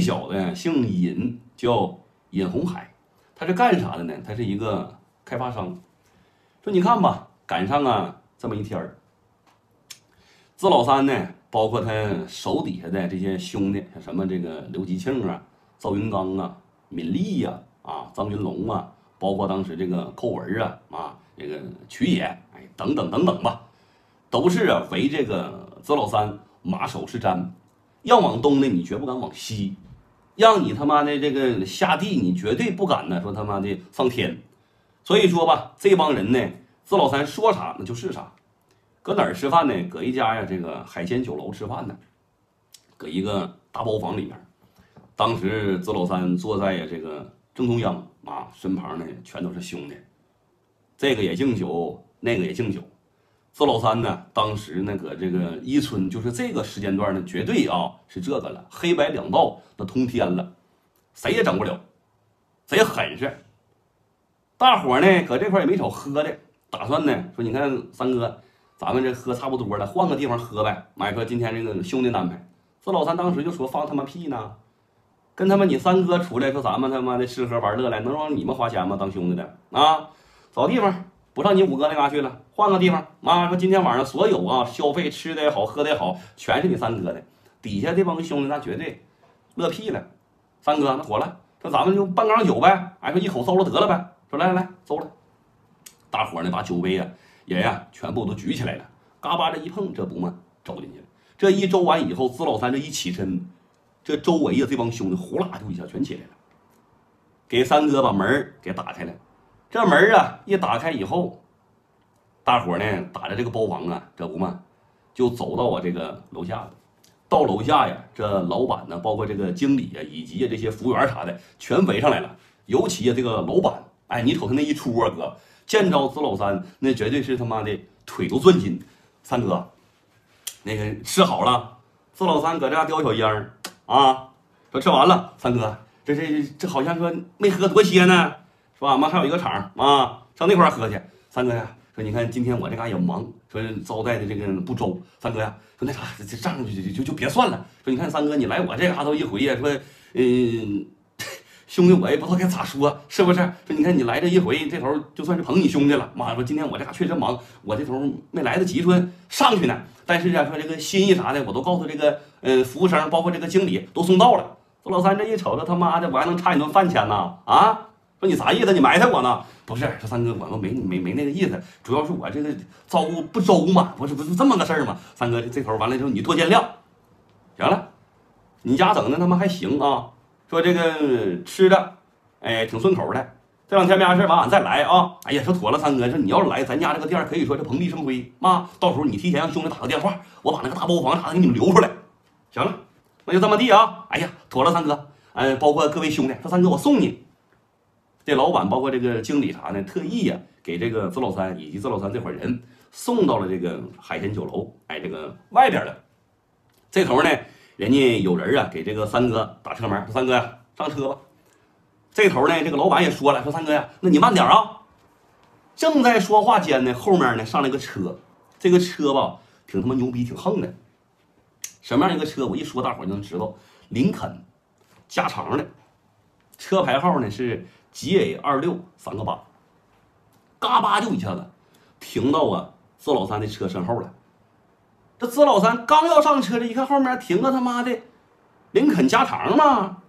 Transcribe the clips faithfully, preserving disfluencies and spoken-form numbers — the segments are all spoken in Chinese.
小子姓尹，叫尹红海，他是干啥的呢？他是一个开发商。说你看吧，赶上啊这么一天儿，资老三呢，包括他手底下的这些兄弟，像什么这个刘吉庆啊、赵云刚啊、闵丽呀、啊、啊张云龙啊，包括当时这个寇文啊、啊这个曲野，哎等等等等吧，都是啊围这个资老三马首是瞻，要往东呢，你绝不敢往西。让你他妈的这个下地，你绝对不敢呢，说他妈的上天。所以说吧，这帮人呢，资老三说啥那就是啥。搁哪儿吃饭呢？搁一家呀，这个海鲜酒楼吃饭呢，搁一个大包房里面。当时资老三坐在呀这个正中央啊，身旁呢全都是兄弟，这个也敬酒，那个也敬酒。资老三呢，当时呢搁这个伊春，就是这个时间段呢，绝对啊是这个了，黑白两道那通天了，谁也整不了，贼狠实。大伙呢搁这块也没少喝的，打算呢说，你看三哥，咱们这喝差不多了，换个地方喝呗。妈说今天这个兄弟安排，资老三当时就说放他妈屁呢，跟他们你三哥出来说咱们他妈的吃喝玩乐来，能让你们花钱吗？当兄弟的啊，找地方。不上你五哥那嘎去了，换个地方。妈说今天晚上所有啊消费吃的也好，喝的也好，全是你三哥的。底下这帮兄弟那绝对乐屁了。三哥那妥了，说咱们就半缸酒呗，哎说一口馊了得了呗。说来来来，馊了。大伙呢把酒杯啊也呀全部都举起来了，嘎巴这一碰，这不嘛走进去了。这一周完以后，资老三这一起身，这周围啊这帮兄弟呼啦就一下全起来了，给三哥把门给打开了。这门啊一打开以后，大伙呢打着这个包房啊，这不嘛，就走到我这个楼下了。到楼下呀，这老板呢，包括这个经理呀，以及这些服务员啥的，全围上来了。尤其这个老板，哎，你瞅他那一出啊，哥，见着资老三，那绝对是他妈的腿都攥紧。三哥，那个吃好了？资老三搁这叼小烟儿啊，说吃完了。三哥，这这这好像说没喝多些呢。说俺们还有一个场啊，上那块喝去。三哥呀，说你看今天我这嘎也忙，说招待的这个不周。三哥呀，说那啥，这账就就就就别算了。说你看三哥你来我这嘎头一回呀，说嗯，兄弟我也不知道该咋说，是不是？说你看你来这一回，这头就算是捧你兄弟了。妈说今天我这嘎确实忙，我这头没来得及说上去呢。但是啊，说这个心意啥的，我都告诉这个呃服务生，包括这个经理都送到了。这老三这一瞅着他妈的，我还能差你顿饭钱呢啊！说你啥意思？你埋汰我呢？不是，说三哥，我们没没没那个意思，主要是我这个照顾不周嘛，不是不是这么个事儿嘛。三哥这头完了之后，你多见谅。行了，你家整的他妈还行啊。说这个吃的，哎，挺顺口的。这两天没啥事完俺再来啊。哎呀，说妥了，三哥，说你要是来咱家这个店，可以说是蓬荜生辉妈。到时候你提前让兄弟打个电话，我把那个大包房啥的给你们留出来。行了，那就这么地啊。哎呀，妥了，三哥，哎，包括各位兄弟，说三哥我送你。这老板包括这个经理啥的，特意呀、啊、给这个资老三以及资老三这伙人送到了这个海鲜酒楼，哎，这个外边了。这头呢，人家有人啊给这个三哥打车门，说三哥呀上车吧。这头呢，这个老板也说了，说三哥呀，那你慢点啊。正在说话间呢，后面呢上来个车，这个车吧挺他妈牛逼，挺横的。什么样一个车？我一说大伙就能知道，林肯加长的，车牌号呢是。G A 二六三个八，嘎巴就一下子停到啊资老三的车身后了。这资老三刚要上车，这一看后面停个他妈的林肯加长嘛。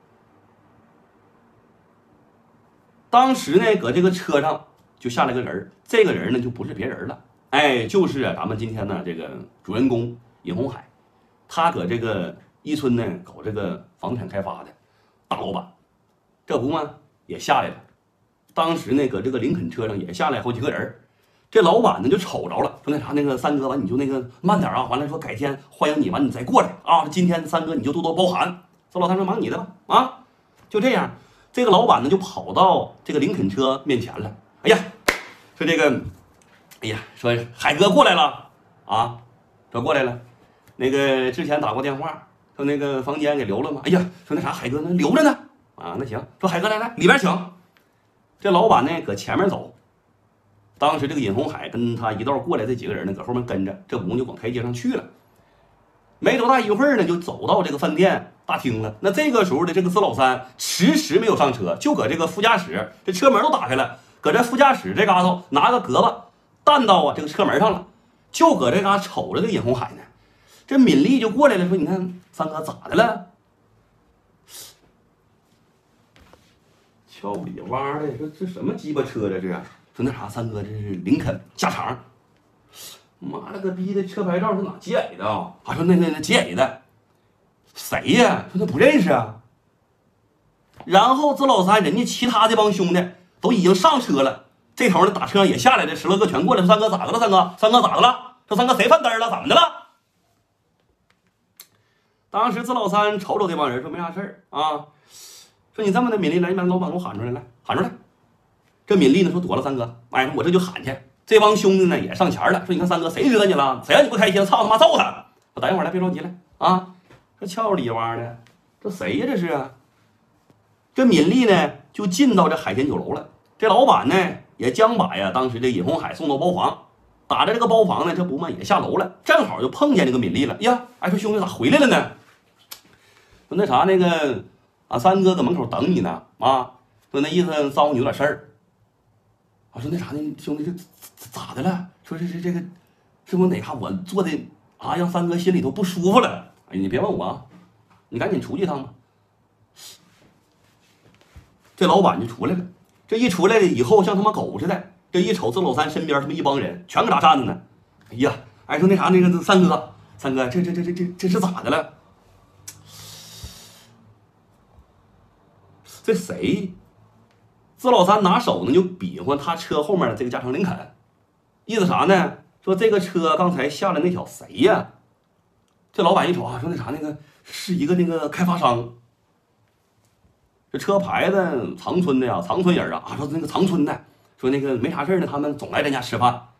当时呢，搁这个车上就下来个人，这个人呢就不是别人了，哎，就是啊咱们今天呢这个主人公尹红海，他搁这个伊春呢搞这个房产开发的大老板，这不嘛。也下来了，当时呢，搁这个林肯车上也下来好几个人。这老板呢就瞅着了，说那啥，那个三哥完你就那个慢点啊，完了说改天欢迎你，完你再过来啊。今天三哥你就多多包涵。这老三说忙你的吧啊，就这样。这个老板呢就跑到这个林肯车面前了。哎呀，说这个，哎呀，说海哥过来了啊，说过来了。那个之前打过电话，说那个房间给留了吗？哎呀，说那啥，海哥那留着呢。啊，那行，说海哥来来里边请。这老板呢搁前面走，当时这个尹红海跟他一道过来这几个人呢搁后面跟着，这不就往台阶上去了。 没多大一会儿呢，就走到这个饭店大厅了。那这个时候的这个资老三迟迟没有上车，就搁这个副驾驶，这车门都打开了，搁这副驾驶这嘎达拿个胳膊弹到啊这个车门上了，就搁这嘎瞅着这个尹红海呢。这敏丽就过来了，说：“你看三哥咋的了？”俏里哇的，说这什么鸡巴车这是？说那啥，三哥这是林肯加长。妈了个逼的，车牌照是哪吉矮的啊？啊，说那那那吉矮的，谁呀？说他不认识啊。然后这老三人家其他这帮兄弟都已经上车了，这头呢打车也下来了，十来个全过来，说三哥咋的了？三哥，三哥咋的了？说三哥谁犯嘚了？怎么的了？当时这老三瞅瞅这帮人，说没啥事儿啊。说你这么的，敏丽来，你把老板给我喊出来，来喊出来。这敏丽呢说躲了三哥，哎，我这就喊去。这帮兄弟呢也上前了，说你看三哥谁惹你了？谁让你不开心？操他妈揍他！我等一会儿来，别着急来啊。这俏里哇的，这谁呀？这是啊。这敏丽呢就进到这海鲜酒楼了。这老板呢也将把呀当时这尹红海送到包房，打着这个包房呢，这不嘛也下楼了，正好就碰见这个敏丽了。呀，哎，说兄弟咋回来了呢？说那啥那个啊，三哥搁门口等你呢啊。说那意思招呼你有点事儿。我说那啥呢，兄弟这咋的了？说这这这个是不是哪看我做的啊，让三哥心里头不舒服了？哎，你别问我啊，你赶紧出去一趟吧。这老板就出来了，这一出来了以后像他妈狗似的，这一瞅这老三身边他妈一帮人全搁那站着呢。哎呀，哎说那啥那个三哥，三哥这这这这这这是咋的了？这谁？这老三拿手呢就比划他车后面的这个加长林肯，意思啥呢？说这个车刚才下来那条谁呀？这老板一瞅啊，说那啥那个是一个那个开发商，这车牌子长春的呀，长春人啊啊，说那个长春的，说那个没啥事呢，他们总来咱家吃饭，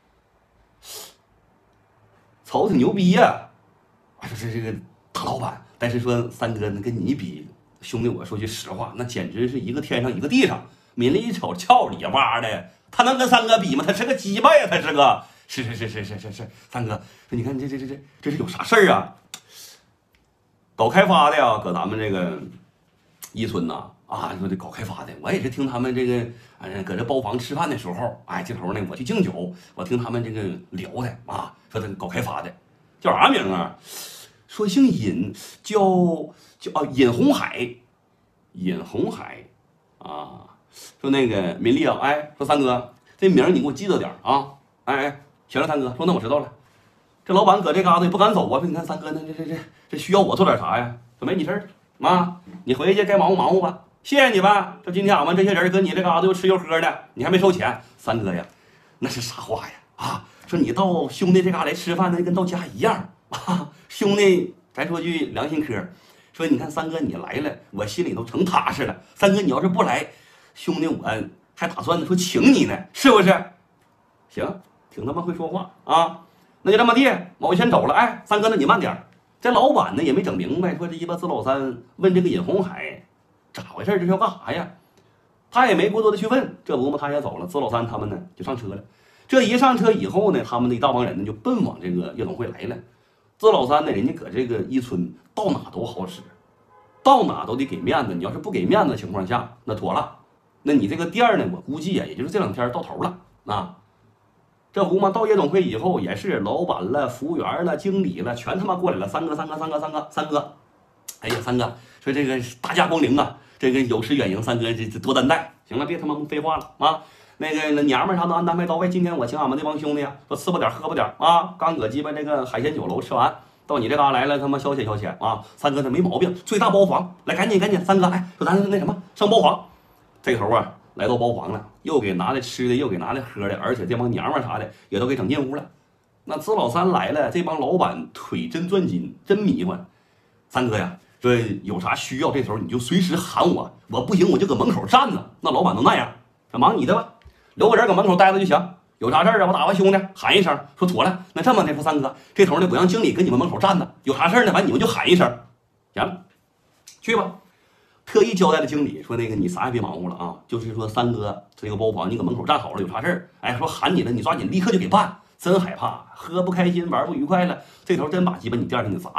瞅挺牛逼呀，啊，说是这个大老板，但是说三哥那跟你比，兄弟我说句实话，那简直是一个天上一个地上。敏丽一瞅，俏里哇的，他能跟三哥比吗？他是个鸡巴呀，他是个，是是是是是是是，三哥，说你看这这这这这是有啥事儿啊？搞开发的呀，搁咱们这个伊春呐，啊，说这搞开发的，我也是听他们这个，呃，搁这包房吃饭的时候，哎，这头呢我去敬酒，我听他们这个聊的啊，说这个搞开发的，叫啥名啊？说姓尹，叫叫啊尹红海，尹红海，啊。说那个敏丽啊，哎，说三哥这名你给我记着点啊，哎哎，行了，三哥，说那我知道了。这老板搁这嘎达也不敢走啊，说你看三哥那这这这这需要我做点啥呀？说没你事儿，妈，你回去该忙活忙活吧，谢谢你吧。说今天俺们这些人搁你这嘎达又吃又喝的，你还没收钱，三哥呀，那是啥话呀？啊，说你到兄弟这嘎来吃饭，那跟到家一样啊。兄弟，咱说句良心嗑，说你看三哥你来了，我心里头成踏实了。三哥你要是不来，兄弟，我还打算说请你呢，是不是？行，挺他妈会说话啊！那就这么地，我先走了。哎，三哥，那你慢点。这老板呢也没整明白，说这一把资老三问这个尹红海咋回事，这是要干啥呀？他也没过多的去问，这不嘛他也走了。资老三他们呢就上车了。这一上车以后呢，他们的一大帮人呢就奔往这个夜总会来了。资老三呢，人家搁这个伊春到哪都好使，到哪都得给面子。你要是不给面子的情况下，那妥了。那你这个店儿呢，我估计啊，也就是这两天到头了啊。这不嘛，到夜总会以后也是老板了、服务员了、经理了，全他妈过来了。三哥，三哥，三哥，三哥，三哥，哎呀，三哥，说这个大驾光临啊，这个有失远迎，三哥这这多担待。行了，别他妈废话了啊。那个那娘们儿啥都安排到位，今天我请俺们这帮兄弟啊，说吃不点喝不点啊，刚搁鸡巴这个海鲜酒楼吃完，到你这嘎来了，他妈消遣消遣啊。三哥他没毛病，最大包房，来赶紧赶紧，三哥，哎，说咱那什么上包房。这头啊来到包房了，又给拿来吃的，又给拿来喝的，而且这帮娘们啥的也都给整进屋了。那资老三来了，这帮老板腿真攥紧，真迷糊。三哥呀，说有啥需要，这时候你就随时喊我，我不行我就搁门口站着。那老板都那样，忙你的吧，留个人搁门口待着就行。有啥事儿啊，我打发兄弟喊一声，说妥了。那这么的，说三哥，这头呢我让经理跟你们门口站着，有啥事儿呢，反正你们就喊一声，行了，去吧。特意交代了经理说，那个你啥也别忙活了啊，就是说三哥这个包房你搁门口站好了，有啥事儿，哎，说喊你了，你抓紧立刻就给办。真害怕喝不开心玩不愉快了，这头真把鸡巴你店给你砸开。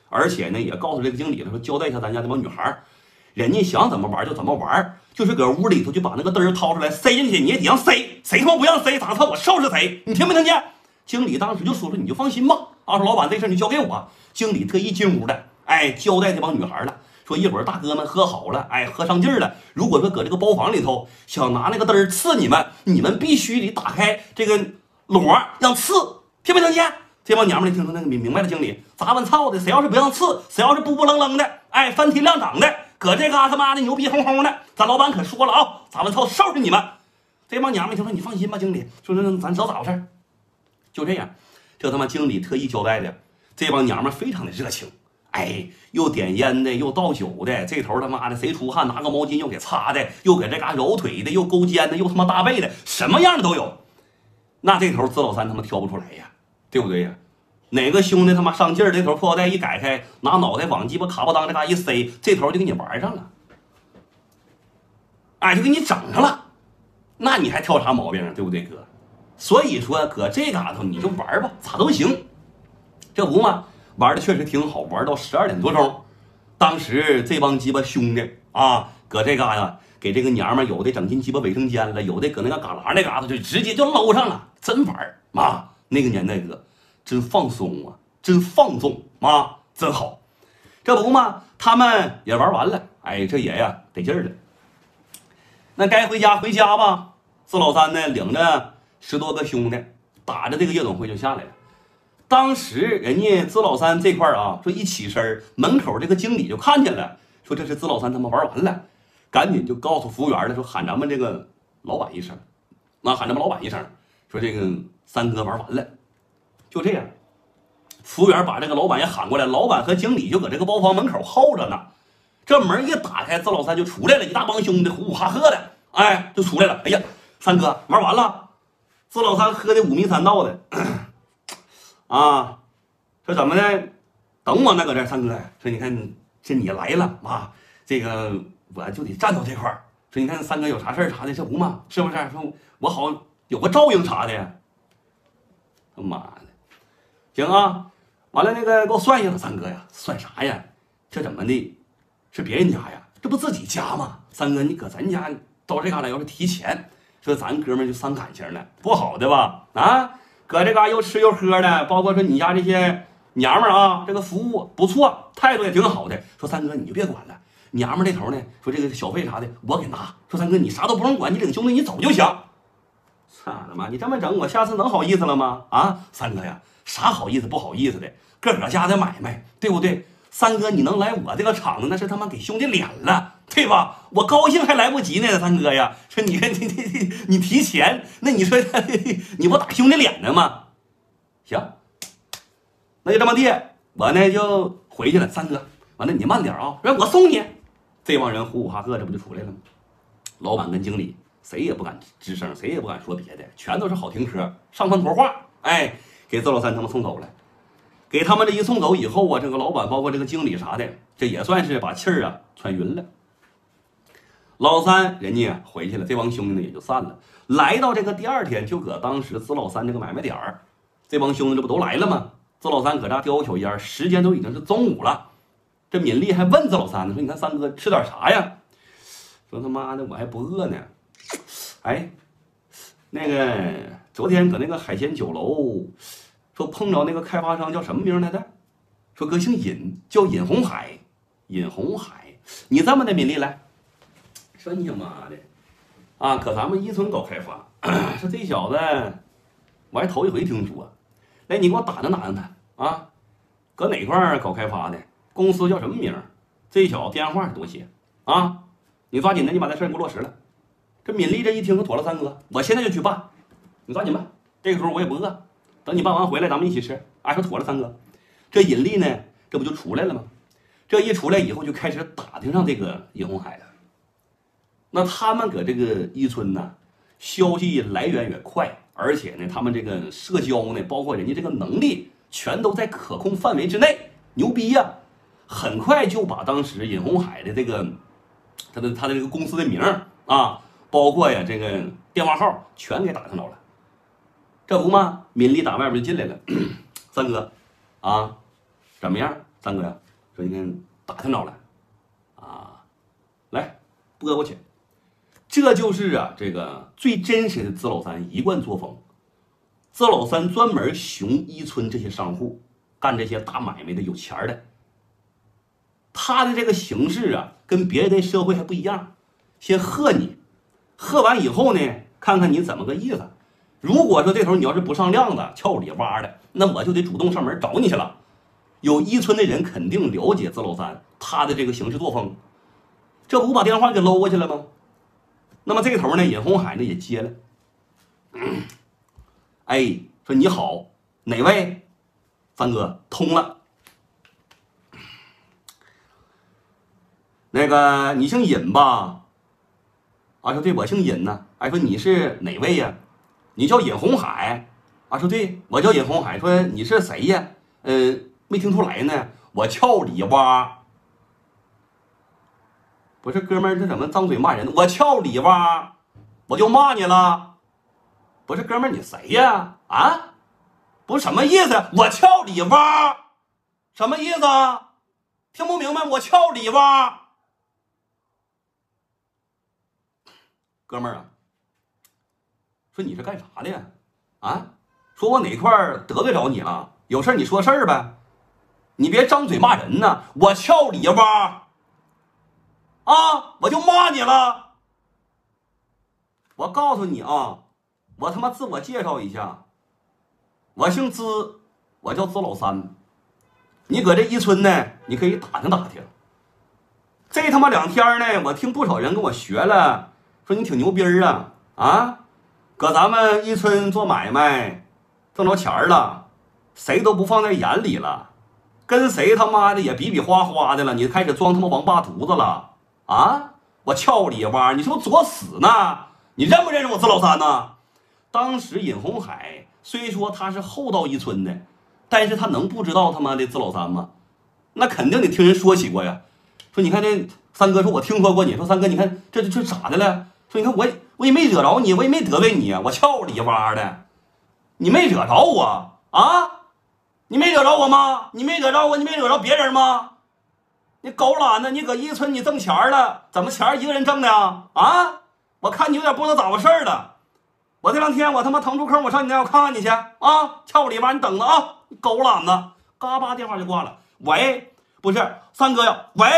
而且呢也告诉这个经理了，说交代一下咱家这帮女孩，人家想怎么玩就怎么玩，就是搁屋里头就把那个嘚儿掏出来塞进去，你也得让塞，谁他妈不让塞，咋操我收拾谁，你听没听见？经理当时就说了，你就放心吧，啊，说老板这事你交给我。经理特意进屋的，哎，交代这帮女孩了，说一会儿大哥们喝好了，哎，喝上劲儿了，如果说搁这个包房里头想拿那个嘚儿刺你们，你们必须得打开这个笼让刺，听没听见？这帮娘们儿听说那个明明白了，经理咋问操的，谁要是不让刺，谁要是不不愣愣的，哎，翻体亮掌的，搁这嘎他妈的牛逼哄哄的，咱老板可说了啊，咋问操收拾你们。这帮娘们儿听说你放心吧，经理，说那咱知道咋回事。就这样，这他妈经理特意交代的，这帮娘们儿非常的热情，哎，又点烟的，又倒酒的，这头他妈的谁出汗拿个毛巾又给擦的，又给这嘎揉腿的，又勾肩的，又他妈搭背的，什么样的都有。那这头资老三他妈挑不出来呀，对不对呀？哪个兄弟他妈上劲儿，这头破腰带一改开，拿脑袋往鸡巴卡巴当这嘎一塞，这头就给你玩上了，哎，就给你整上了，那你还挑啥毛病啊？对不对，哥？所以说，搁这嘎头你就玩吧，咋都行。这不嘛，玩的确实挺好，玩到十二点多钟。当时这帮鸡巴兄弟啊，搁这嘎呀，给这个娘们有的整进鸡巴卫生间了，有的搁那个旮旯那嘎达就直接就搂上了，真玩儿妈！那个年代哥真放松啊，真放纵妈，真好。这不嘛，他们也玩完了，哎，这也呀得劲儿了。那该回家回家吧。四老三呢，领着十多个兄弟，打着这个夜总会就下来了。当时人家资老三这块啊，说一起身，门口这个经理就看见了，说这是资老三他们玩完了，赶紧就告诉服务员了，说喊咱们这个老板一声，那喊咱们老板一声，说这个三哥玩完了。就这样，服务员把这个老板也喊过来，老板和经理就搁这个包房门口候着呢。这门一打开，资老三就出来了，一大帮兄弟呼呼哈喝的，哎，就出来了。哎呀，三哥玩完了。资老三喝的五迷三道的。啊，说怎么的？等我呢，搁这三哥说，你看这你来了妈，这个我就得站到这块儿。说你看三哥有啥事儿啥的，这不嘛，是不是？说我好有个照应啥的呀。他妈的，行啊，完了那个给我算一下子，三哥呀，算啥呀？这怎么的？是别人家呀？这不自己家吗？三哥，你搁咱家到这嘎达要是提前，说咱哥们就伤感情了，不好的吧？啊？搁这嘎又吃又喝的，包括说你家这些娘们儿啊，这个服务不错，态度也挺好的。说三哥你就别管了，娘们儿这头呢，说这个小费啥的我给拿。说三哥你啥都不用管，你领兄弟你走就行。操他妈！你这么整，我下次能好意思了吗？啊，三哥呀，啥好意思不好意思的，个个家的买卖，对不对？三哥你能来我这个场子，那是他妈给兄弟脸了，对吧？我高兴还来不及呢，三哥呀，说你看你你你你提前，那你说你不打兄弟脸呢吗？行，那就这么地，我呢就回去了。三哥，完了你慢点啊，让我送你。这帮人呼呼哈喝，这不就出来了吗？老板跟经理谁也不敢吱声，谁也不敢说别的，全都是好听嗑，上番坨话，哎，给邹老三他们送走了。给他们这一送走以后啊，这个老板包括这个经理啥的，这也算是把气儿啊喘匀了。老三人家回去了，这帮兄弟呢也就散了。来到这个第二天，就搁当时资老三这个买卖点儿，这帮兄弟这不都来了吗？资老三搁这叼口烟，时间都已经是中午了。这敏丽还问资老三呢，说你看三哥吃点啥呀？说他妈的我还不饿呢。哎，那个昨天搁那个海鲜酒楼。说碰着那个开发商叫什么名来着？说哥姓尹，叫尹红海。尹红海，你这么的敏丽来，说你妈的啊！可咱们伊村搞开发，说这小子我还头一回听说。来，你给我打听打听他啊，搁哪块搞开发的？公司叫什么名？这小子电话是多些啊！你抓紧的，你把这事儿给我落实了。这敏丽这一听说妥了，三哥，我现在就去办。你抓紧吧，这个时候我也不饿。等你办完回来，咱们一起吃。哎，说妥了，三哥。这尹丽呢，这不就出来了吗？这一出来以后，就开始打听上这个尹红海了。那他们搁这个伊村呢，消息来源也快，而且呢，他们这个社交呢，包括人家这个能力，全都在可控范围之内，牛逼呀、啊！很快就把当时尹红海的这个他的他的这个公司的名啊，包括呀这个电话号，全给打听着了。这不嘛，敏丽打外边就进来了，三哥，啊，怎么样？ 三哥呀，说你看打听着了啊，来拨过去。这就是啊，这个最真实的资老三一贯作风。资老三专门熊伊春这些商户，干这些大买卖的有钱的。他的这个形式啊，跟别人的社会还不一样。先喝你，喝完以后呢，看看你怎么个意思。如果说这头你要是不上量子，翘里挖的，那我就得主动上门找你去了。有伊春的人肯定了解资老三他的这个行事作风，这不把电话给搂过去了吗？那么这头呢，尹红海呢也接了，嗯、哎，说你好，哪位？三哥通了。那个你姓尹吧？啊，说对，我姓尹呢。哎，说你是哪位呀？你叫尹红海。啊，说对，我叫尹红海。说你是谁呀？呃，没听出来呢。我撬里挖。不是哥们儿，这怎么张嘴骂人？我撬里挖，我就骂你了。不是哥们儿，你谁呀？啊，不是什么意思？我撬里挖，什么意思啊？听不明白？我撬里挖。哥们儿啊，说你是干啥的呀？啊，说我哪块得罪着你了？有事你说事儿呗，你别张嘴骂人呢。我撬里挖啊，我就骂你了。我告诉你啊，我他妈自我介绍一下，我姓资，我叫资老三。你搁这伊春呢，你可以打听打听。这他妈两天呢，我听不少人跟我学了，说你挺牛逼儿啊啊！搁咱们伊春做买卖，挣着钱了，谁都不放在眼里了，跟谁他妈的也比比划划的了，你开始装他妈王八犊子了啊！我撬里挖，你是不是作死呢？你认不认识我资老三呢？当时尹红海虽说他是厚道伊春的，但是他能不知道他妈的资老三吗？那肯定得听人说起过呀。说你看这三哥，说我听说过你，说三哥你看这这咋的了？说你看我也我也没惹着你，我也没得罪你，我撬里挖的，你没惹着我啊？你没惹着我吗？你没惹着我，你没惹着别人吗？你狗懒呢？你搁伊春你挣钱了，怎么钱一个人挣的呀？啊？我看你有点不知道咋回事了。我这两天我他妈腾出坑，我上你那我看看你去啊！撬里挖，你等着啊！你狗懒子，嘎巴电话就挂了。喂，不是三哥呀，喂。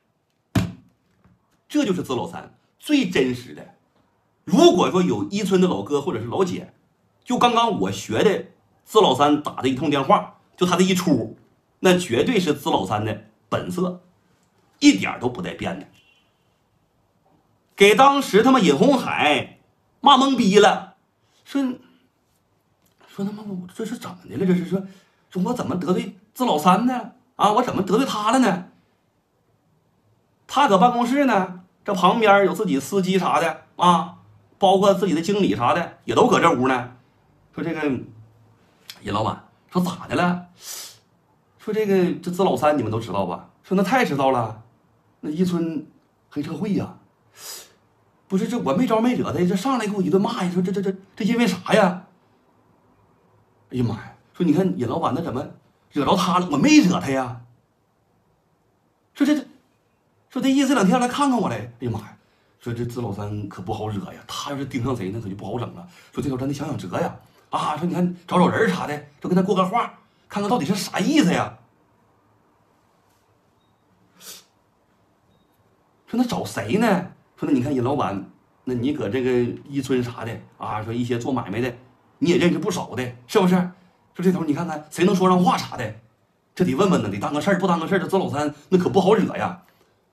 这就是资老三最真实的。如果说有伊春的老哥或者是老姐，就刚刚我学的资老三打的一通电话，就他的一出，那绝对是资老三的本色，一点都不带变的。给当时他妈尹红海骂懵逼了，说说他妈我这是怎么的了？这是说说我怎么得罪资老三呢？啊，我怎么得罪他了呢？他搁办公室呢，这旁边有自己司机啥的啊，包括自己的经理啥的也都搁这屋呢。说这个尹老板说咋的了？说这个这资老三你们都知道吧？说那太知道了，那伊春黑社会呀，不是这我没招没惹的，这上来给我一顿骂呀，说这这这这因为啥呀？哎呀妈呀！说你看尹老板那怎么惹着他了？我没惹他呀。说这这。说这意思这两天来看看我来，哎呀妈呀！说这资老三可不好惹呀，他要是盯上谁，那可就不好整了。说这头咱得想想辙呀，啊，说你看找找人啥的，就跟他过个话，看看到底是啥意思呀。说那找谁呢？说那你看尹老板，那你搁这个伊春啥的啊，说一些做买卖的，你也认识不少的，是不是？说这头你看看谁能说上话啥的，这得问问呢，得当个事儿，不当个事儿，这资老三那可不好惹呀。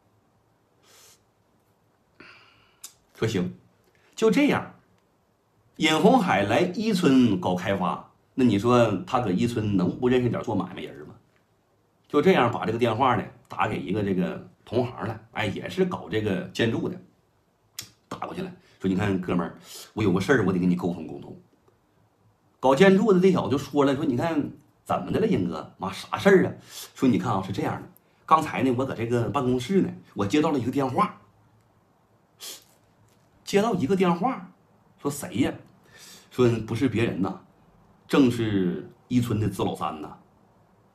说行，就这样。尹红海来伊春搞开发，那你说他搁伊春能不认识点做买卖人吗？就这样把这个电话呢打给一个这个同行了，哎，也是搞这个建筑的，打过去了，说你看哥们儿，我有个事儿，我得跟你沟通沟通。搞建筑的这小子就说了，说你看怎么的了，尹哥，妈啥事儿啊？说你看啊，是这样的，刚才呢我搁这个办公室呢，我接到了一个电话。接到一个电话，说谁呀？说不是别人呐，正是伊春的资老三呐。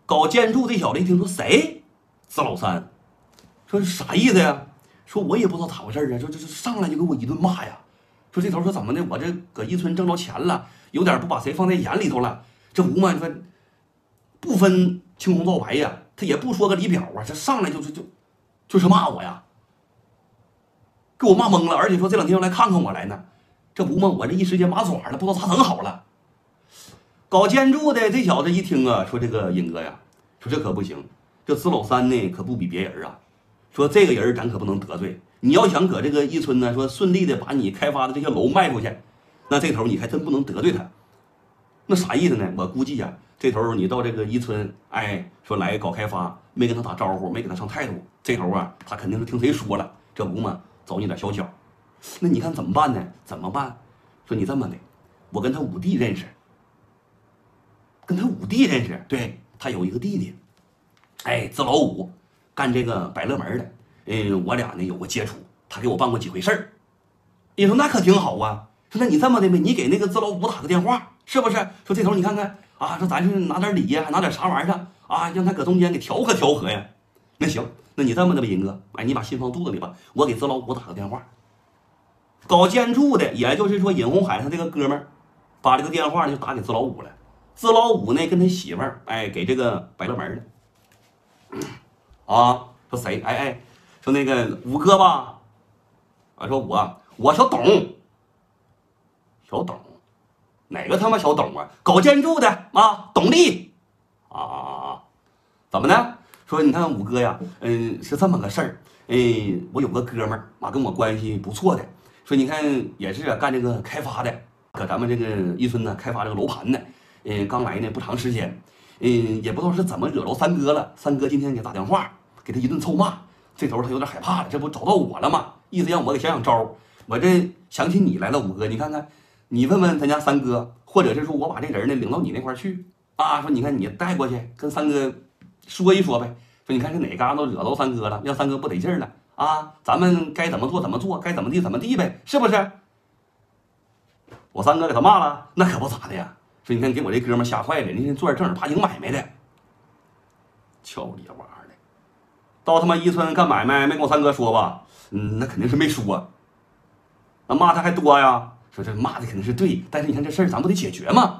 搞建筑这小子一听说谁？资老三，说啥意思呀？说我也不知道咋回事啊，说这这上来就给我一顿骂呀。说这头说怎么的，我这搁一村挣着钱了，有点不把谁放在眼里头了。这吴嘛，你说不分青红皂白呀，他也不说个里表啊，这上来就是就就是骂我呀，给我骂懵了。而且说这两天要来看看我来呢，这吴嘛，我这一时间麻爪了，不知道咋整好了。搞建筑的这小子一听啊，说这个尹哥呀，说这可不行，这资老三呢可不比别人啊，说这个人咱可不能得罪。你要想搁这个一村呢，说顺利的把你开发的这些楼卖出去，那这头你还真不能得罪他。那啥意思呢？我估计呀、啊，这头你到这个一村，哎，说来搞开发，没跟他打招呼，没给他上态度，这头啊，他肯定是听谁说了，这不嘛，找你点小脚。那你看怎么办呢？怎么办？说你这么的，我跟他五弟认识，跟他五弟认识，对他有一个弟弟，哎，资老五，干这个百乐门的。嗯，我俩呢有过接触，他给我办过几回事儿。你说那可挺好啊。说那你这么的呗，你给那个资老五打个电话，是不是？说这头你看看啊，说咱是拿点礼呀，还拿点啥玩意儿啊，让他搁中间给调和调和呀。那行，那你这么的吧，银哥，哎，你把心放肚子里吧，我给资老五打个电话。搞建筑的，也就是说尹红海他这个哥们儿，把这个电话呢就打给资老五了。资老五呢跟他媳妇儿，哎，给这个百乐门的。啊，说谁？哎哎。说那个五哥吧，啊，说我我小董，小董，哪个他妈小董啊？搞建筑的啊，董力，啊啊啊！怎么的？说你看五哥呀，嗯，是这么个事儿，嗯，我有个哥们儿啊，跟我关系不错的，说你看也是干这个开发的，搁咱们这个一村呢开发这个楼盘呢，嗯，刚来呢不长时间，嗯，也不知道是怎么惹着三哥了，三哥今天给打电话，给他一顿臭骂。这头他有点害怕了，这不找到我了吗？意思让我给想想招。我这想起你来了，五哥，你看看，你问问咱家三哥，或者是说我把这人呢领到你那块去啊，说你看你带过去跟三哥说一说呗，说你看是哪嘎达惹到三哥了，让三哥不得劲了啊，咱们该怎么做怎么做，该怎么地怎么地呗，是不是？我三哥给他骂了，那可不咋的呀。说你看给我这哥们吓坏了，人家做点正儿八经买卖的，俏里娃。到他妈一村干买卖，没跟我三哥说吧？嗯，那肯定是没说。那骂他还多呀？说这骂的肯定是对，但是你看这事儿咱不得解决吗？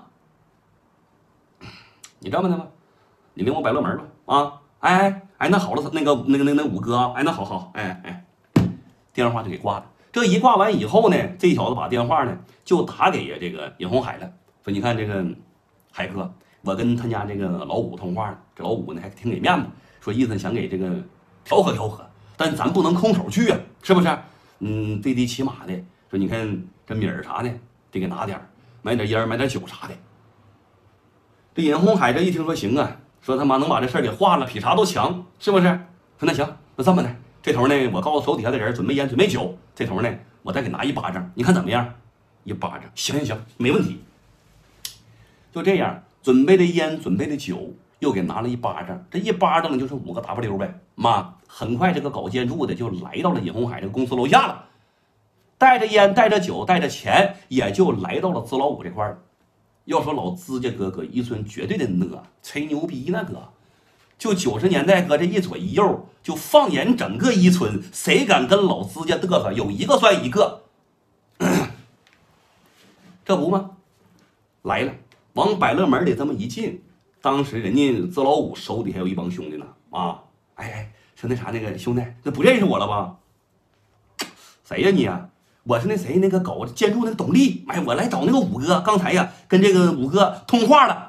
你这么的吧，你领我百乐门吧啊！哎哎哎，那好了，那个那个那个那五哥啊，哎那好好，哎哎，电话就给挂了。这一挂完以后呢，这小子把电话呢就打给这个尹红海了，说你看这个海哥，我跟他家这个老五通话了，这老五呢还挺给面子，说意思想给这个。调和调和，但咱不能空手去啊，是不是？嗯，最低起码的说，你看这米儿啥的，得给拿点买点烟，买点酒啥的。这尹红海这一听说行啊，说他妈能把这事儿给化了，比啥都强，是不是？说那行，那这么的，这头呢，我告诉手底下的人准备烟，准备酒，这头呢，我再给拿一巴掌，你看怎么样？一巴掌，行行行，没问题。就这样，准备的烟，准备的酒。又给拿了一巴掌，这一巴掌就是五个 W 呗。妈，很快这个搞建筑的就来到了尹红海这个公司楼下了，带着烟，带着酒，带着钱，也就来到了资老五这块了。要说老资家哥哥一村绝对的呢，吹牛逼呢哥，就九十年代哥这一左一右，就放眼整个一村，谁敢跟老资家嘚瑟，有一个算一个。这不吗？来了，往百乐门里这么一进。当时人家资老五手底下有一帮兄弟呢，啊，哎哎，说那啥那个兄弟，这不认识我了吧？谁呀你啊？我是那谁那个搞建筑那个董力，哎，我来找那个五哥，刚才呀跟这个五哥通话了。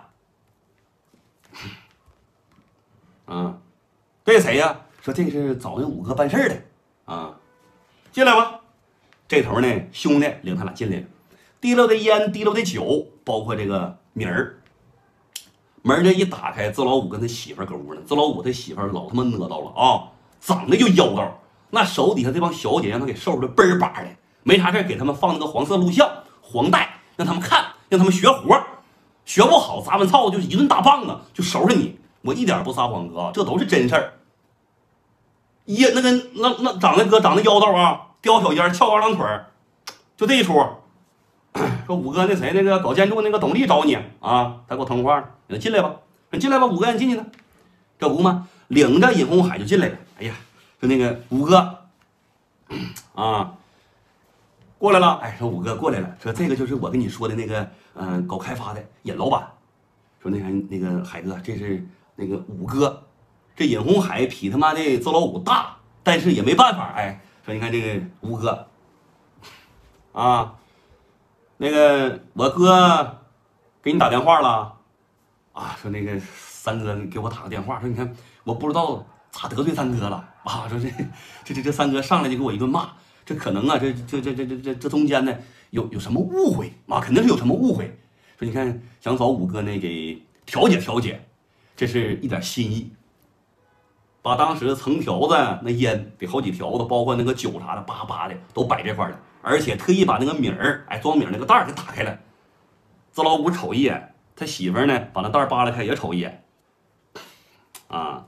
啊，这谁呀？说这是找那五哥办事的啊，进来吧。这头呢，兄弟领他俩进来了，提溜的烟，提溜的酒，包括这个米儿。门这一打开，资老五跟他媳妇搁屋呢。资老五他媳妇老他妈讹到了啊，长得就妖道，那手底下这帮小姐让他给收拾的倍儿巴的，没啥事给他们放那个黄色录像、黄带，让他们看，让他们学活，学不好咱们操就是一顿大棒子就收拾你。我一点不撒谎哥，这都是真事儿。一那个那那长得哥长得妖道啊，叼小烟翘二郎腿就这一出。说五哥那谁那个搞建筑那个董力找你啊，他给我通话，你进来吧，你进来吧，五哥你进去呢。 这不嘛，领着尹红海就进来了。哎呀，说那个五哥啊过来了，哎，说五哥过来了，说这个就是我跟你说的那个嗯、呃、搞开发的尹老板。说那个那个海哥，这是那个五哥，这尹红海比他妈的邹老五大，但是也没办法。哎，说你看这个五哥啊，那个我哥给你打电话了啊，说那个三哥给我打个电话，说你看我不知道咋得罪三哥了啊，说这这这这三哥上来就给我一顿骂，这可能啊，这这这这这这这中间呢有有什么误会啊，肯定是有什么误会。说你看想找五哥呢给调解调解，这是一点心意。把当时成条子那烟得好几条子，包括那个酒啥的，叭叭的都摆这块了，而且特意把那个米儿，哎，装米儿那个袋儿给打开了。这老五瞅一眼，他媳妇儿呢，把那袋儿扒拉开也瞅一眼，啊，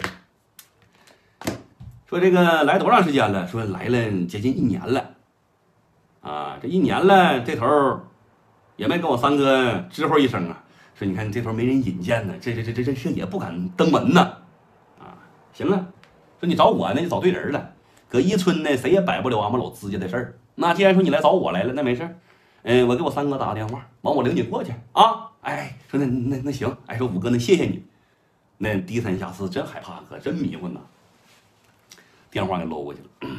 说这个来多长时间了？说来了接近一年了，啊，这一年了，这头也没跟我三哥吱呼一声啊。说你看这头没人引荐呢，这这这这这这也不敢登门呢，啊，行啊，说你找我呢就找对人了，搁伊春呢谁也摆不了俺们老资家的事儿。那既然说你来找我来了，那没事儿，嗯，我给我三哥打个电话，完我领你过去啊。哎，说那那那行，哎，说五哥那谢谢你，那低三下四真害怕，可真迷糊呢。电话给搂过去了，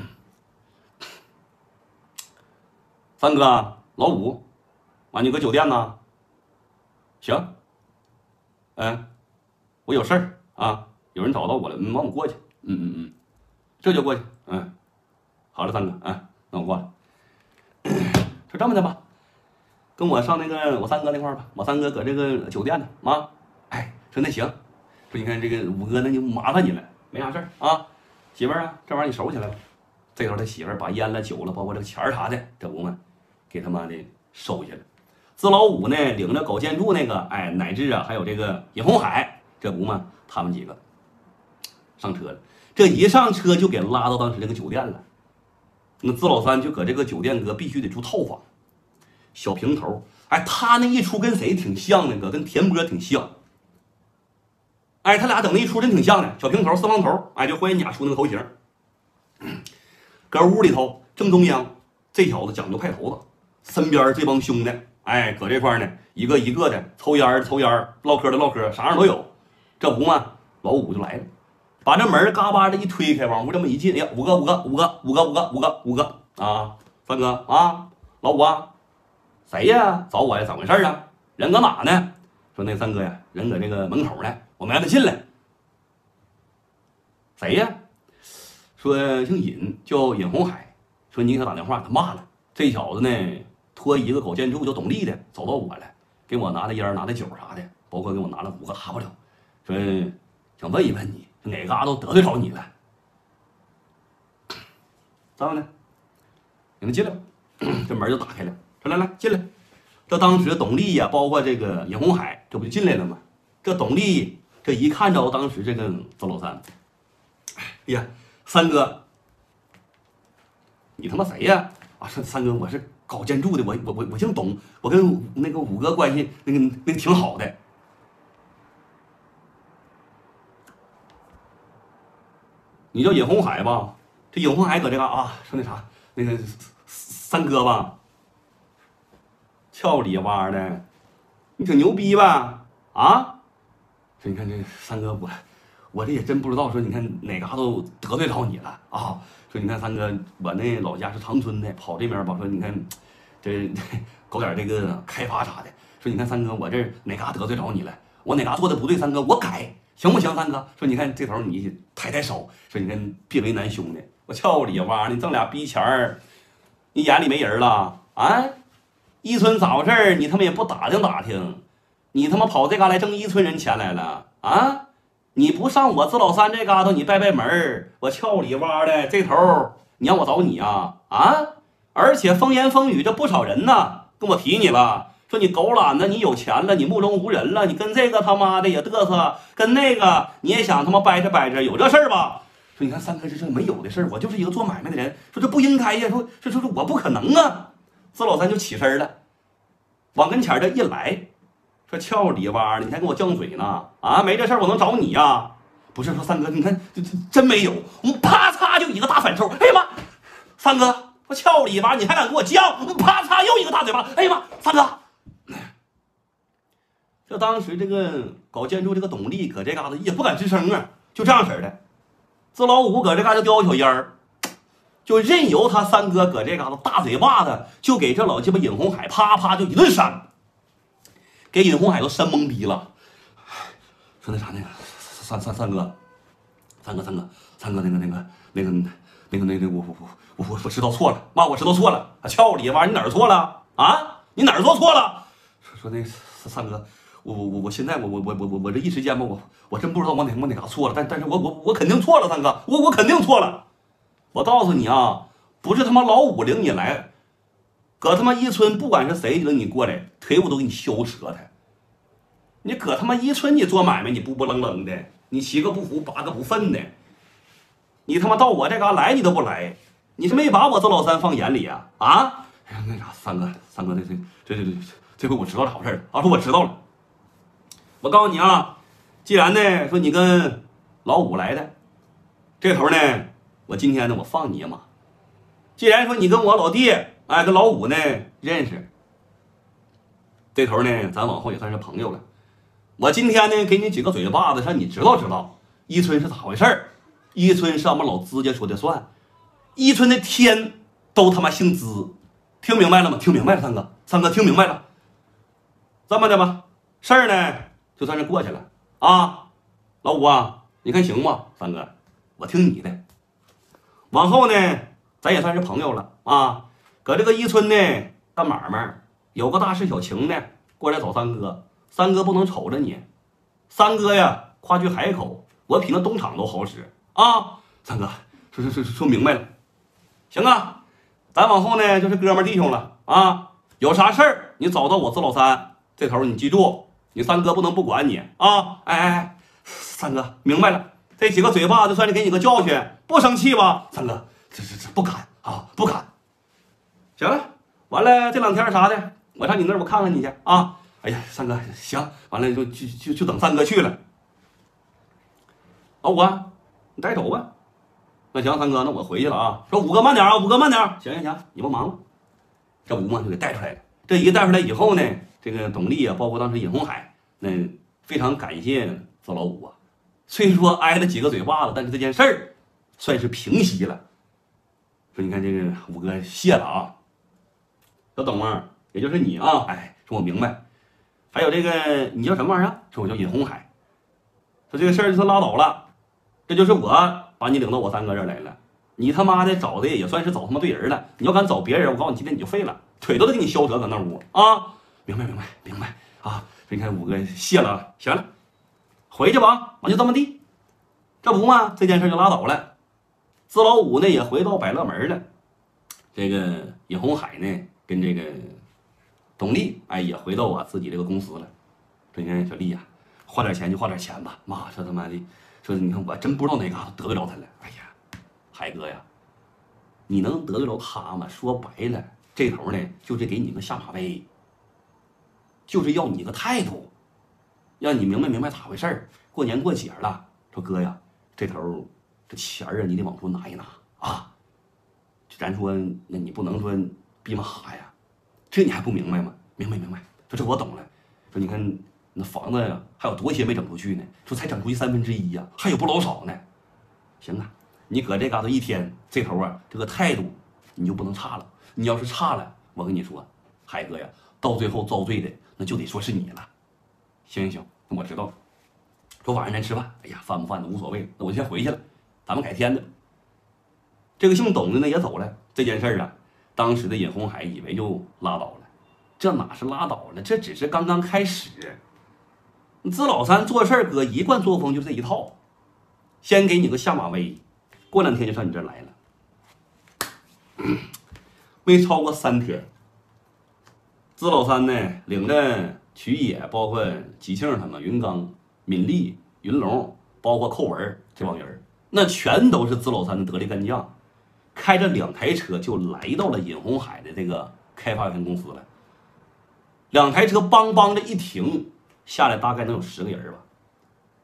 三哥，老五，完你搁酒店呢？行，嗯，我有事儿啊，有人找到我了，嗯，让我过去，嗯嗯嗯，这就过去，嗯，好了，三哥，嗯，那我过来。说这么的吧，跟我上那个我三哥那块儿吧，我三哥搁这个酒店呢，啊，哎，说那行，说你看这个五哥那就麻烦你了，没啥事儿啊，媳妇儿啊，这玩意儿你收起来了。这头他媳妇儿把烟了酒了，包括这个钱儿啥的，这不嘛，给他妈的收下了。自老五呢，领着搞建筑那个，哎，乃至啊，还有这个尹红海，这不嘛，他们几个上车了。这一上车就给拉到当时这个酒店了。那自老三就搁这个酒店哥必须得住套房，小平头，哎，他那一出跟谁挺像的哥，跟田波挺像。哎，他俩整那一出真挺像的，小平头四方头，哎，就霍元甲出那个头型。搁屋里头正中央，这小子讲究派头子，身边这帮兄弟。哎，搁这块呢，一个一个的抽烟抽烟，唠嗑的唠嗑，啥样都有。这不嘛，老五就来了，把这门嘎巴的一推开，往屋这么一进，哎呀，五个五个五个五个五个五个五个啊，三哥啊，老五啊，谁呀？找我呀？怎么回事啊？人搁哪呢？说那三哥呀，人搁这个门口呢，我没让他进来。谁呀？说姓尹，叫尹红海。说你给他打电话，他骂了。这小子呢？托一个搞建筑叫董力的找到我了，给我拿的烟拿的酒啥的，包括给我拿了五个 W， 说想问一问你哪嘎都得罪着你了。咋么呢？你们进来吧，这门就打开了，说来来进来。这当时董力呀，包括这个尹红海，这不就进来了吗？这董力这一看着当时这个邹老三，哎呀，三哥，你他妈谁呀？啊，说三哥，我是搞建筑的，我我我我姓董，我跟那个五哥关系那个那个挺好的。你叫尹红海吧？这尹红海搁这嘎啊，说那啥，那个三哥吧，俏里哇的，你挺牛逼吧？啊？说你看这三哥，我我这也真不知道，说你看哪嘎都得罪着你了啊？说你看三哥，我那老家是长春的，跑这边吧，说你看这搞点这个开发啥的。说你看三哥，我这哪嘎得罪着你了？我哪嘎做的不对，三哥我改行不行？三哥说你看这头你抬抬手，说你看别为难兄弟。我操你妈！你挣俩逼钱儿，你眼里没人了啊？伊春咋回事？你他妈也不打听打听，你他妈跑这嘎来挣伊春人钱来了啊？你不上我自老三这嘎达，你拜拜门儿，我俏里哇的这头，你让我找你啊啊！而且风言风语这不少人呢，跟我提你了，说你狗懒子，你有钱了，你目中无人了，你跟这个他妈的也嘚瑟，跟那个你也想他妈掰扯掰扯，有这事儿吧？说你看三哥这是没有的事儿，我就是一个做买卖的人，说这不应该呀，说说说说我不可能啊！自老三就起身了，往跟前这一来。说俏里哇，你还跟我犟嘴呢？啊，没这事儿我能找你呀？ 不是说三哥，你看这这真没有，我们啪嚓就一个大反抽，哎呀妈，三哥，我敲你一把，你还敢给我犟？啪嚓又一个大嘴巴，哎呀妈，三哥。这当时这个搞建筑这个董力搁这嘎达也不敢吱声啊，就这样式的。自老五搁这嘎达叼小烟儿，就任由他三哥搁这嘎达大嘴巴子，就给这老鸡巴尹红海啪啪就一顿扇，给尹红海都扇懵逼了。说那啥那个三三三哥，三哥三哥三哥那个那个那个那个那个我我我我我知道错了，妈我知道错了，撬你玩意你哪儿错了啊？你哪儿做错了？说说那三哥。我我我我现在我我我我我我这一时间吧，我我真不知道我哪我哪嘎错了，但但是我我我肯定错了，三哥，我我肯定错了。我告诉你啊，不是他妈老五领你来，搁他妈一村，不管是谁领你过来，腿我都给你削折他。你搁他妈一村你做买卖，你不不愣愣的，你七个不服八个不忿的，你他妈到我这嘎来你都不来，你是没把我这老三放眼里啊？啊？那啥，三哥三哥，这这这这这这回我知道咋回事了。啊，说我知道了。我告诉你啊，既然呢说你跟老五来的，这头呢，我今天呢我放你一马。既然说你跟我老弟，哎，跟老五呢认识，这头呢咱往后也算是朋友了。我今天呢给你几个嘴巴子，让你知道知道一村是咋回事儿。一村是俺们老资家说的算，一村的天都他妈姓资，听明白了吗？听明白了，三哥，三哥听明白了。这么的吧，事儿呢就算是过去了啊，老五啊，你看行吗？三哥，我听你的。往后呢，咱也算是朋友了啊。搁这个一村呢干买卖，有个大事小情呢，过来找三哥。三哥不能瞅着你，三哥呀，夸句海口，我比那东厂都好使啊。三哥，说说说说明白了，行啊，咱往后呢就是哥们弟兄了啊。有啥事儿你找到我自老三这头，你记住。你三哥不能不管你啊！哎哎哎，三哥明白了，这几个嘴巴就算是给你个教训，不生气吧？三哥，这这这不敢啊，不敢。行了，完了这两天啥的，我上你那儿我看看你去啊！哎呀，三哥行，完了就就就就等三哥去了。老五啊，你带走吧。那行，三哥，那我回去了啊。说五哥慢点啊，五哥慢点。行行行，你别忙了。这五嘛就给带出来了。这一带出来以后呢，这个董力啊，包括当时尹红海，那非常感谢这老五啊。虽说挨了几个嘴巴子，但是这件事儿算是平息了。说你看这个五哥谢了啊，小董啊，也就是你啊，哎，说我明白。还有这个你叫什么玩意儿？说我叫尹红海。说这个事儿就算拉倒了，这就是我把你领到我三哥这儿来了。你他妈的找的也算是找他妈对人了。你要敢找别人，我告诉你，今天你就废了，腿都得给你削折搁那屋啊！明白明白明白啊！说你看五哥谢了，行了，回去吧，我就这么地。这不嘛，这件事就拉倒了。自老五呢也回到百乐门了。这个尹红海呢跟这个董力哎也回到我自己这个公司了。说你看小丽呀、啊，花点钱就花点钱吧。妈说他妈的，说你看我真不知道哪嘎达得罪着他了。哎呀，海哥呀，你能得罪着他吗？说白了，这头呢就是给你个下马威，就是要你个态度，让你明白明白咋回事儿。过年过节了，说哥呀，这头这钱啊，你得往出拿一拿啊。咱说，那你不能说逼骂呀，这你还不明白吗？明白明白。说这我懂了。说你看那房子呀，还有多些没整出去呢。说才整出去三分之一呀，还有不老少呢。行啊，你搁这嘎达一天，这头啊，这个态度你就不能差了。你要是差了，我跟你说，海哥呀，到最后遭罪的那就得说是你了。行行行，那我知道了。说晚上咱吃饭，哎呀，饭不饭的无所谓，那我先回去了，咱们改天的。这个姓董的呢也走了。这件事儿啊，当时的尹红海以为就拉倒了，这哪是拉倒了，这只是刚刚开始。自老三做事儿哥一贯作风就这一套，先给你个下马威，过两天就上你这儿来了。没超过三天，自老三呢领着曲野，包括吉庆他们、云刚、闵丽、云龙，包括寇文这帮人，那全都是自老三的得力干将，开着两台车就来到了尹红海的这个开发有限公司了。两台车邦邦的一停，下来大概能有十个人吧。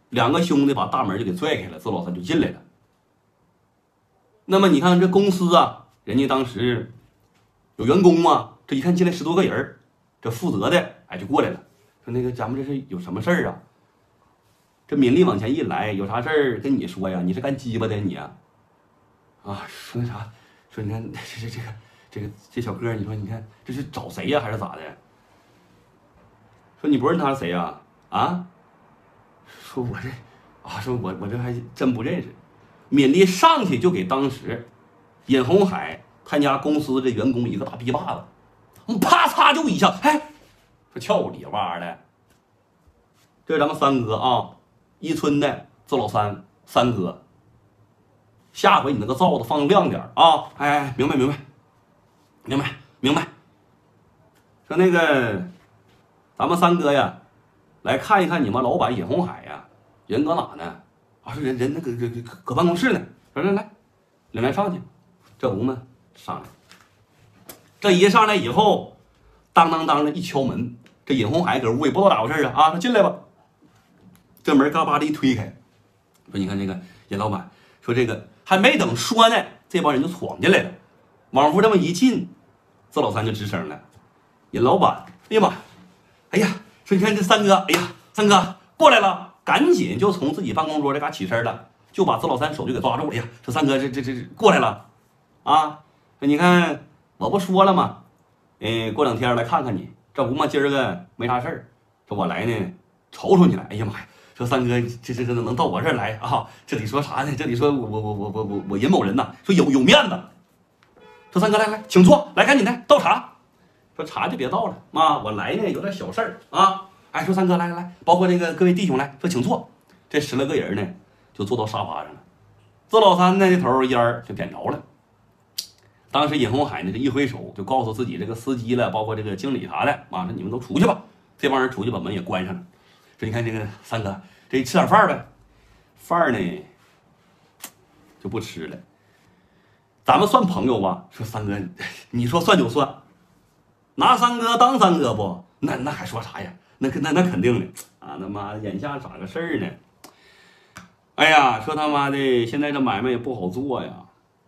两个兄弟把大门就给拽开了，自老三就进来了。那么你看这公司啊，人家当时有员工嘛，这一看进来十多个人，这负责的哎就过来了，说那个咱们这是有什么事儿啊？这敏丽往前一来，有啥事儿跟你说呀？你是干鸡巴的你啊？啊，说那啥，说你看这这这个这个这小哥，你说你看这是找谁呀，还是咋的？说你不认他是谁呀？啊？说我这啊，说我我这还真不认识。敏丽上去就给当时尹红海他家公司的员工一个大逼把子，啪嚓就一下，哎，说撬我里哇的。这是咱们三哥啊，一村的自老三三哥。下回你那个罩子放亮点啊！哎，明白明白，明白明白。说那个咱们三哥呀，来看一看你们老板尹红海呀，人搁哪呢？啊，说人人那个搁搁搁办公室呢。说来来，领来上去。这不嘛，上来。这一上来以后，当当当的一敲门，这尹红海搁屋也不知道咋回事啊啊，说进来吧。这门嘎巴的一推开，说你看这个尹老板，说这个还没等说呢，这帮人就闯进来了。往复这么一进，自老三就吱声了。尹老板，哎呀妈，哎呀，说你看这三哥，哎呀，三哥过来了，赶紧就从自己办公桌这嘎起身了，就把自老三手就给抓住了。哎呀，说三哥这这这过来了，啊，说你看我不说了吗？嗯，过两天来看看你，这不嘛今儿个没啥事儿，说我来呢瞅瞅你来。哎呀妈呀！说三哥，这这这能到我这儿来啊？这里说啥呢？这里说我我我我我我我尹某人呐，说有有面子。说三哥来来，请坐，来赶紧的倒茶。说茶就别倒了，妈，我来呢有点小事儿啊。哎，说三哥来来来，包括那个各位弟兄来说，请坐。这十来个人呢，就坐到沙发上了。自老三呢，这头烟儿就点着了。当时尹红海呢，这一挥手就告诉自己这个司机了，包括这个经理啥的，啊，说你们都出去吧。这帮人出去把门也关上了。说你看这个三哥，这吃点饭呗，饭呢就不吃了。咱们算朋友吧，说三哥，你说算就算，拿三哥当三哥不？那那还说啥呀？那那那肯定的啊！他妈眼下咋个事儿呢？哎呀，说他妈的，现在这买卖也不好做呀。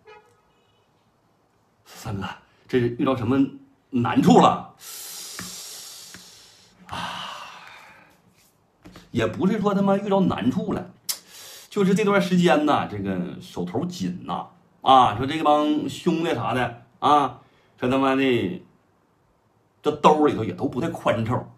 三哥，这是遇到什么难处了？也不是说他妈遇到难处了，就是这段时间呢，这个手头紧呐，啊，说这帮兄弟啥的啊，说他妈的这兜里头也都不太宽敞。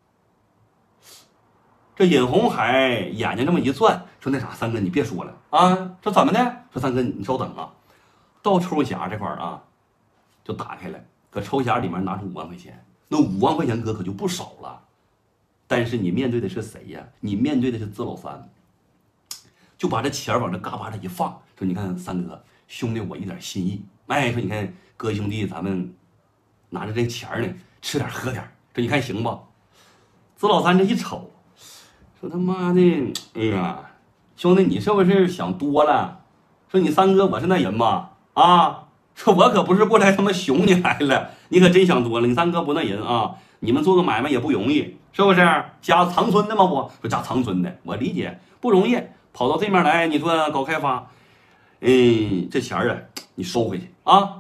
这尹红海眼睛这么一转，说那啥，三哥你别说了啊，说怎么的？说三哥你稍等啊，到抽匣这块儿啊，就打开了，搁抽匣里面拿出五万块钱，那五万块钱哥可就不少了。但是你面对的是谁呀？你面对的是自老三，就把这钱往这嘎巴的一放，说你看三哥兄弟我一点心意，哎，说你看哥兄弟咱们拿着这钱呢，吃点喝点，这你看行吧？自老三这一瞅，说他妈的，哎呀，兄弟你是不是想多了？说你三哥我是那人吗？啊，说我可不是过来他妈熊你来了，你可真想多了，你三哥不那人啊，你们做个买卖也不容易。是不是家长春的吗？不说家长春的，我理解不容易，跑到这面来，你说搞开发，嗯，这钱儿啊，你收回去啊。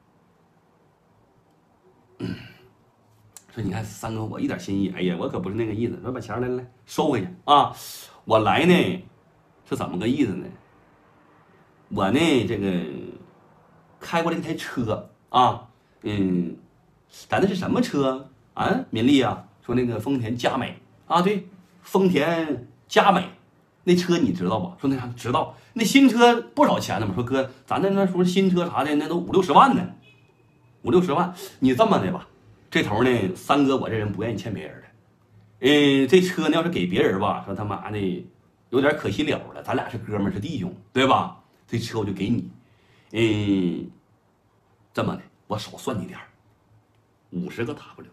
嗯，说你看三哥，我一点心意，哎呀，我可不是那个意思，说把钱来来收回去啊。我来呢是怎么个意思呢？我呢这个开过来一台车啊，嗯，咱那是什么车啊？民力啊。说那个丰田佳美啊，对，丰田佳美那车你知道吧？说那啥知道，那新车不少钱呢嘛。说哥，咱那那时候新车啥的那都五六十万呢，五六十万。你这么的吧，这头呢，三哥我这人不愿意欠别人的，嗯，这车呢要是给别人吧，说他妈的有点可惜了了，咱俩是哥们是弟兄，对吧？这车我就给你，嗯，这么的，我少算你点儿，五十个 W。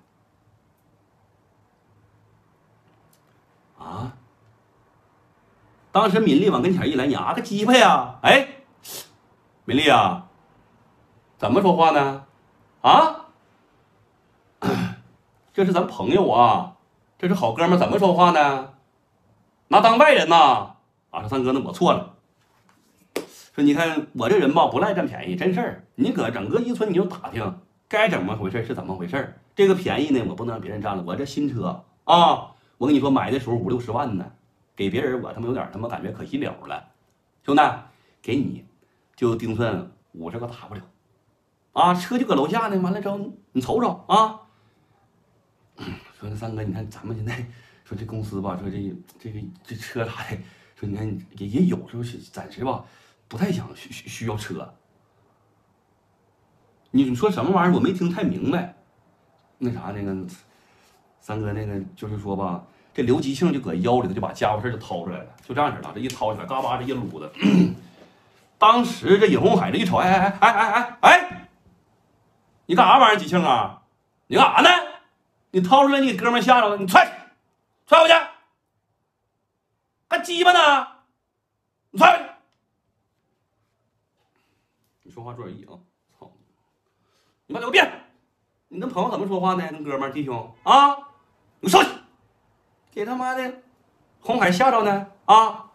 啊！当时敏丽往跟前一来，你啊个鸡巴呀！哎，敏丽啊，怎么说话呢？啊，这是咱朋友啊，这是好哥们，怎么说话呢？ 拿当外人呐。啊，说三哥，那我错了。说你看我这人吧，不赖占便宜，真事儿。你搁整个伊村你就打听，该怎么回事是怎么回事。这个便宜呢，我不能让别人占了。我这新车啊，我跟你说买的时候五六十万呢，给别人我他妈有点他妈感觉可惜了了。兄弟，给你就定算五十个 W， 啊，车就搁楼下呢。完了之后你瞅瞅啊。说那三哥，你看咱们现在说这公司吧，说这这个这车啥的。说你看也也有，说是暂时吧，不太想需需需要车。你说什么玩意儿？我没听太明白。那啥，那个三哥，那个就是说吧，这刘吉庆就搁腰里头就把家伙事就掏出来了，就这样式的，这一掏出来，嘎巴这一撸子。当时这尹红海这一瞅，哎哎哎哎哎哎，你干啥玩意儿？吉庆啊，你干啥呢？你掏出来，你哥们吓着了，你踹，踹回去。干鸡巴呢？你踹！你说话注点意啊！操！你妈给我变！你跟朋友怎么说话呢？跟哥们儿、弟兄啊！你上去！给他妈的红海吓着呢啊！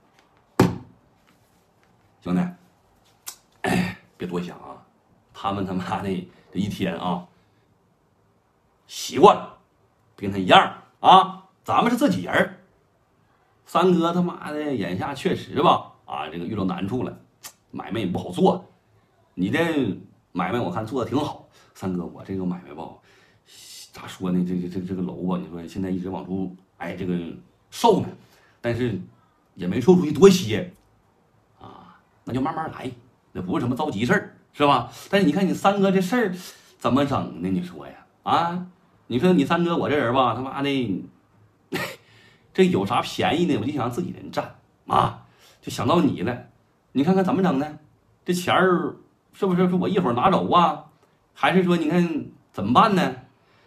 兄弟，哎，别多想啊！他们他妈的这一天啊，习惯了，跟他一样啊！咱们是自己人。三哥他妈的眼下确实吧，啊，这个遇到难处了，买卖也不好做。你这买卖我看做的挺好，三哥，我这个买卖吧，咋说呢？这个这个这个楼吧，你说现在一直往出哎这个售呢，但是也没售出去多些，啊，那就慢慢来，那不是什么着急事儿，是吧？但是你看你三哥这事儿怎么整呢？你说呀，啊，你说你三哥我这人吧，他妈的。这有啥便宜呢？我就想自己人占啊，就想到你了。你看看怎么整呢？这钱儿是不是说我一会儿拿走啊？还是说你看怎么办呢？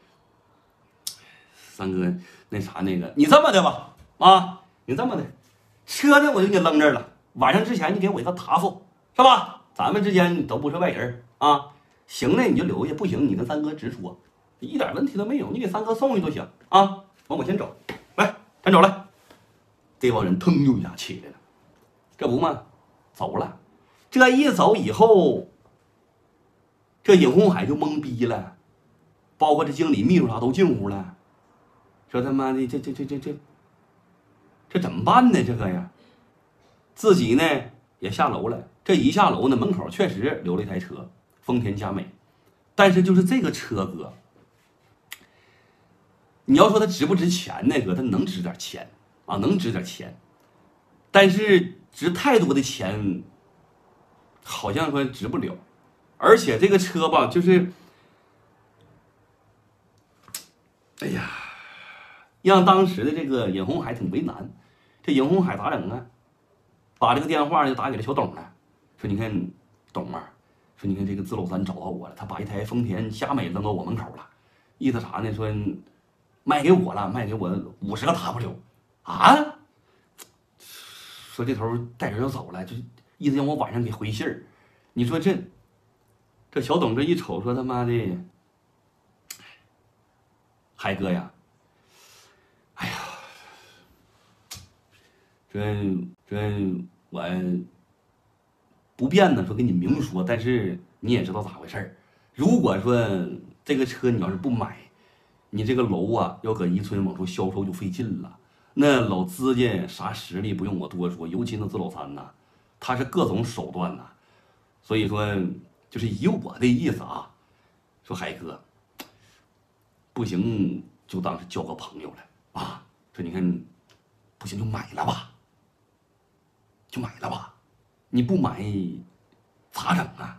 三哥，那啥那个，你这么的吧，啊，你这么的，车呢我就给你扔这儿了。晚上之前你给我一个答复，是吧？咱们之间都不是外人啊。行呢你就留下，不行你跟三哥直说，一点问题都没有。你给三哥送去就行啊。完我先走，来。赶走了，这帮人腾就一下起来了，这不嘛，走了。这一走以后，这尹红海就懵逼了，包括这经理、秘书啥都进屋了，说他妈的这这这这这这怎么办呢？这个呀，自己呢也下楼了。这一下楼呢，门口确实留了一台车，丰田佳美，但是就是这个车哥。你要说它值不值钱呢？哥，它能值点钱啊，能值点钱，但是值太多的钱，好像说值不了。而且这个车吧，就是，哎呀，让当时的这个尹红海挺为难。这尹红海咋整啊？把这个电话就打给了小董了，说你看，董啊，说你看这个自老三找到我了，他把一台丰田佳美扔到我门口了，意思啥呢？说。卖给我了，卖给我五十个 W， 啊！说这头带人就走了，就意思让我晚上给回信儿。你说这这小董这一瞅，说他妈的，海哥呀，哎呀，这这我不便呢，说跟你明说，但是你也知道咋回事儿。如果说这个车你要是不买，你这个楼啊，要搁伊村往出销售就费劲了。那老资家啥实力不用我多说，尤其那自老三呐，他是各种手段呐。所以说，就是以我的意思啊，说海哥，不行就当是交个朋友了啊。说你看，不行就买了吧，就买了吧。你不买咋整啊？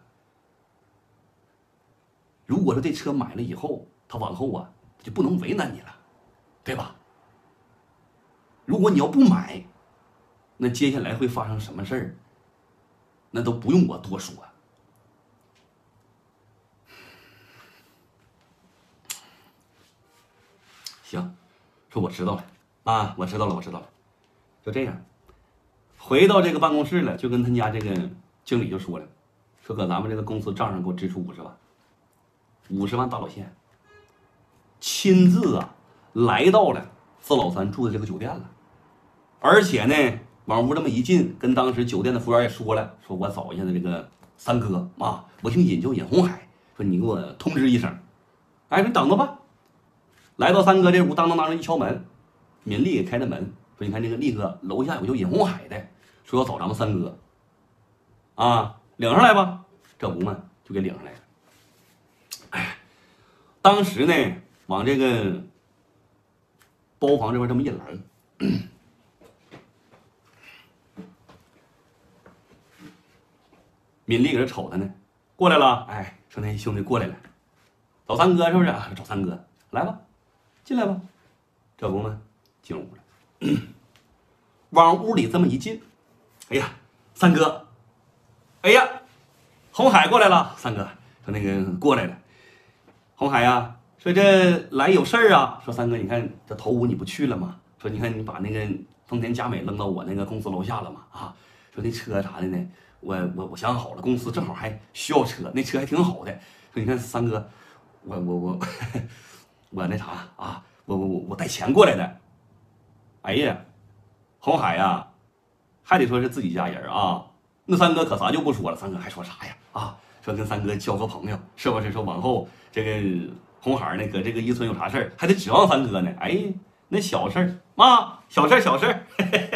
如果说这车买了以后，他往后啊。就不能为难你了，对吧？如果你要不买，那接下来会发生什么事儿？那都不用我多说。行，说我知道了啊，我知道了，我知道了。就这样，回到这个办公室了，就跟他家这个经理就说了，说搁咱们这个公司账上给我支出五十万，五十万大老县。亲自啊，来到了自老三住的这个酒店了， 而且呢，往屋这么一进，跟当时酒店的服务员也说了，说我找一下子这个三哥啊，我姓尹，叫尹红海，说你给我通知一声。哎，说你等着吧。来到三哥这屋，当当当的一敲门，闵丽给开的门，说你看这个力哥，楼下有叫尹红海的，说要找咱们三哥，啊，领上来吧。这不嘛，就给领上来了。哎，当时呢，往这个包房这边这么一来，闵丽搁这瞅他呢，过来了。哎，说那兄弟过来了，找三哥是不是啊？找三哥，来吧，进来吧。这不嘛，进屋了。往屋里这么一进，哎呀，三哥，哎呀，红海过来了。三哥说那个过来了。红海呀、啊，说这来有事儿啊。说三哥，你看这头屋你不去了吗？说你看你把那个丰田佳美扔到我那个公司楼下了嘛？啊，说那车啥的呢？我我我想好了，公司正好还需要车，那车还挺好的。说你看三哥，我我我我那啥啊，我我我我带钱过来的。哎呀，红海呀、啊，还得说是自己家人啊。那三哥可啥就不说了，三哥还说啥呀？啊，说跟三哥交个朋友，是不是？说往后这个红孩呢，搁这个一村有啥事儿，还得指望三哥呢。哎，那小事儿妈，小事儿小事儿。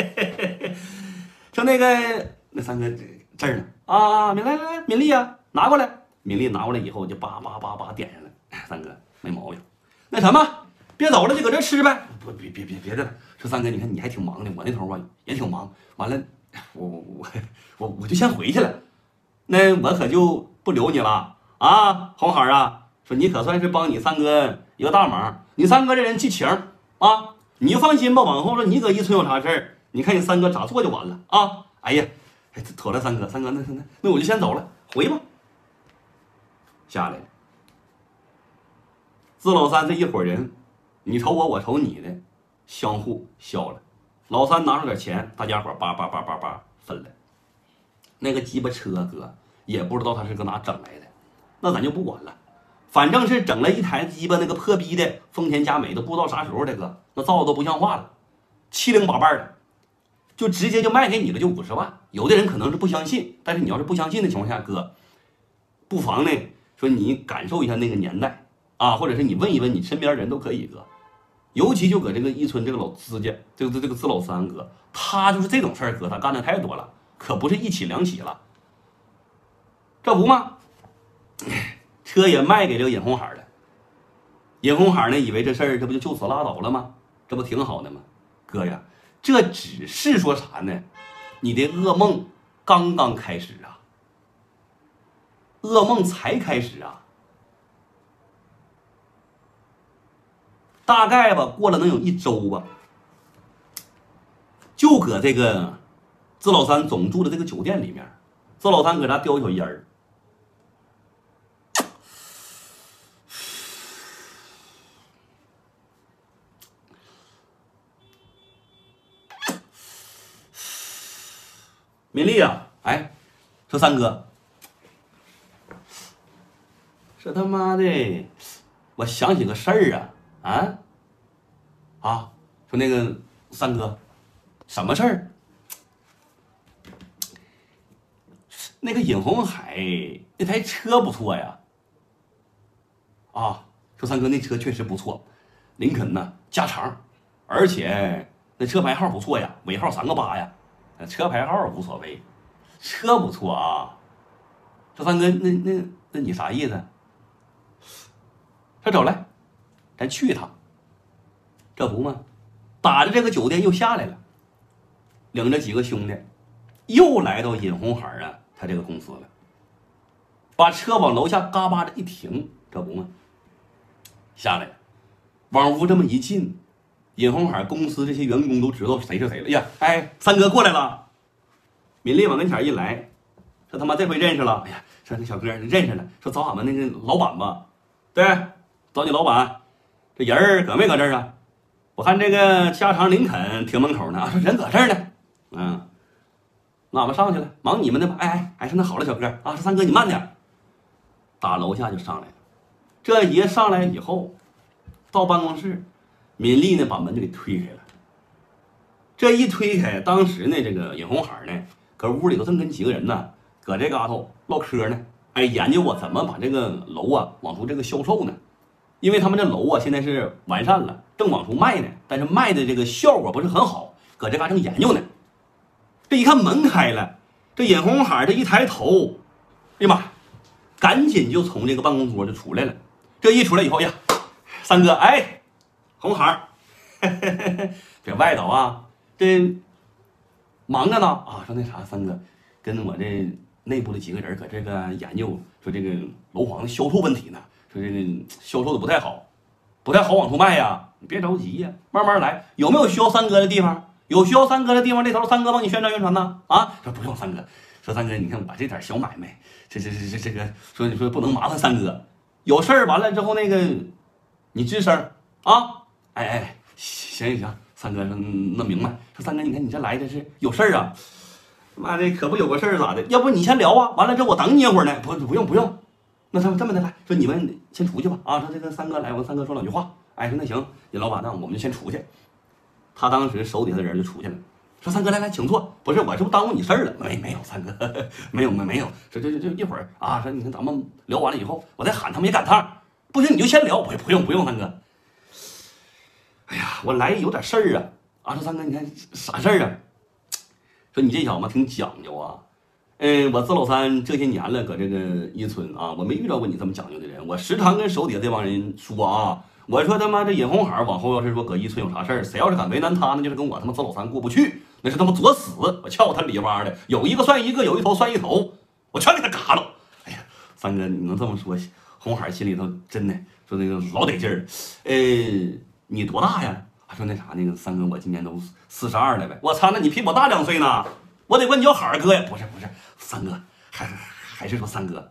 说那个那三哥这儿呢啊，敏来来来，敏丽啊，拿过来。敏丽拿过来以后就叭叭叭叭点上了。三哥没毛病，那什么，别走了，就搁这吃呗。不，别别别别的了。说三哥，你看你还挺忙的，我那头啊也挺忙。完了，我我我我我就先回去了。那我可就不留你了啊，红孩啊！说你可算是帮你三哥一个大忙。你三哥这人记情啊，你就放心吧。往后说你搁一村有啥事儿，你看你三哥咋做就完了啊。哎呀，妥了，三哥，三哥，那那那我就先走了，回吧。下来了，自老三这一伙人，你瞅我，我瞅你的，相互消了。老三拿出点钱，大家伙叭叭叭叭叭分了。那个鸡巴车哥也不知道他是搁哪整来的，那咱就不管了，反正是整了一台鸡巴那个破逼的丰田佳美，都不知道啥时候的哥，那造的都不像话了，七零八瓣的，就直接就卖给你了，就五十万。有的人可能是不相信，但是你要是不相信的情况下，哥，不妨呢说你感受一下那个年代啊，或者是你问一问你身边人都可以，哥。尤其就搁这个一村这个老资家，这个这个资老三哥，他就是这种事儿，哥他干的太多了，可不是一起两起了。这不吗？车也卖给这个尹红海了。尹红海呢，以为这事儿这不就就此拉倒了吗？这不挺好的吗？哥呀，这只是说啥呢？你的噩梦刚刚开始啊，噩梦才开始啊。大概吧，过了能有一周吧，就搁这个自老三总住的这个酒店里面，自老三搁那叼一小烟儿。敏丽啊，哎，说三哥，说他妈的，我想起个事儿啊。啊啊！说那个三哥，什么事儿？那个尹红海那台车不错呀。啊，说三哥那车确实不错，林肯呢加长，而且那车牌号不错呀，尾号三个八呀。车牌号无所谓，车不错啊。说三哥，那那那你啥意思？说走来。咱去一趟，这不嘛，打着这个酒店又下来了，领着几个兄弟，又来到尹红海啊他这个公司了，把车往楼下嘎巴着一停，这不嘛，下来了，往屋这么一进，尹红海公司这些员工都知道谁是谁了呀！哎，三哥过来了，闵丽往跟前一来，说他妈这回认识了，哎呀，说那小哥认识了，说找俺们那个老板吧，对，找你老板。这人儿搁没搁这儿啊？我看这个加长林肯停门口呢。啊，说人搁这儿呢。嗯，那俺们上去了，忙你们的吧。哎哎哎，说那好了，小哥啊，说三哥你慢点。打楼下就上来了。这一上来以后，到办公室，闵丽呢把门就给推开了。 这一推开，当时呢，这个尹红海呢，搁屋里头正跟几个人呢，搁这嘎头唠嗑呢，哎，研究啊怎么把这个楼啊往出这个销售呢？因为他们这楼啊现在是完善了，正往出卖呢，但是卖的这个效果不是很好，搁这嘎正研究呢。这一看门开了，这尹红海这一抬头，哎呀妈，赶紧就从这个办公桌就出来了。这一出来以后呀，三哥，哎，红海，这外头啊，这忙着呢啊，说那啥，三哥跟我这内部的几个人搁这个研究，说这个楼房的销售问题呢，说这个销售的不太好，不太好往出卖呀。你别着急呀，慢慢来。有没有需要三哥的地方？有需要三哥的地方，这头三哥帮你宣传宣传呢。啊，说不用三哥，说三哥，你看我这点小买卖，这这这这这个，说你说不能麻烦三哥，有事儿完了之后那个你吱声啊。哎哎，行行行，三哥说那明白。说三哥，你看你这来的是有事儿啊？妈的，可不有个事儿咋的？要不你先聊啊，完了之后我等你一会儿呢。不不用不用，那他们这么的来说，你们先出去吧。啊，说这个三哥来，我跟三哥说两句话。哎，说那行，尹老板，那我们就先出去。他当时手底下的人就出去了，说三哥来来，请坐。不是，我是不耽误你事儿了？没没有，三哥没有没没有。说这这这一会儿啊，说你看咱们聊完了以后，我再喊他们也赶趟。不行你就先聊，不不用不用，三哥。哎呀，我来有点事儿啊。啊，说三哥，你看啥事儿啊？说你这小子挺讲究啊。嗯，我自老三这些年了，搁这个伊村啊，我没遇到过你这么讲究的人。我时常跟手底下这帮人说啊，我说他妈这尹红海往后要是说搁伊村有啥事儿，谁要是敢为难他，那就是跟我他妈自老三过不去，那是他妈作死！我撬他里边的，有一个算一个，有一头算一头，我全给他嘎了。哎呀，三哥，你能这么说，红海心里头真的说那个老得劲儿。呃，你多大呀？他说那啥，那个三哥，我今年都四十二了呗。我操，那你比我大两岁呢？我得管你叫海儿哥呀。不是不是，三哥，还还是说三哥。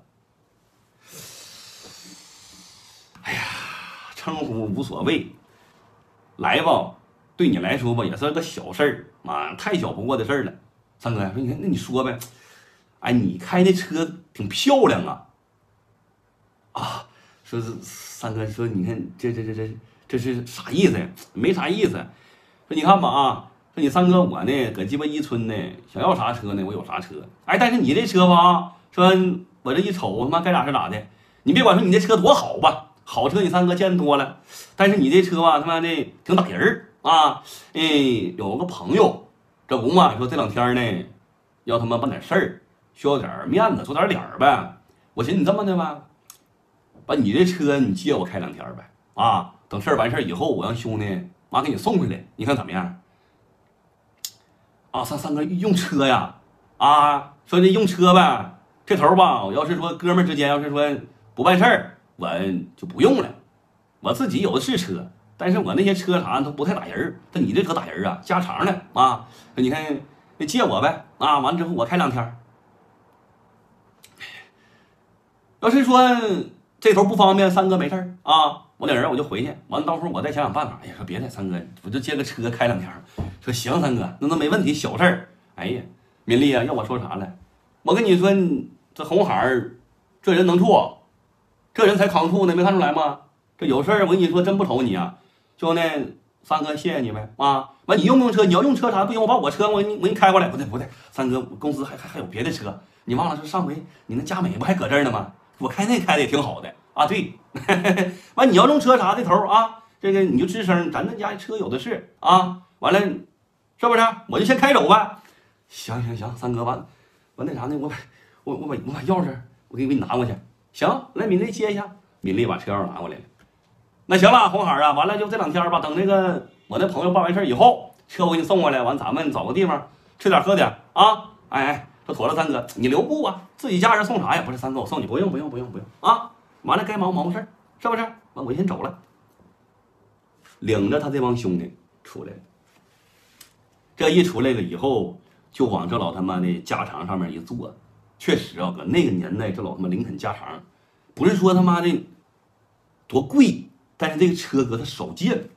哎呀，称呼无所谓，来吧，对你来说吧，也是个小事儿，妈，太小不过的事儿了。三哥说，你看，那你说呗。哎，你开那车挺漂亮啊。啊，说是三哥说，你看这这这这这是啥意思呀？没啥意思。说你看吧啊。说你三哥我呢，搁鸡巴伊村呢，想要啥车呢，我有啥车。哎，但是你这车吧，说我这一瞅，他妈该咋是咋的。你别管说你这车多好吧，好车你三哥见多了，但是你这车吧，他妈的挺打人儿啊。哎，有个朋友，这不嘛，说这两天呢，要他妈办点事儿，需要点面子，做点脸儿呗。我寻思你这么的吧，把你这车你借我开两天呗。啊，等事儿完事儿以后，我让兄弟妈给你送回来，你看怎么样？啊，三三哥用车呀，啊，说这用车呗，这头吧，我要是说哥们儿之间要是说不办事儿，我就不用了，我自己有的是车，但是我那些车啥都不太打人儿，但你这车打人儿啊，加长的啊，你看那借我呗，啊，完了之后我开两天，要是说这头不方便，三哥没事儿啊，我领人我就回去，完了到时候我再想想办法。哎呀，说别的，三哥我就借个车开两天。说行，三哥，那都没问题，小事儿。哎呀，敏丽啊，要我说啥了？我跟你说，这红孩儿这人能处，这人才扛处呢，没看出来吗？这有事儿，我跟你说，真不愁你啊。就那三哥，谢谢你呗啊。完，你用不用车？你要用车啥不行，我把我车我给你我给你开过来。不对不对，三哥，公司还还还有别的车，你忘了是上回你那佳美不还搁这儿呢吗？我开那开的也挺好的啊。对，完你要用车啥的头啊，这个你就吱声，咱那家车有的是啊。完了。是不是？我就先开走呗。行行行，三哥，完完那啥呢？我把我我把我把钥匙我给你给你拿过去。行，来敏丽接一下。敏丽把车钥匙拿过来了。那行了，红孩啊，完了就这两天吧。等那个我那朋友办完事以后，车我给你送过来。完咱们找个地方吃点喝点啊。哎哎，说妥了，三哥，你留步啊。自己家人送啥呀？不是三哥，我送你，不用不用不用不用啊。完了该忙忙活事儿，是不是？完我先走了，领着他这帮兄弟出来了。这一出来了以后，就往这老他妈的家常上面一坐，确实啊，搁那个年代，这老他妈林肯家常，不是说他妈的多贵，但是这个车搁他手贱，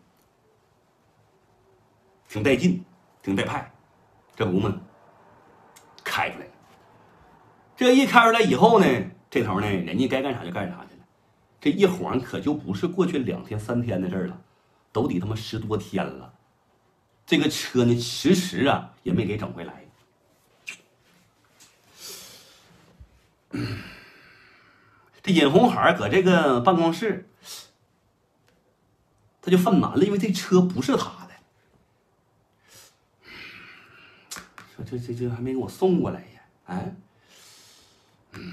挺带劲，挺带派，这不嘛，开出来了。这一开出来以后呢，这头呢，人家该干啥就干啥去了。这一晃可就不是过去两天三天的事儿了，都得他妈十多天了。 这个车呢迟迟啊也没给整回来。这尹红海搁这个办公室，他就犯难了，因为这车不是他的。说这这这还没给我送过来呀？哎，嗯，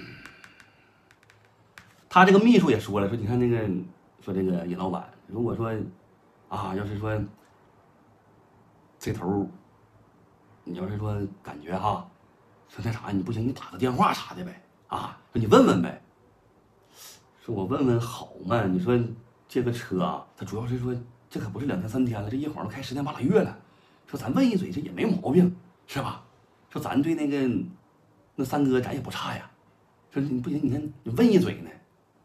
他这个秘书也说了，说你看那个，说这个尹老板，如果说啊，要是说这头，你要是说感觉哈，说那啥，你不行，你打个电话啥的呗，啊，说你问问呗。说我问问好嘛？你说这个车啊，它主要是说这可不是两天三天了，这一晃都开十天八拉月了。说咱问一嘴，这也没毛病，是吧？说咱对那个那三哥咱也不差呀。说你不行，你看你问一嘴呢。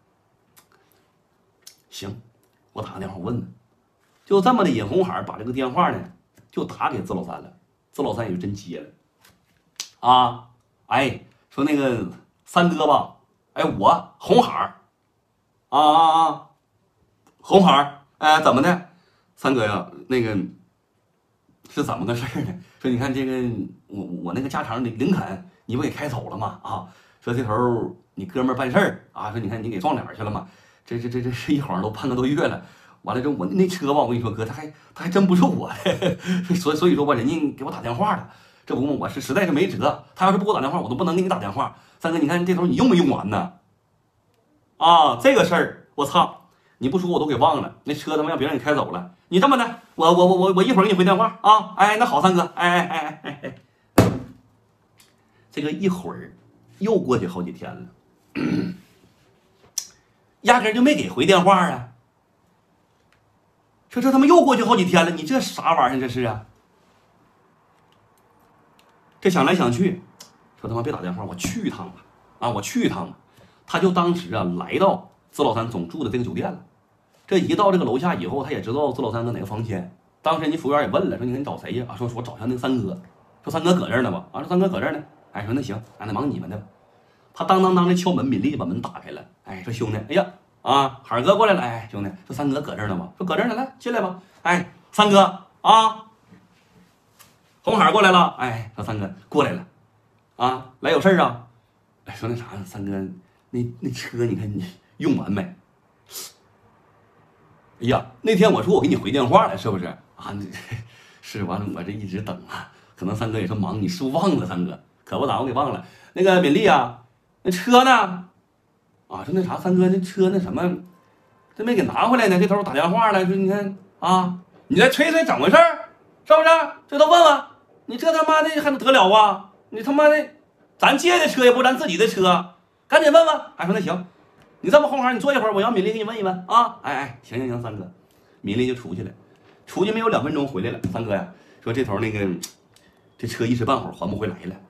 行，我打个电话问问。就这么的，尹红海把这个电话呢就打给自老三了，自老三也就真接了。啊，哎，说那个三哥吧，哎，我红海。啊啊啊！红孩，哎，怎么的？三哥呀，那个是怎么个事儿呢？说你看这个，我我那个加长林林肯，你不给开走了吗？啊，说这头你哥们儿办事儿啊，说你看你给撞脸去了吗？这这这这这一晃都半个多月了。完了之后，我那车吧，我跟你说哥，他还他还真不是我的，所以所以说吧，人家给我打电话了，这不我是实在是没辙。他要是不给我打电话，我都不能给你打电话。三哥，你看这头你用没用完呢？啊，这个事儿，我操！你不说我都给忘了。那车他妈让别人给开走了。你这么的，我我我我我一会儿给你回电话啊！哎，那好，三哥，哎哎哎哎哎，这个一会儿又过去好几天了，压根就没给回电话啊！说这他妈又过去好几天了，你这啥玩意儿这是啊？这想来想去，说他妈别打电话，我去一趟吧！啊，我去一趟吧！他就当时啊来到自老三总住的这个酒店了。这一到这个楼下以后，他也知道自老三搁哪个房间。当时人家服务员也问了，说你看你找谁呀？啊，说说我找下那个三哥。说三哥搁这儿呢吧？啊，说三哥搁这儿呢。哎，说那行，俺得忙你们的吧。他当当当的敲门，敏丽把门打开了。哎，说兄弟，哎呀，啊，海哥过来了。哎，兄弟，说三哥搁这儿呢吧？说搁这儿呢，来进来吧。哎，三哥啊，红海过来了。哎，说三哥过来了。啊，来有事儿啊？哎，说那啥，三哥，那那车你看你用完没？哎呀，那天我说我给你回电话了，是不是啊？是完了，我这一直等啊，可能三哥也是忙，你是不是忘了？三哥可不咋，我给忘了。那个敏丽啊，那车呢？啊，说那啥，三哥那车那什么，这没给拿回来呢。这头打电话了，说你看啊，你再吹吹怎么回事儿，是不是？这都问问你，这他妈的还能得了啊？你他妈的，咱借的车也不是咱自己的车，赶紧问问。哎，说那行。你这么红孩，你坐一会儿，我让敏丽给你问一问啊！哎哎，行行行，三哥，敏丽就出去了，出去没有两分钟回来了。三哥呀，说这头那个这车一时半会儿还不回来了，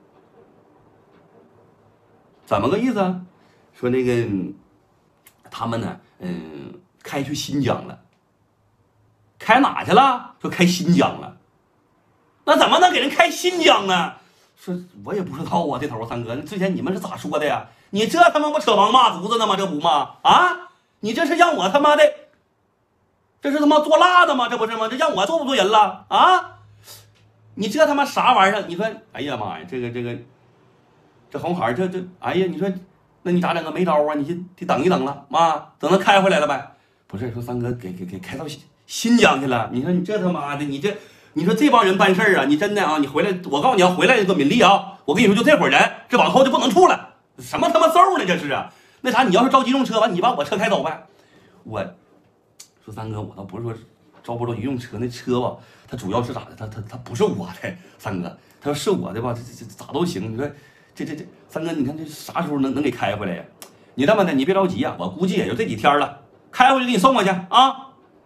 怎么个意思啊？说那个他们呢，嗯，开去新疆了，开哪去了？说开新疆了，那怎么能给人开新疆呢？说我也不知道啊，这头三哥，之前你们是咋说的呀？你这他妈不扯王骂犊子呢吗？这不吗？啊，你这是让我他妈的，这是他妈做辣的吗？这不是吗？这让我做不做人了啊？你这他妈啥玩意儿？你说，哎呀妈呀，这个这个，这红孩这这，哎呀，你说，那你咋整个没招啊？你就得等一等了啊，等他开回来了呗。不是说三哥给给给开到新疆去了？你说你这他妈的，你这。你说这帮人办事儿啊，你真的啊，你回来，我告诉你要回来这个敏丽啊，我跟你说就这伙人，这往后就不能处了，什么他妈揍呢这是啊？那啥，你要是着急用车完，你把我车开走呗。我说三哥，我倒不是说着不着急用车，那车吧，它主要是咋的？它它它不是我的，三哥，他要是我的吧，这这这咋都行。你说这这这三哥，你看这啥时候能能给开回来呀？你这么的，你别着急啊，我估计也就这几天了，开回去给你送过去啊。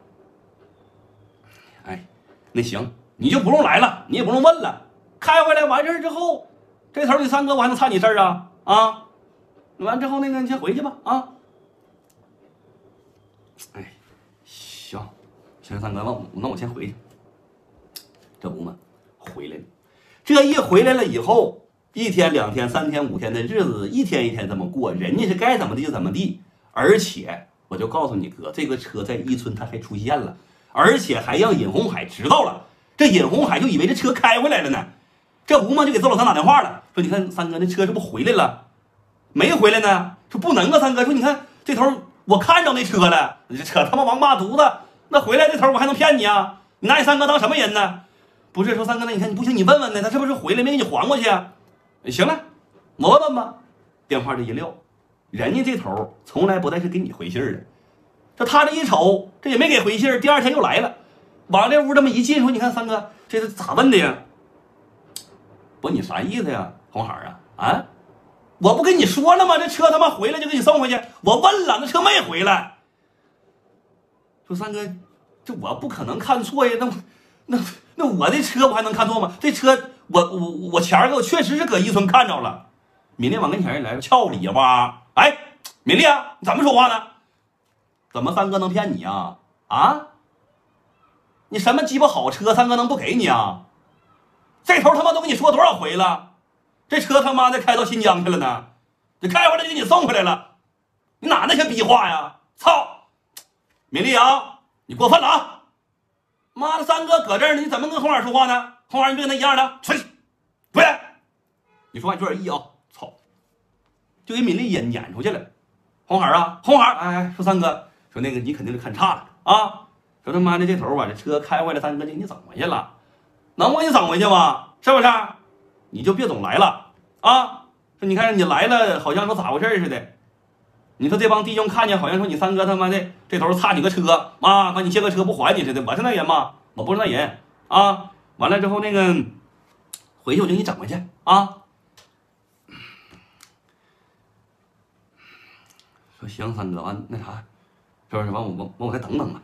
哎。那行，你就不用来了，你也不用问了。开回来完事儿之后，这头你三哥我还能掺你事儿啊？啊，完之后那个你先回去吧啊。哎，行，行，三哥，那我那我先回去。这不嘛，回来了。这一回来了以后，一天、两天、三天、五天的日子，一天一天这么过，人家是该怎么地就怎么地。而且我就告诉你哥，这个车在伊春它还出现了。而且还让尹红海知道了， 这尹红海就以为这车开回来了呢，这不嘛就给邹老三打电话了，说你看三哥那车是不回来了？没回来呢？说不能啊，三哥，说你看这头我看着那车了，你这扯他妈王八犊子，那回来这头我还能骗你啊？你拿你三哥当什么人呢？不是，说三哥那你看你不行，你问问呢，他是不是回来没给你还过去啊？行了，我问问吧。电话这一撂，人家这头从来不带是给你回信的，这他这一瞅，这也没给回信，第二天又来了，往这屋这么一进，说你看三哥这是咋问的呀？不，你啥意思呀，红孩啊？啊，我不跟你说了吗？这车他妈回来就给你送回去，我问了，那车没回来。说三哥，这我不可能看错呀，那那那我的车我还能看错吗？这车我我我前儿个我确实是搁伊村看着了。敏丽往跟前一来，俏里哇！哎，敏丽啊，你怎么说话呢？怎么三哥能骗你啊？啊？你什么鸡巴好车，三哥能不给你啊？这头他妈都跟你说多少回了，这车他妈的开到新疆去了呢，这开回来就给你送回来了，你哪那些逼话呀？操！敏丽啊，你过分了啊！妈的，三哥搁这儿呢，你怎么跟红孩说话呢？红孩，你别跟他一样的，出去，回来！你说话你注点意啊！操！就给敏丽撵撵出去了。红孩啊，红孩，哎哎，说三哥，说那个你肯定是看差了啊！说他妈的这头把这车开回来，三哥就给你整回去了，能不给你整回去吗？是不是？你就别总来了啊！说你看你来了，好像说咋回事似的。你说这帮弟兄看见好像说你三哥他妈的这头差你个车啊，把你借个车不还你似的，我是那人吗？我不是那人啊！完了之后那个回去我就给你整回去啊！说行，三哥完那啥，是不是？完我我我再等等吧。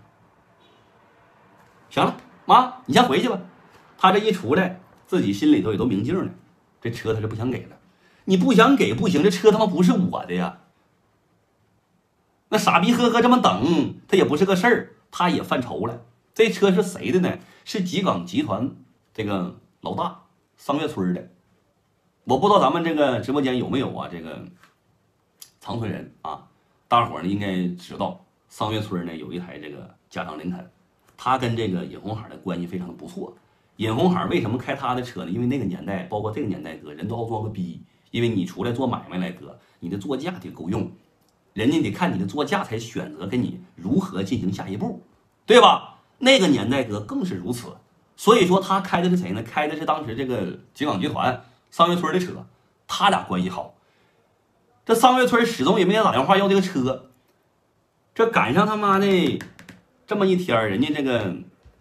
行了，妈，你先回去吧。他这一出来，自己心里头也都明镜了，这车他是不想给了。你不想给不行，这车他妈不是我的呀。那傻逼呵呵这么等，他也不是个事儿，他也犯愁了。这车是谁的呢？是吉港集团这个老大桑月村的。我不知道咱们这个直播间有没有啊？这个长春人啊，大伙儿呢应该知道，桑月村呢有一台这个加长林肯，他跟这个尹红海的关系非常的不错。尹红海为什么开他的车呢？因为那个年代，包括这个年代哥，人都好装个逼，因为你出来做买卖来哥，你的座驾得够用。人家得看你的座驾才选择跟你如何进行下一步，对吧？那个年代哥更是如此。所以说他开的是谁呢？开的是当时这个吉港集团桑月村的车，他俩关系好。这桑月村始终也没给他打电话要这个车，这赶上他妈的这么一天，人家这个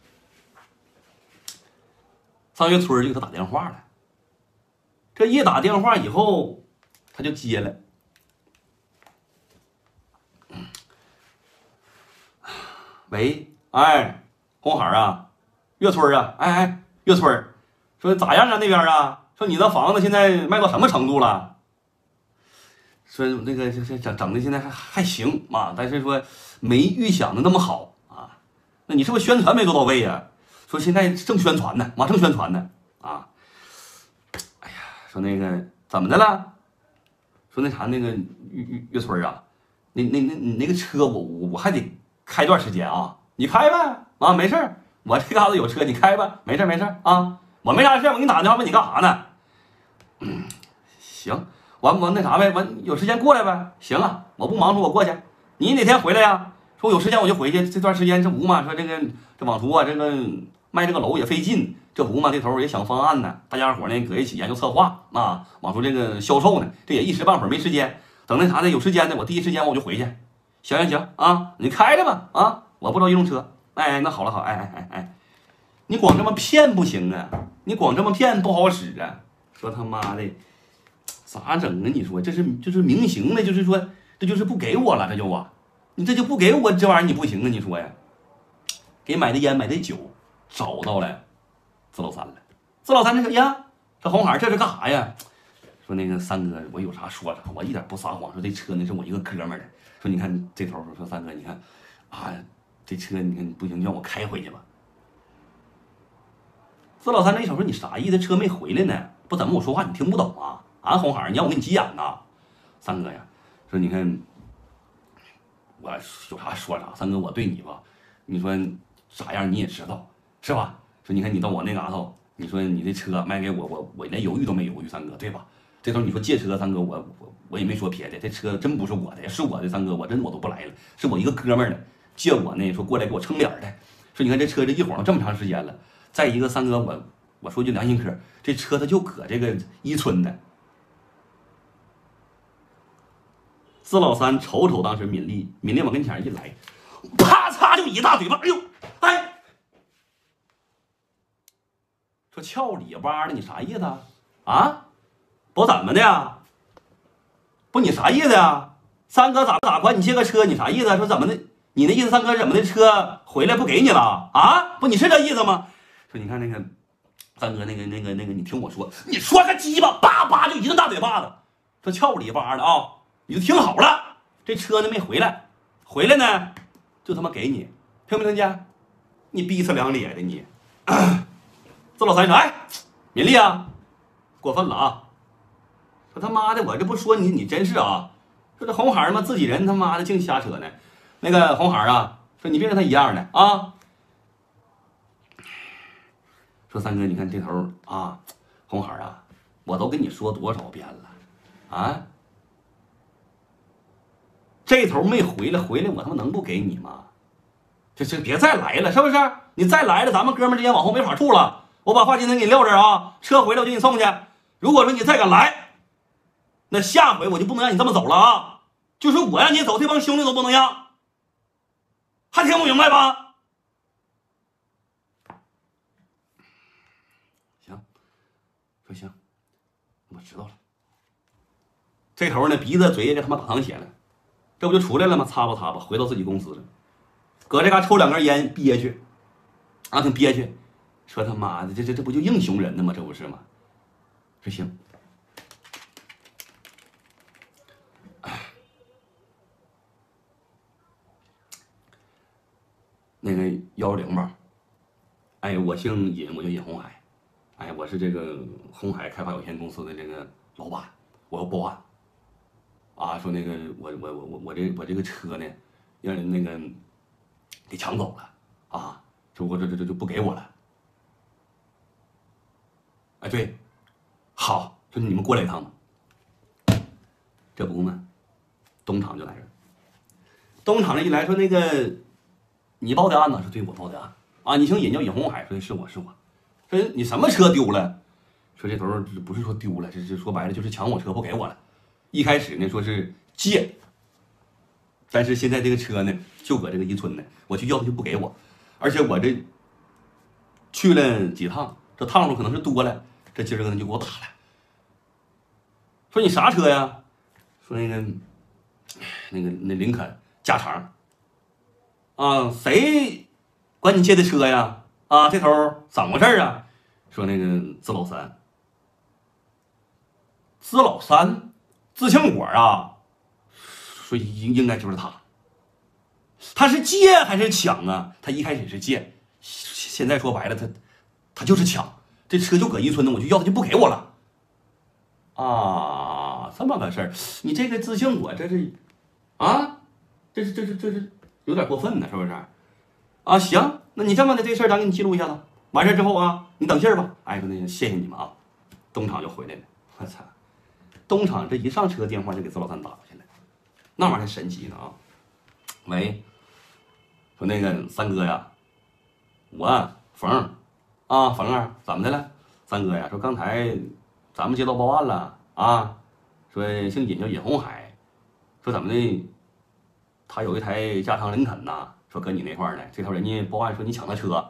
桑月村就给他打电话了。这一打电话以后，他就接了。喂，哎，红孩啊，岳村啊，哎哎，岳村，说咋样啊那边啊？说你的房子现在卖到什么程度了？说那个就是整整的现在还还行嘛，但是说没预想的那么好啊。那你是不是宣传没做到位呀？说现在正宣传呢，马上宣传呢啊。哎呀，说那个怎么的了？说那啥那个岳岳岳村啊，那那那你那个车我我我还得开段时间啊，你开呗啊，没事儿，我这嘎子有车，你开吧，没事儿没事儿啊，我没啥事儿，我给你打个电话问你干啥呢？嗯，行，完完那啥呗，完有时间过来呗，行啊，我不忙说我过去，你哪天回来呀？说我有时间我就回去，这段时间这不嘛，说这个这往出啊，这个卖这个楼也费劲，这不嘛，这头也想方案呢，大家伙呢搁一起研究策划啊，往出这个销售呢，这也一时半会儿没时间，等那啥的有时间的，我第一时间我就回去。行行行啊，你开着吧啊，我不着急用车。哎，那好了好，哎哎哎哎，你光这么骗不行啊，你光这么骗不好使啊。说他妈的咋整啊？你说这是这是明行的，就是说这就是不给我了，这就啊，你这就不给我这玩意儿你不行啊？你说呀，给买的烟买的酒找到了自老三了。自老三这个呀，这红孩这是干啥呀？说那个三哥，我有啥说啥，我一点不撒谎。说这车呢是我一个哥们儿的。说你看这头说三哥，你看啊，这车你看不行，让我开回去吧。自老三这一瞅说你啥意思？车没回来呢？不怎么我说话你听不懂啊？啊，红孩，你让我给你急眼呐？三哥呀，说你看我有啥说啥。三哥，我对你吧，你说咋样你也知道是吧？ 说你看你到我那嘎头，你说你这车卖给我，我我连犹豫都没犹豫，三哥对吧？这头你说借车，三哥我我我也没说别的，这车真不是我的，是我的，三哥我真我都不来了，是我一个哥们儿呢借我呢，说过来给我撑脸的。说你看这车这一晃这么长时间了，再一个三哥我我说句良心嗑，这车它就搁这个伊春呢。资老三瞅瞅当时敏丽，敏丽往跟前一来，啪嚓就一大嘴巴，哎呦哎，说翘里巴的你啥意思啊？啊，不怎么的呀？不你啥意思呀？三哥咋咋管你借个车？你啥意思啊？说怎么的？你那意思三哥怎么的？车回来不给你了啊？不你是这意思吗？说你看那个三哥那个那个那个，你听我说，你说个鸡巴，叭叭就一顿大嘴巴子，说翘里巴的啊，你就听好了，这车呢没回来，回来呢就他妈给你，听没听见？你逼死两咧的你。这老三说，哎，敏丽啊，过分了啊！说他妈的，我这不说你，你真是啊！说这红孩儿嘛，自己人他妈的净瞎扯呢。那个红孩儿啊，说你别跟他一样的啊。说三哥，你看这头啊，红孩儿啊，我都跟你说多少遍了啊？这头没回来，回来我他妈能不给你吗？这这别再来了，是不是？你再来了，咱们哥们之间往后没法处了。我把话今天给你撂这儿啊，车回来我就给你送去。如果说你再敢来，那下回我就不能让你这么走了啊！就说我让你走，这帮兄弟都不能让，还听不明白吧？行，说行，我知道了。这头呢，鼻子嘴也给他妈打淌血了，这不就出来了吗？擦吧擦吧，回到自己公司了，搁这嘎抽两根烟憋屈，啊，挺憋屈。说他妈的，这这这不就英雄人呢吗？这不是吗？说行。那个幺零吧，哎，我姓尹，我叫尹红海，哎，我是这个红海开发有限公司的这个老板，我要报案，啊，说那个我我我我我这我这个车呢，让人那个给抢走了，啊，说我这这这就不给我了，哎，对，好，说你们过来一趟吧，这不嘛，东厂就来了，东厂这一来说那个。你报的案呢？说对，我报的案啊。你姓尹，叫尹红海，说是我是我。说你什么车丢了？说这头不是说丢了，这这说白了就是抢我车不给我了。一开始呢说是借，但是现在这个车呢就搁这个伊春呢，我去要他就不给我，而且我这去了几趟，这趟数可能是多了，这今儿个呢就给我打了。说你啥车呀？说那个那个那林肯加长。啊，谁管你借的车呀？啊，这头怎么回事啊？说那个资老三，资老三，资庆果啊，说应应该就是他。他是借还是抢啊？他一开始是借，现在说白了，他他就是抢。这车就搁伊春呢，我就要他就不给我了。啊，这么个事儿，你这个资庆果这是啊，这是这是这是。有点过分呢，是不是？啊，行，那你这么的这事儿，咱给你记录一下子。完事之后啊，你等信儿吧。哎，说那个谢谢你们啊，东厂就回来了。我操，东厂这一上车电话就给资老三打过去了，那玩意儿神奇呢啊！喂，说那个三哥呀，我冯啊，冯儿怎么的了？三哥呀，说刚才咱们接到报案了啊，说姓尹叫尹红海，说怎么的？他有一台加长林肯呐，说搁你那块儿呢。这头人家报案说你抢他车，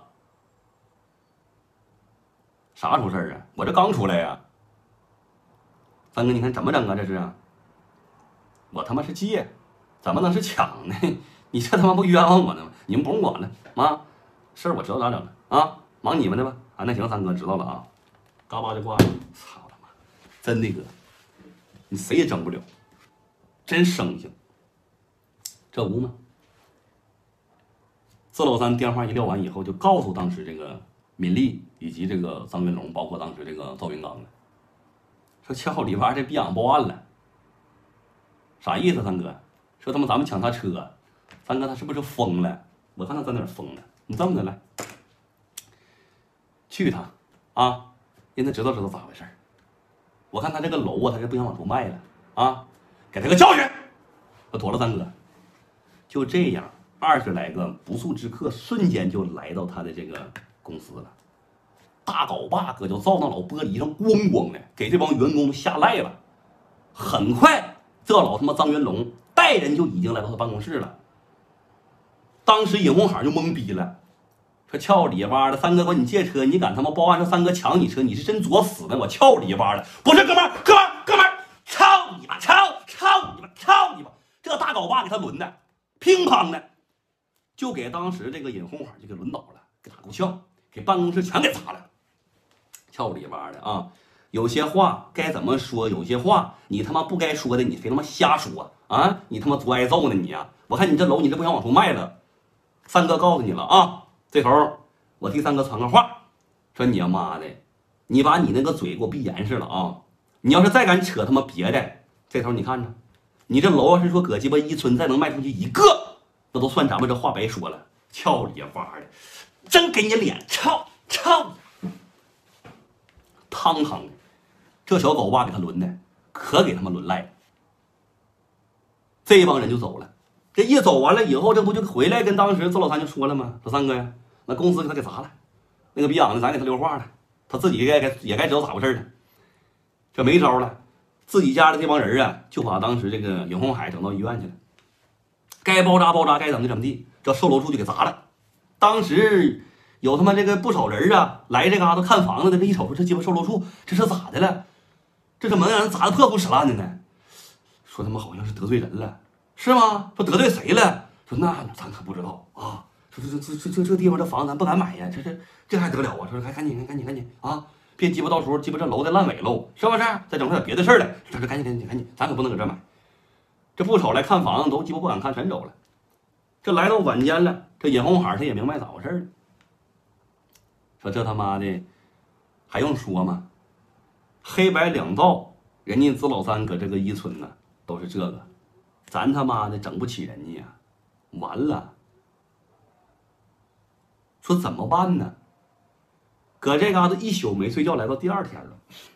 啥出事儿啊？我这刚出来呀、啊。三哥，你看怎么整啊？这是，我他妈是借，怎么能是抢呢？你这他妈不冤枉我呢吗？你们不用管了啊，事儿我知道咋整了啊，忙你们的吧。啊，那行，三哥知道了啊，嘎巴就挂了。操他妈，真的哥，你谁也整不了，真生性。这无吗？资老三电话一撂完以后，就告诉当时这个敏丽以及这个张云龙，包括当时这个赵云刚了，说俏里边这逼养报案了，啥意思？三哥说他妈咱们抢他车，三哥他是不是疯了？我看他在哪儿疯了？你这么的来， 去他啊，让他知道知道咋回事我看他这个楼啊，他就不想往出卖了啊，给他个教训。我妥了，三哥。就这样，二十来个不速之客瞬间就来到他的这个公司了。大镐把搁就照那老玻璃上咣咣的，给这帮员工吓赖了。很快，这老他妈张元龙带人就已经来到他办公室了。当时尹红海就懵逼了，说：“操里巴的，三哥管你借车，你敢他妈报案说三哥抢你车，你是真作死呢！我操里巴的，不是哥们儿，哥们儿，哥们儿，操你妈，操操你妈，操你妈！这大镐把给他抡的，乒乓的，就给当时这个尹红海就给抡倒了，给打够呛，给办公室全给砸了。操里巴的啊！有些话该怎么说，有些话你他妈不该说的，你非他妈瞎说啊！你他妈多挨揍呢你呀、啊！我看你这楼你这不想往出卖了。”三哥告诉你了啊，这头我替三哥传个话，说你他妈的，你把你那个嘴给我闭严实了啊！你要是再敢扯他妈别的，这头你看着，你这楼要是说搁鸡巴一村再能卖出去一个，那都算咱们这话白说了。操你妈的，真给你脸，操操！汤汤的，这小狗爸给他抡的，可给他们抡赖了。这帮人就走了。这一走完了以后，这不就回来跟当时邹老三就说了吗？说三哥呀，那公司给他给砸了，那个逼养的咱给他溜话了，他自己也该也该知道咋回事了。这没招了，自己家的这帮人啊，就把当时这个尹红海整到医院去了，该包扎包扎，该怎么怎么地，这售楼处就给砸了。当时有他妈这个不少人啊来这嘎达看房子的，这一瞅说这鸡巴售楼处这是咋的了？这怎么让人砸的破裤屎烂的呢？说他妈好像是得罪人了。是吗？说得罪谁了？说那咱可不知道啊。说这这这这这地方这房子咱不敢买呀，这这这还得了啊？说赶赶紧赶紧赶紧啊！别鸡巴到时候鸡巴这楼再烂尾喽，是不是？再整出点别的事儿来。说这赶紧赶紧赶紧，咱可不能搁这买。这不少来看房子都鸡巴不敢看，全走了。这来到晚间了，这尹红海他也明白咋回事了。说这他妈的还用说吗？黑白两道，人家子老三搁这个一村呢，都是这个。咱他妈的整不起人家呀，完了。说怎么办呢？搁这嘎达一宿没睡觉，来到第二天了。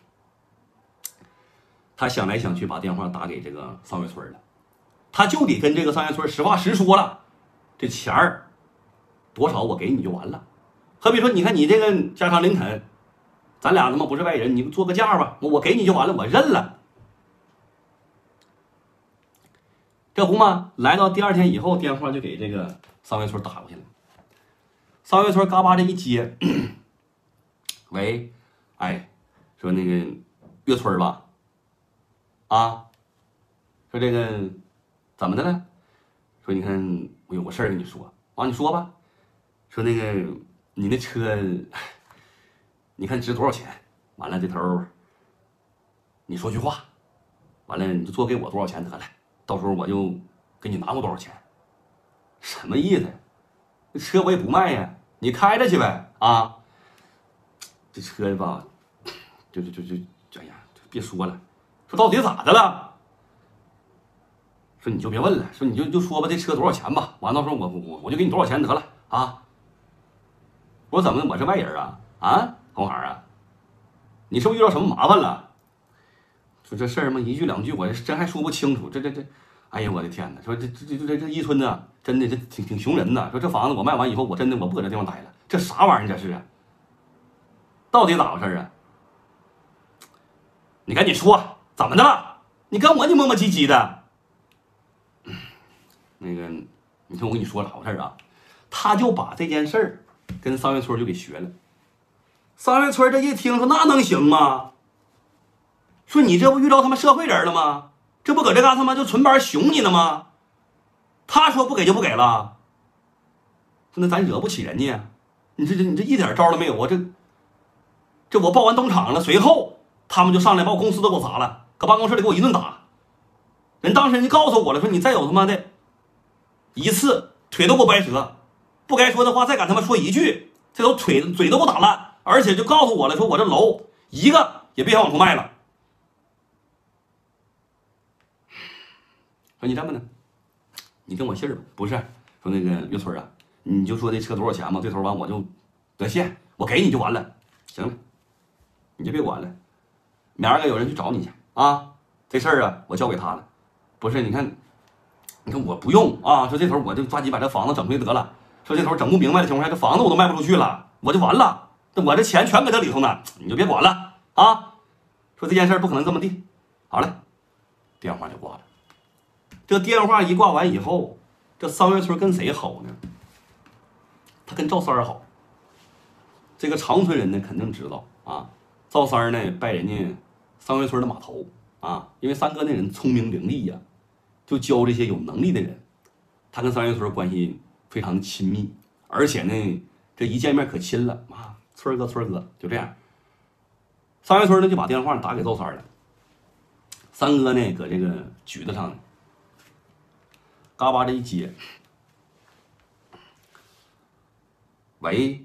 他想来想去，把电话打给这个桑月村了，他就得跟这个桑月村实话实说了，这钱儿多少我给你就完了。好比说，你看你这个家常林肯，咱俩他妈不是外人，你做个价吧，我我给你就完了，我认了。这不嘛，来到第二天以后，电话就给这个桑月村打过去了。桑月村嘎巴这一接，喂，哎，说那个月村吧，啊，说这个怎么的了？说你看我有个事儿跟你说，啊，你说吧。说那个你那车，你看值多少钱？完了这头，你说句话，完了你就多给我多少钱得了。到时候我就给你拿过多少钱，什么意思？这车我也不卖呀，你开着去呗啊！这车吧，就就就就，哎呀，别说了，说到底咋的了？说你就别问了，说你就就说吧，这车多少钱吧？完到时候我我我就给你多少钱得了啊！我说怎么我是外人啊？啊，红孩啊，你是不是遇到什么麻烦了？说这事儿嘛，一句两句我真还说不清楚。这这这，哎呀，我的天哪！说这这这这这一村呢，真的这挺挺熊人呐。说这房子我卖完以后，我真的我不搁这地方待了。这啥玩意儿这是啊？到底咋回事啊？你赶紧说，怎么的了？你跟我你磨磨唧唧的。那个，你听我跟你说咋回事啊？他就把这件事儿跟桑月村就给学了。桑月村这一听说那能行吗？说你这不遇到他妈社会人了吗？这不搁这嘎他妈就纯班熊你呢吗？他说不给就不给了，说那咱惹不起人家，你这这你这一点招都没有啊！这这我报完东厂了，随后他们就上来把我公司都给我砸了，搁办公室里给我一顿打。人当时人就告诉我了，说你再有他妈的一次腿都给我掰折，不该说的话再敢他妈说一句，这都腿嘴都给我打烂，而且就告诉我了，说我这楼一个也别想往出卖了。说你这么的，你跟我信儿吧？不是，说那个岳村啊，你就说这车多少钱嘛？这头完我就得现，我给你就完了。 行了，你就别管了，明儿个有人去找你去啊。这事儿啊，我交给他了。不是，你看，你看我不用啊。说这头我就抓紧把这房子整回得了。说这头整不明白的情况下，这房子我都卖不出去了，我就完了。我这钱全搁这里头呢，你就别管了啊。说这件事不可能这么地。好了，电话就挂了。这电话一挂完以后，这桑月村跟谁好呢？他跟赵三儿好。这个长春人呢，肯定知道啊。赵三儿呢，拜人家桑月村的码头啊，因为三哥那人聪明伶俐呀，就教这些有能力的人。他跟桑月村关系非常的亲密，而且呢，这一见面可亲了啊，村哥村哥就这样。桑月村呢就把电话打给赵三儿了。三哥呢，搁这个局子上呢，嘎巴这一接，喂，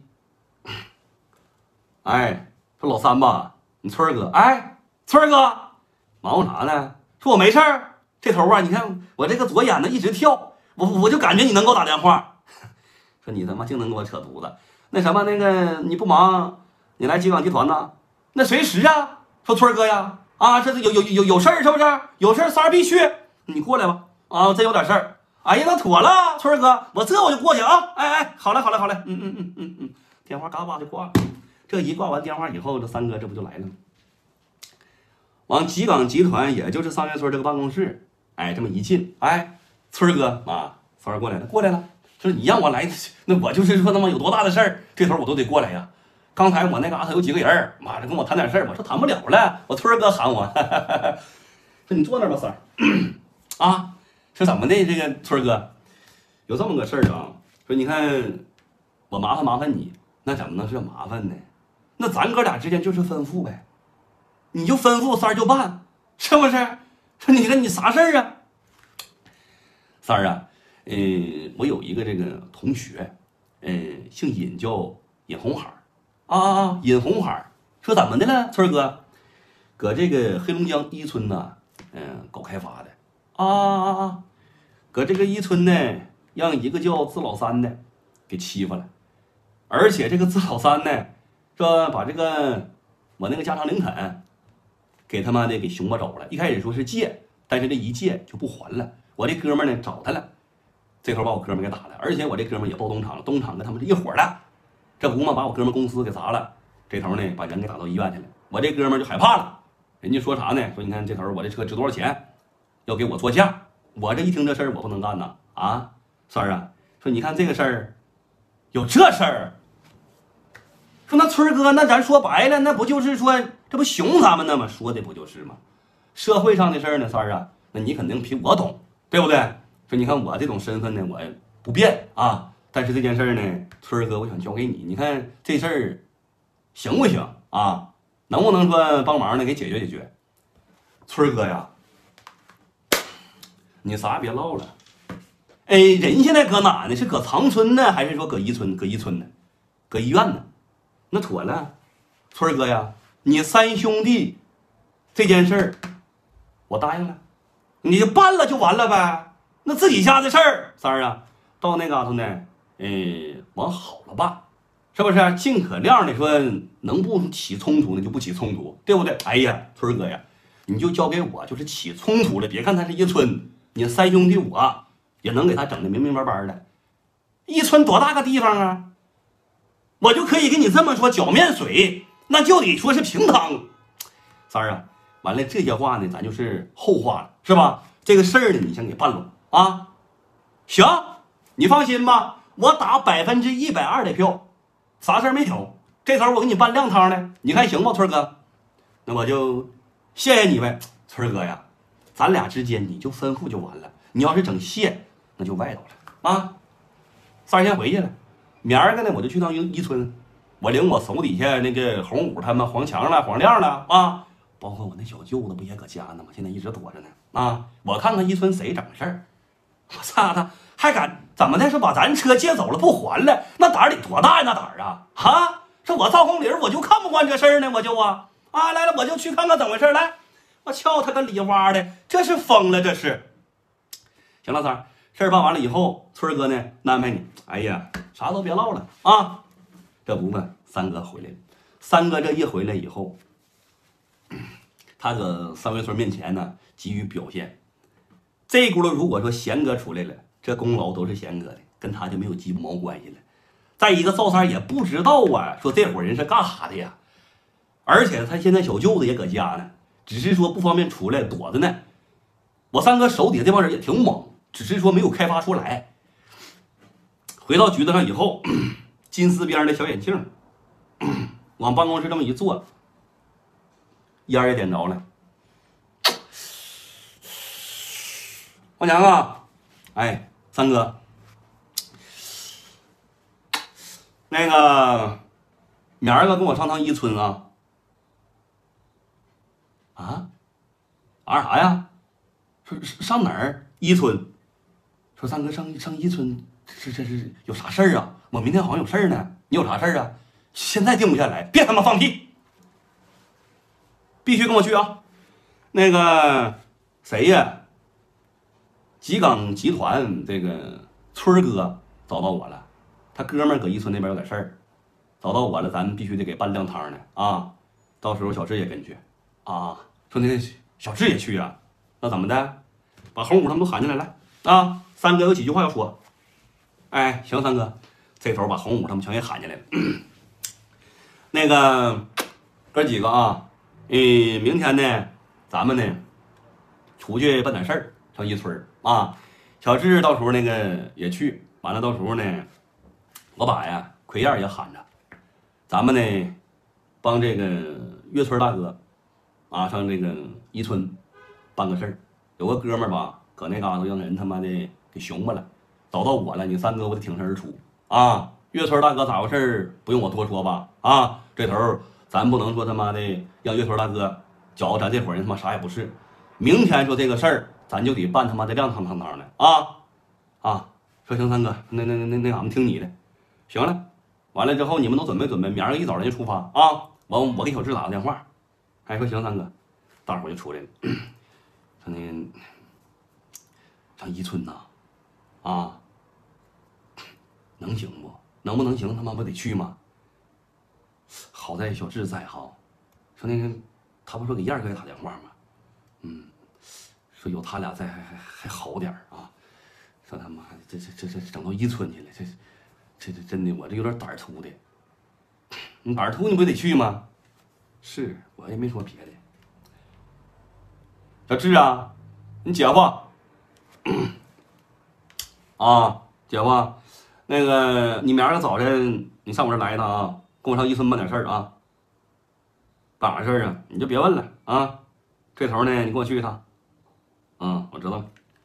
哎，说老三吧，你村哥，哎，村哥，忙活啥呢？说我没事儿，这头啊，你看我这个左眼呢一直跳，我我就感觉你能给我打电话，说你他妈净能给我扯犊子。那什么，那个你不忙，你来吉港集团呐？那随时啊。说村哥呀，啊，这是有有有有事儿是不是？有事儿三儿必去，你过来吧。啊，真有点事儿。哎呀，那妥了，村哥，我这我就过去啊。哎哎，好嘞好嘞好嘞，嗯嗯嗯嗯嗯，电话嘎巴就挂了。这一挂完电话以后，这三哥这不就来了吗？往吉港集团，也就是桑月村这个办公室，哎，这么一进，哎，村哥啊，三儿过来了，过来了。说你让我来，那我就是说他妈有多大的事儿，这头我都得过来呀。刚才我那嘎达有几个人，妈的跟我谈点事儿，我说谈不了了，我村哥喊我，哈哈哈，说你坐那吧，三儿，啊，是怎么的？这个村哥有这么个事儿啊，说你看我麻烦麻烦你，那怎么能是麻烦呢？那咱哥俩之间就是吩咐呗，你就吩咐三儿就办，是不是？说你看你啥事儿啊？三儿啊，呃，我有一个这个同学，呃，姓尹，叫尹红海。啊啊啊！尹红海说怎么的了，村哥，搁这个黑龙江伊春呐，嗯，搞开发的啊啊啊！搁这个伊春呢，让一个叫自老三的给欺负了，而且这个自老三呢，说把这个我那个家常林肯给他妈的给熊摸走了。一开始说是借，但是这一借就不还了。我这哥们呢找他了，这头把我哥们给打了，而且我这哥们也报东厂了，东厂跟他们是一伙的。这不嘛，把我哥们公司给砸了，这头呢把人给打到医院去了。我这哥们就害怕了，人家说啥呢？说你看这头我这车值多少钱，要给我做价。我这一听这事儿，我不能干呐！啊，三儿啊，说你看这个事儿，有这事儿。说那村哥，那咱说白了，那不就是说这不熊他们呢吗？说的不就是吗？社会上的事儿呢，三儿啊，那你肯定比我懂，对不对？说你看我这种身份呢，我不变啊。但是这件事呢，村哥，我想交给你，你看这事儿行不行啊？能不能说帮忙呢，给解决解决？村哥呀，你啥也别唠了。哎，人现在搁哪呢？是搁长春呢，还是说搁伊春？搁伊春呢？搁医院呢？那妥了，村哥呀，你三兄弟这件事儿，我答应了，你就办了就完了呗。那自己家的事儿，三儿啊，到那嘎达呢。呃，往好了办，是不是？尽可量的说，能不起冲突呢就不起冲突，对不对？哎呀，村哥呀，你就交给我，就是起冲突了。别看他是一村，你三兄弟我也能给他整的明明白白的。一村多大个地方啊？我就可以跟你这么说，搅面水那就得说是平汤。三儿啊，完了这些话呢，咱就是后话了，是吧？这个事儿呢，你先给办了啊。行。你放心吧，我打百分之一百二的票，啥事儿没有。这头我给你办亮汤的，你看行吗，村哥？那我就谢谢你呗，村哥呀，咱俩之间你就吩咐就完了。你要是整谢，那就外头了啊。三儿先回去了，明儿个呢我就去趟伊春，我领我手底下那个红五他们、黄强了、黄亮了啊，包括我那小舅子不也搁家呢吗？现在一直躲着呢啊，我看看伊春谁整事儿。我操他！还敢怎么的？是把咱车借走了不还了？那胆儿得多大呀？那胆儿啊！啊！说我赵红林，我就看不惯这事儿呢，我就啊啊！来了，我就去看看怎么回事来。我敲他个梨花的，这是疯了，这是。行了，三儿，事儿办完了以后，村哥呢安排你。哎呀，啥都别唠了啊！这不嘛，三哥回来了。 三哥这一回来以后，他搁三位村面前呢急于表现。这轱辘如果说贤哥出来了，这功劳都是贤哥的，跟他就没有鸡巴毛关系了。再一个，赵三也不知道啊，说这伙人是干啥的呀？而且他现在小舅子也搁家呢，只是说不方便出来躲着呢。我三哥手底下这帮人也挺猛，只是说没有开发出来。回到局子上以后，金丝边的小眼镜往办公室这么一坐，烟也点着了。王强啊，哎，三哥，那个明儿个跟我上趟伊村啊。啊？玩啥呀？说上哪儿？伊村。说三哥上上伊村，这这是有啥事儿啊？我明天好像有事儿呢。你有啥事儿啊？现在定不下来，别他妈放屁！必须跟我去啊！那个谁呀？吉岗集团这个村哥找到我了，他哥们儿搁伊村那边有点事儿，找到我了，咱必须得给办靓汤呢啊！到时候小智也跟去啊。说那小智也去啊？那怎么的？把红五他们都喊进来了啊！三哥有几句话要说。哎，行，三哥，这头把红五他们全给喊进来了。那个哥几个啊，嗯，明天呢，咱们呢出去办点事儿，上伊村啊。小智到时候那个也去，完了到时候呢，我把呀奎燕也喊着，咱们呢帮这个岳村大哥啊上这个伊村办个事儿。有个哥们儿吧，搁那嘎达让人他妈的给熊巴了，找到我了，你三哥我得挺身而出啊。岳村大哥咋回事不用我多说吧啊，这头咱不能说他妈的让岳村大哥觉得咱这伙人他妈啥也不是。明天说这个事儿，咱就得办他妈的亮堂堂堂的啊啊！说行，三哥，那那那那那俺们听你的。行了，完了之后你们都准备准备，明儿一早咱就出发啊！完我给小智打个电话，还说行，三哥，大伙就出来了。说那个上伊村呐，啊，能行不？能不能行？他妈不得去吗？好在小智在哈。说那个他不说给燕儿哥打电话吗？嗯，说有他俩在还还还好点啊。说他妈这这这这整到伊村去了，这这这真的我这有点胆儿粗的。你胆儿粗你不得去吗？是我也没说别的。小智啊，你姐夫啊，姐夫，那个你明儿个早晨你上我这来一趟啊，跟我上伊村办点事儿啊。办啥事儿啊？你就别问了啊。这头呢，你跟我去一趟。嗯，我知道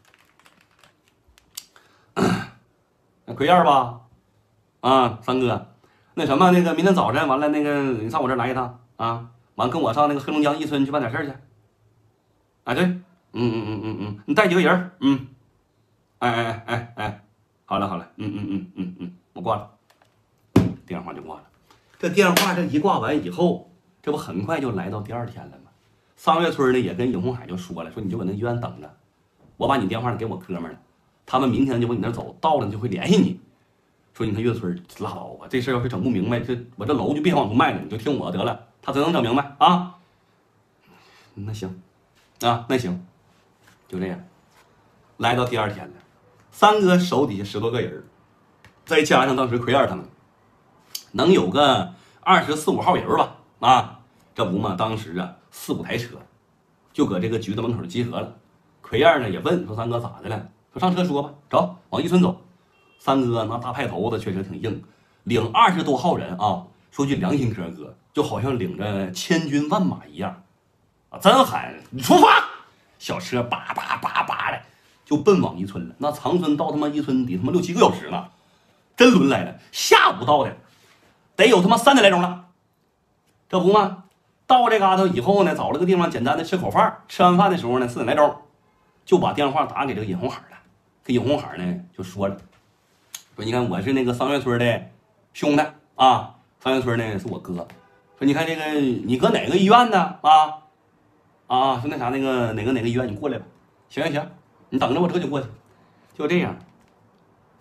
了。那奎燕吧？啊，三哥，那什么，那个明天早晨完了，那个你上我这来一趟啊，完跟我上那个黑龙江伊村去办点事儿去。哎，对，嗯嗯嗯嗯嗯，你带几个人？嗯，哎哎哎哎哎，好了好了，嗯嗯嗯嗯嗯，我挂了，电话就挂了。这电话这一挂完以后，这不很快就来到第二天了吗？桑月村呢也跟尹红海就说了，说你就搁那医院等着，我把你电话给我哥们了，他们明天就往你那走，到了就会联系你。说你看岳村拉倒吧，这事要是整不明白，这我这楼就别往出卖了，你就听我得了，他真能整明白啊？那行，啊，那行，就这样。来到第二天了，三哥手底下十多个人，再加上当时奎二他们，能有个二十四五号人吧？啊，这不嘛，当时啊四五台车就搁这个局子门口集合了。奎二呢也问说三哥咋的了？说上车说吧，走，往伊村走。三哥那大派头子确实挺硬，领二十多号人啊，说句良心嗑哥，就好像领着千军万马一样啊，真喊你出发，小车叭叭叭叭的就奔往伊村了。那长春到他妈伊村得他妈六七个小时呢，真轮来了。下午到的，得有他妈三点来钟了。这不嘛，到这嘎达以后呢，找了个地方简单的吃口饭，吃完饭的时候呢，四点来钟就把电话打给这个尹红海了。这尹红海呢就说了。说你看我是那个桑月村的兄弟啊，桑月村呢是我哥。说你看这个你搁哪个医院呢？啊啊，说那啥那个哪个哪个医院你过来吧。行行行，你等着我这就过去。就这样，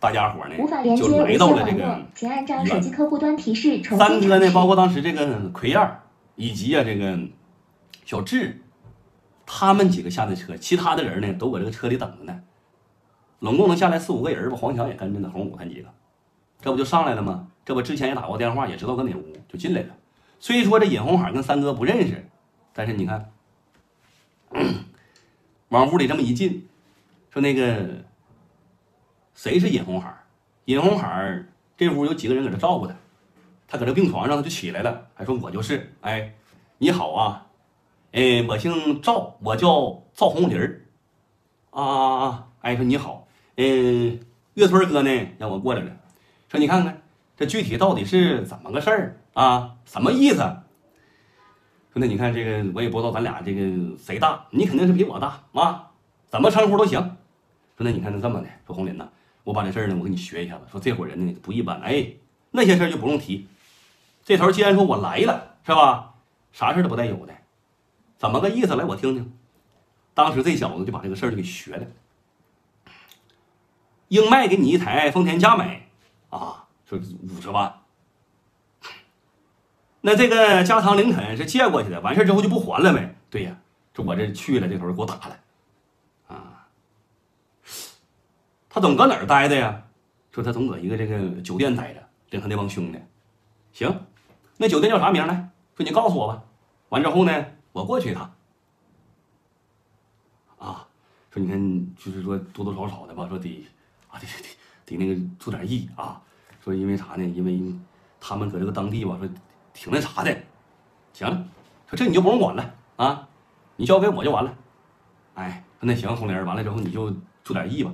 大家伙呢无法连接就来到了这个， 请按照手机客户端提示重新三哥呢， 尝试。 包括当时这个奎燕以及啊这个小智，他们几个下的车，其他的人呢都搁这个车里等着呢。拢共能下来四五个人吧，黄强也跟着呢，红武他几个，这不就上来了吗？这不之前也打过电话，也知道搁哪屋，就进来了。虽说这尹红海跟三哥不认识，但是你看，往屋里这么一进，说那个谁是尹红海？尹红海这屋有几个人搁这照顾他，他搁这病床上他就起来了，还说我就是，哎，你好啊，哎，我姓赵，我叫赵红林儿，啊啊啊，哎，说你好，嗯，岳村哥呢让我过来了，说你看看这具体到底是怎么个事儿啊？什么意思？说那你看这个我也不知道咱俩这个谁大，你肯定是比我大啊，怎么称呼都行。说那你看那这么的，说红林呐，我把这事儿呢我给你学一下子。说这伙人呢不一般，哎，那些事儿就不用提。这头既然说我来了，是吧？啥事儿都不带有的，怎么个意思？来我听听。当时这小子就把这个事儿就给学了。应卖给你一台丰田佳美啊，说五十万。那这个加长林肯是借过去的，完事之后就不还了呗？对呀，这我这去了，这头给我打了啊。他总搁哪儿待的呀？说他总搁一个这个酒店待着，领他那帮兄弟。行，那酒店叫啥名来？说你告诉我吧。完之后呢，我过去一趟。啊，说你看，就是说多多少少的吧，说得啊，得得得那个出点意啊。说因为啥呢？因为他们搁这个当地吧，说挺那啥的。行了，说这你就不用管了啊，你交给我就完了。哎，说那行，红莲，完了之后你就出点意吧。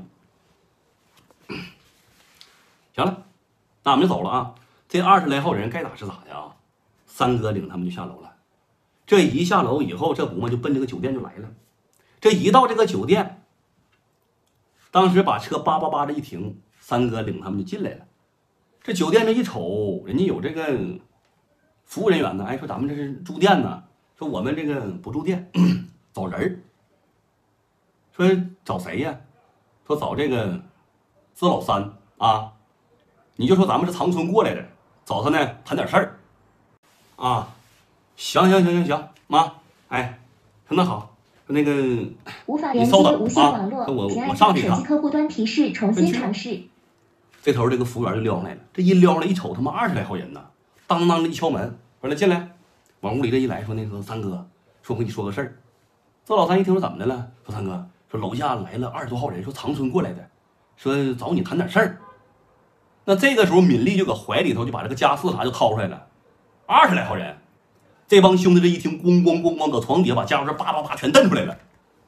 行了，那我们就走了啊。这二十来号人该咋是咋的啊。三哥领他们就下楼了。这一下楼以后，这不嘛就奔这个酒店就来了。这一到这个酒店，当时把车叭叭叭的一停，三哥领他们就进来了。这酒店这一瞅，人家有这个服务人员呢，哎，说咱们这是住店呢，说我们这个不住店，找人儿。说找谁呀？说找这个资老三啊，你就说咱们是长春过来的，找他呢谈点事儿啊。行行行行行，妈，哎，说那好，说那个无法连接无线网络， 啊、我请按我上去一趟。 手机客户端提示重新尝试。 这头这个服务员就撩上来了，这一撩上来一瞅，他妈二十来号人呢，当当的一敲门，完了进来，往屋里这一来，说那个三哥，说我跟你说个事儿。这老三一听说怎么的了，说三哥，说楼下来了二十多号人，说长春过来的，说找你谈点事儿。那这个时候敏丽就搁怀里头就把这个家私啥就掏出来了，二十来号人。这帮兄弟这一听，咣咣咣咣，搁床底下把家伙事叭叭叭全蹬出来了。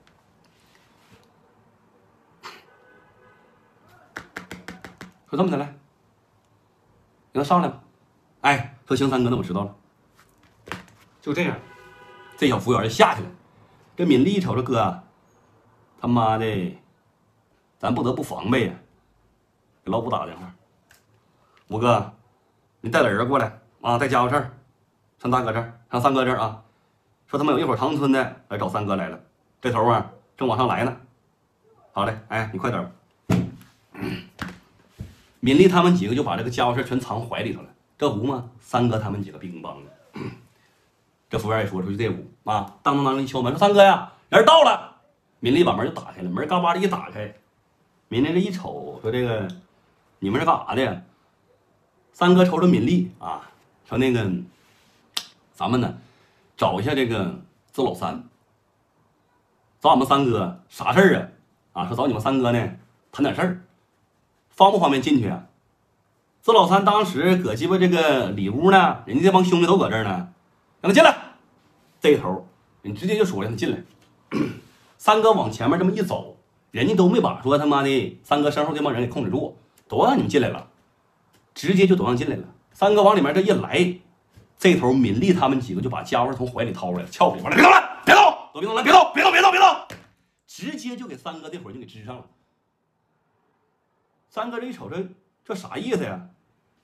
说这么的来，你给他上来吧。哎，说行，三哥，那我知道了。就这样，这小服务员就下去了。这敏丽一瞅，这哥，他妈的，咱不得不防备呀。给老五打个电话，五哥，你带点人过来啊，带家伙事儿，上大哥这儿，上三哥这儿啊。说他们有一伙长春的来找三哥来了，这头啊正往上来呢。好嘞，哎，你快点吧。敏丽他们几个就把这个家伙事全藏怀里头了。这屋嘛，三哥他们几个乒乓的。这服务员也说出去这屋啊，当当当一敲门，说三哥呀，人到了。敏丽把门就打开了，门嘎巴的一打开，敏丽这一瞅，说这个你们是干啥的呀？三哥瞅瞅敏丽啊，说那个咱们呢找一下这个资老三，找俺们三哥啥事儿啊？啊，说找你们三哥呢谈点事儿。方不方便进去啊？资老三当时搁鸡巴这个里屋呢，人家这帮兄弟都搁这儿呢，让他进来。这头你直接就说让他进来。三哥往前面这么一走，人家都没把说他妈的三哥身后这帮人给控制住，都让你们进来了，直接就都让进来了。三哥往里面这一来，这头敏丽他们几个就把家伙从怀里掏出来，撬里边来，别动了，别动，都别动了，别动，别动，别动，别动，直接就给三哥这会儿就给支上了。三哥这一瞅，这这啥意思呀？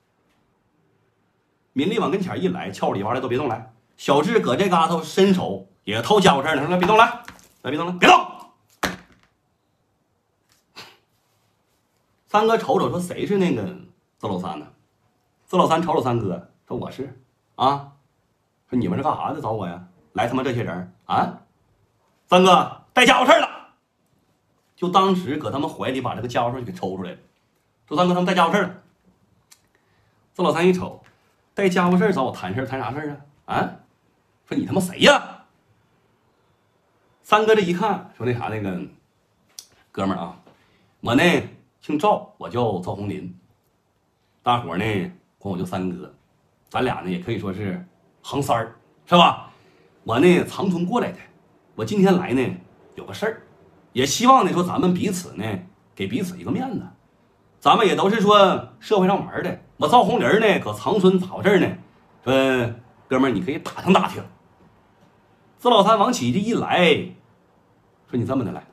敏丽往跟前一来，撬里边来，都别动来。小智搁这嘎头伸手也掏家伙事儿呢，说来别动来，来别动了，别动。 三哥瞅瞅说谁是那个自老三呢？自老三瞅瞅三哥说我是啊，说你们是干啥的找我呀？来他妈这些人啊！三哥带家伙事儿了，就当时搁他们怀里把这个家伙事给抽出来了。说三哥他们带家伙事儿了。自老三一瞅，带家伙事儿找我谈事儿，谈啥事儿啊？啊？说你他妈谁呀？三哥这一看说那啥那个哥们儿啊，我呢姓赵，我叫赵红林，大伙儿呢管我叫三哥，咱俩呢也可以说是行三儿，是吧？我呢长春过来的，我今天来呢有个事儿，也希望呢说咱们彼此呢给彼此一个面子，咱们也都是说社会上玩的。我赵红林呢搁长春咋回事呢？说哥们儿你可以打听打听。自老三往起这一来，说你这么的来，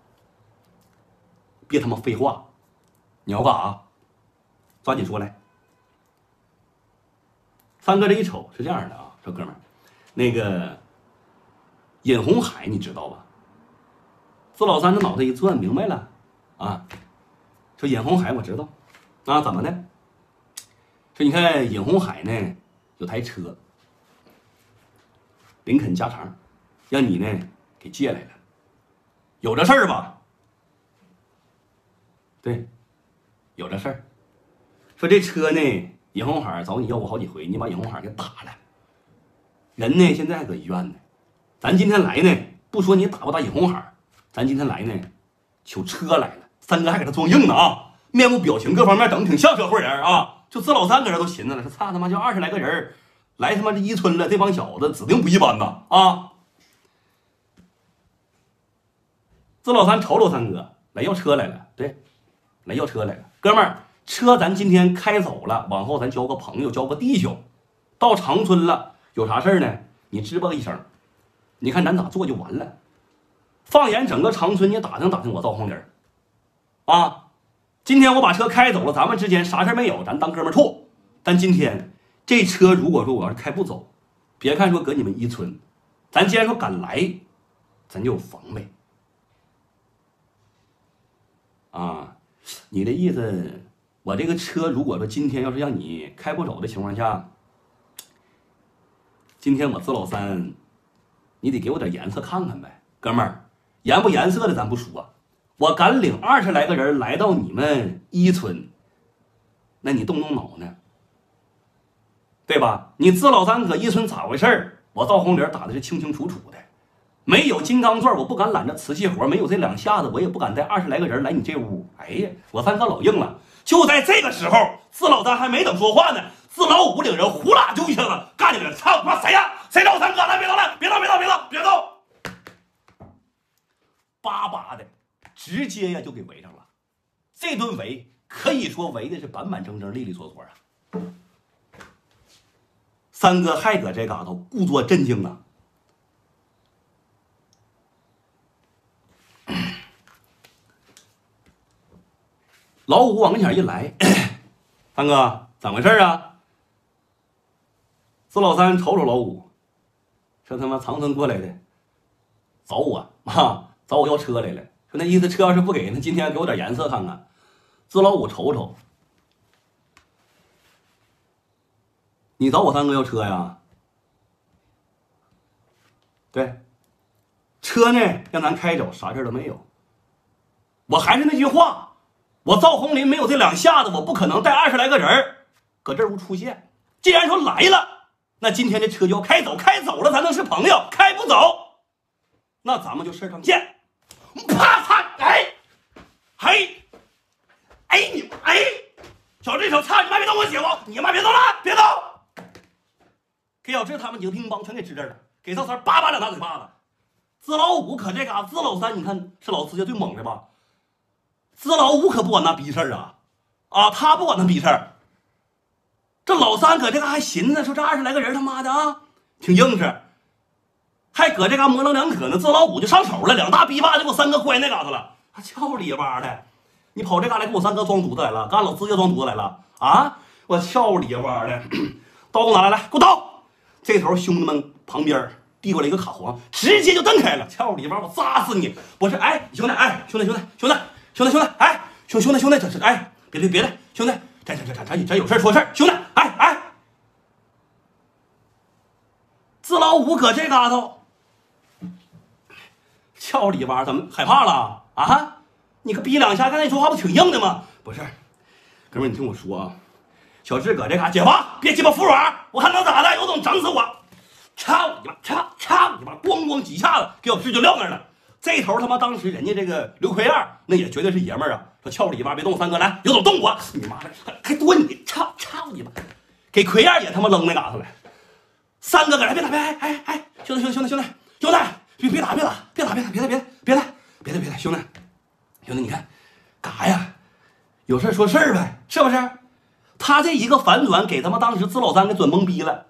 别他妈废话，你要干啥？抓紧说来。三哥这一瞅是这样的啊，说哥们儿，那个尹红海你知道吧？自老三这脑袋一转，明白了啊，说尹红海我知道啊，怎么的？说你看尹红海呢有台车，林肯加长，让你呢给借来了，有这事儿吧？对，有这事儿。说这车呢，尹红海找你要过好几回，你把尹红海给打了，人呢现在还搁医院呢。咱今天来呢，不说你打不打尹红海，咱今天来呢，求车来了。三哥还给他装硬呢啊，面部表情各方面整的挺像社会人啊。就自老三搁这都寻思了，说操他妈就二十来个人来他妈这伊春了，这帮小子指定不一般呐啊！自老三瞅瞅三哥，来要车来了，对，来要车来了，哥们儿，车咱今天开走了，往后咱交个朋友，交个弟兄，到长春了，有啥事儿呢？你吱吧一声，你看咱咋做就完了。放眼整个长春，你打听打听我赵红林啊。今天我把车开走了，咱们之间啥事没有，咱当哥们儿处。但今天这车如果说我要是开不走，别看说搁你们伊春，咱既然说敢来，咱就有防备啊。你的意思，我这个车如果说今天要是让你开不走的情况下，今天我自老三，你得给我点颜色看看呗，哥们儿，颜不颜色的咱不说。我敢领二十来个人来到你们伊春，那你动动脑呢，对吧？你自老三搁伊春咋回事？我赵红林打的是清清楚楚的，没有金刚钻，我不敢揽着瓷器活，没有这两下子，我也不敢带二十来个人来你这屋。哎呀，我三哥老硬了。就在这个时候，自老三还没等说话呢，自老五领人呼啦就一下子干起来了。操他妈谁呀？谁找我三哥来？别动了，别动，别动，别动，别动！巴巴的。直接呀就给围上了，这顿围可以说围的是板板正正、利利索索啊。三哥还搁这嘎达故作镇静呢。老五往跟前一来，三哥怎么回事啊？四老三瞅瞅老五，说他妈长春过来的，找我啊，找我要车来了。那意思车要是不给，那今天给我点颜色看看。自老五瞅瞅，你找我三哥要车呀？对，车呢让咱开走，啥事都没有。我还是那句话，我赵红林没有这两下子，我不可能带二十来个人搁这屋出现。既然说来了，那今天这车就要开走，开走了咱能是朋友，开不走，那咱们就事儿上见。啪嚓！哎，哎，哎你哎，小智手操你妈别动我血我，你妈别动了，别动！给小智他们几个乒乓全给支这儿了，给赵三叭叭两大嘴巴子。自老五可这嘎，自老三你看是老四家最猛的吧？自老五可不管那逼事儿啊，啊他不管那逼事儿。这老三搁这嘎还寻思说这二十来个人他妈的啊，挺硬实。还搁这嘎模棱两可呢，自老五就上手了，两大逼巴就给我三哥关那嘎达了，还翘里巴的，你跑这嘎来给我三哥装犊子来了，干老四爷装犊子来了啊！我翘里巴的，刀给我拿来，来给我刀！这头兄弟们旁边递过来一个卡簧，直接就蹬开了，翘里巴我扎死你！不是，哎兄弟，哎兄弟兄弟兄弟兄弟兄弟，哎兄兄弟兄弟，这是哎，别别别的，兄弟，这这这这这有事说事兄弟，哎哎，自老五搁这嘎头，翘里巴怎么害怕了啊？你个逼两下，刚才你说话不挺硬的吗？不是，哥们儿，你听我说啊，小智搁这嘎，姐夫别鸡巴服软，我看能咋的，有种整死我！操你妈，操操你妈，咣咣几下子给我智就撂那儿了。这头他妈当时人家这个刘奎二那也绝对是爷们儿啊，说翘里巴别动，三哥来，有种动我！你妈的，还多你，操操你妈！给奎二也他妈扔那嘎达了。三哥搁这别打，别哎哎哎，兄弟兄弟兄弟兄弟兄弟，别别打别打别打别打别打别打别打别打别打，兄弟兄弟你看干啥呀？有事说事儿呗，是不是？他这一个反转给他妈当时自老三给转懵逼了。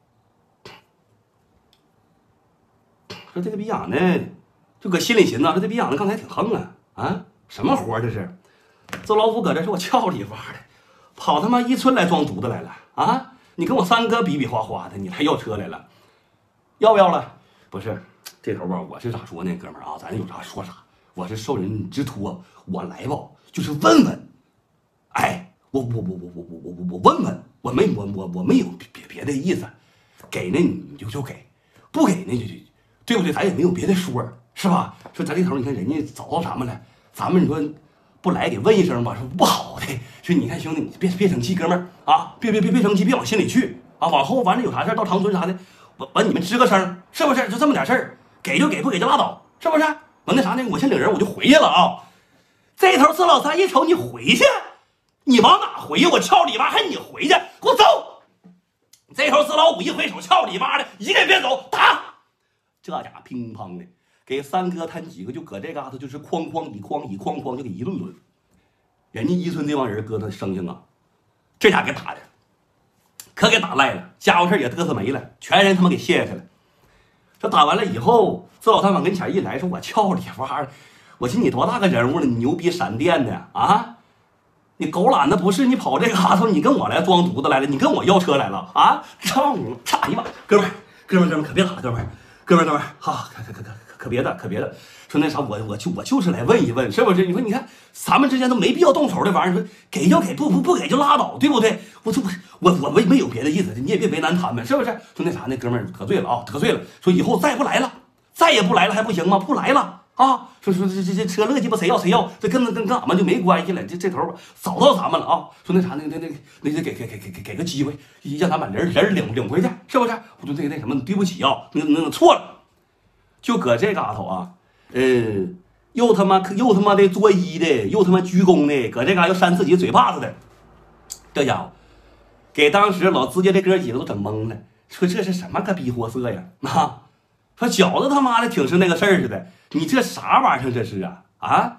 说这个逼养的就搁心里寻思，说这逼养的刚才挺横啊啊，什么活这是？这老五搁这说我翘里巴的，跑他妈一村来装犊子来了啊！你跟我三哥比比划划的，你来要车来了，要不要了？不是这头吧，我是咋说呢，哥们儿啊，咱有啥说啥，我是受人之托，我来吧就是问问，哎，我我我我我我我我问问，我没我我我没有别别的意思，给呢你就就给，不给呢就就。对不对？咱也没有别的说，是吧？说咱这头，你看人家找到咱们了，咱们你说不来给问一声吧，说不好的。说你看兄弟，你别别生气，哥们儿啊，别别别别生气，别往心里去啊。往后完了有啥事到长春啥的，完完你们吱个声，是不是？就这么点事儿，给就给，不给就拉倒，是不是？完那啥呢？我先领人，我就回去了啊。这头四老三一瞅你回去，你往哪回呀？我翘里巴还你回去，给我走！这头四老五一回手，翘里巴的，一个也别走，打！这家伙乒乓的，给三哥他几个就搁这嘎达就是哐哐一哐一哐哐就给一顿抡，人家一村这帮人搁他生性啊，这家给打的，可给打赖了，家伙事也嘚瑟没了，全人他妈给卸下去了。这打完了以后，这老三往跟前一来，说我翘里巴，我寻你多大个人物了，你牛逼闪电的啊！你狗懒的不是你跑这嘎达，你跟我来装犊子来了，你跟我要车来了啊！操你妈！操你妈！哥们儿，哥们儿，哥们儿，可别打了，哥们儿。哥们儿，哥们儿，好，可可可可可别的，可别的，说那啥，我我就我就是来问一问，是不是？你说，你看咱们之间都没必要动手的玩意儿，说给就给，不不不给就拉倒，对不对？我这我我没没有别的意思，你也别为难他们，是不是？说那啥，那哥们儿得罪了啊，得罪了，说以后再不来了，再也不来了还不行吗？不来了啊！说说这这这车乐鸡巴谁要谁要，这跟跟跟俺们就没关系了，这这头找到咱们了啊！说那啥，那那那那就给给给给给给个机会，让咱把人人领领回去，是不是？我说那那什么，对不起啊，那那错了。就搁这嘎头啊，呃，又他妈又他妈的作揖的，又他妈鞠躬的，搁这嘎又扇自己嘴巴子的，这家伙给当时老自家这哥几个都整懵了，说这是什么个逼货色呀？啊，说饺子他妈的挺是那个事儿似的，你这啥玩意儿这是啊啊？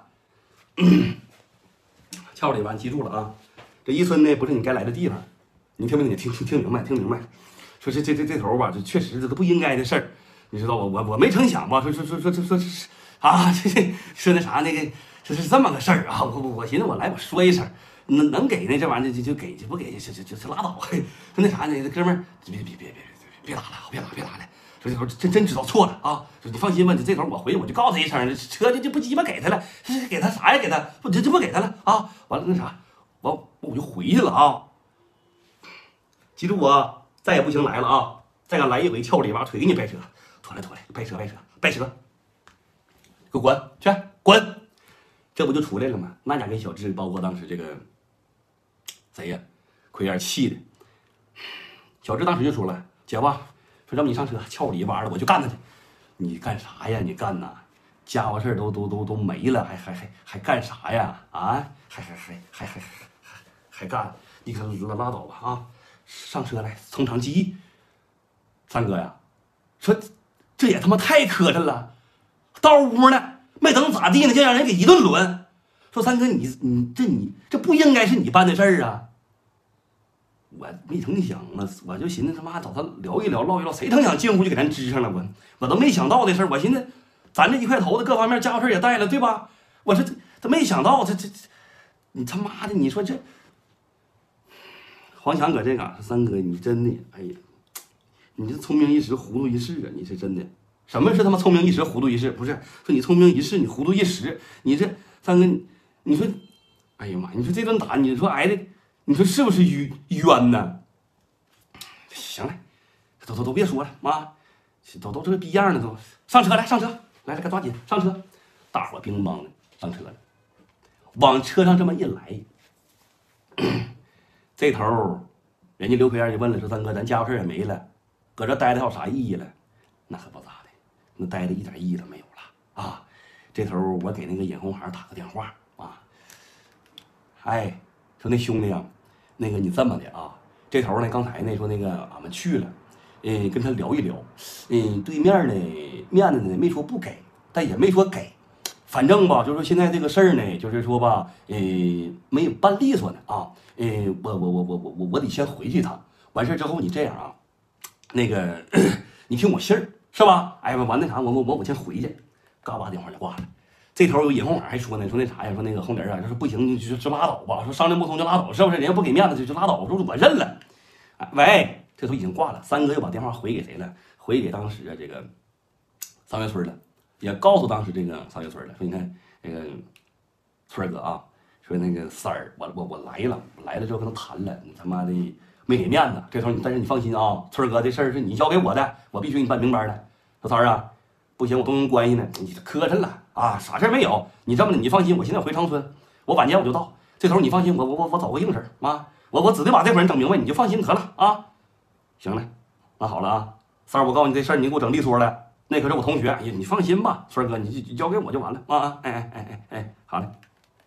翘里吧，记住了啊，这一村呢不是你该来的地方，你听没听？你听听听明白，听明白？说这这这这头吧，这确实这都不应该的事儿。你知道我我我没成想吧？说说说说说说啊，这这说那啥那个，这是这么个事儿啊！我我我寻思我来我说一声，能能给呢这玩意儿就就给，就不给就就就就拉倒。说那啥那哥们儿，别别别别别别打了，别打别打了。说这头真真知道错了啊！说你放心吧，这头我回去我就告诉他一声，车就就不鸡巴给他了，这给他啥呀？给他不这就不给他了啊！完了那啥，完我就回去了啊！记住我再也不行来了啊！再敢来一回翘里巴腿给你掰车！妥了妥了，掰车掰车掰车，给我滚去滚！这不就出来了吗？那家给小智，包括当时这个谁呀，奎二气的。小智当时就说了：“姐夫，说让你上车，撬里巴的，我就干他去。你干啥呀？你干呐？家伙事儿都都都都没了，还还还还干啥呀？啊？还还还还还还还干？你可拉拉倒吧啊！上车来，从长计议。三哥呀，说。”这也他妈太磕碜了，到屋呢，没等咋地呢，就让人给一顿抡。说三哥，你你这你这不应该是你办的事儿啊！我没成想啊，我就寻思他妈找他聊一聊，唠一唠，谁成想进屋就给咱支上了，我我都没想到的事儿。我寻思咱这一块头子各方面家伙事也带了，对吧？我说这他没想到，这这这，你他妈的，你说这黄强搁这嘎说三哥，你真的，哎呀！你这聪明一时，糊涂一世啊！你是真的，什么是他妈聪明一时，糊涂一世？不是说你聪明一世，你糊涂一时。你这三哥，你说哎呀妈，你说这顿打，你说挨的，你说是不是冤冤呢？行了，都都都别说了，妈，都都这个逼样了，都上车来，上车来，来，赶抓紧上车。大伙乒乓的上车了，往车上这么一来，这头人家刘培燕就问了，说三哥，咱家伙事也没了，搁这待着还有啥意义了？那可不咋的，那待着一点意义都没有了啊！这头我给那个尹红孩打个电话啊，哎，说那兄弟啊，那个你这么的啊，这头呢，刚才呢说那个俺们去了，嗯，跟他聊一聊，嗯，对面呢面子呢没说不给，但也没说给，反正吧，就是说现在这个事儿呢，就是说吧，嗯，没有办利索呢啊，嗯，我我我我我我我得先回去一趟，完事之后你这样啊，那个你听我信儿是吧？哎，完那啥，我我我我先回去，嘎巴电话就挂了。这头有尹红海还说呢，说那啥呀，说那个红人啊，就是不行你就就拉倒吧，说商量不通就拉倒，是不是？人家不给面子就就拉倒，说我认了。哎，喂，这头已经挂了，三哥又把电话回给谁了？回给当时啊这个三月村了，也告诉当时这个三月村了，说你看这个村哥啊，说那个三儿，我我我来了，我来了之后跟他谈了，你他妈的没给面子，这头你但是你放心啊，村哥这事儿是你交给我的，我必须给你办明白的。说三儿啊，不行，我动用关系呢，你磕碜了啊，啥事儿没有，你这么的，你放心，我现在回长春，我晚间我就到。这头你放心，我我我我走个硬事儿啊，我我指定把这伙人整明白，你就放心得了啊。行了，那好了啊，三儿，我告诉你这事儿，你给我整利索了。那可是我同学，哎呀，你放心吧，村哥，你就交给我就完了啊！哎哎哎哎哎，好嘞。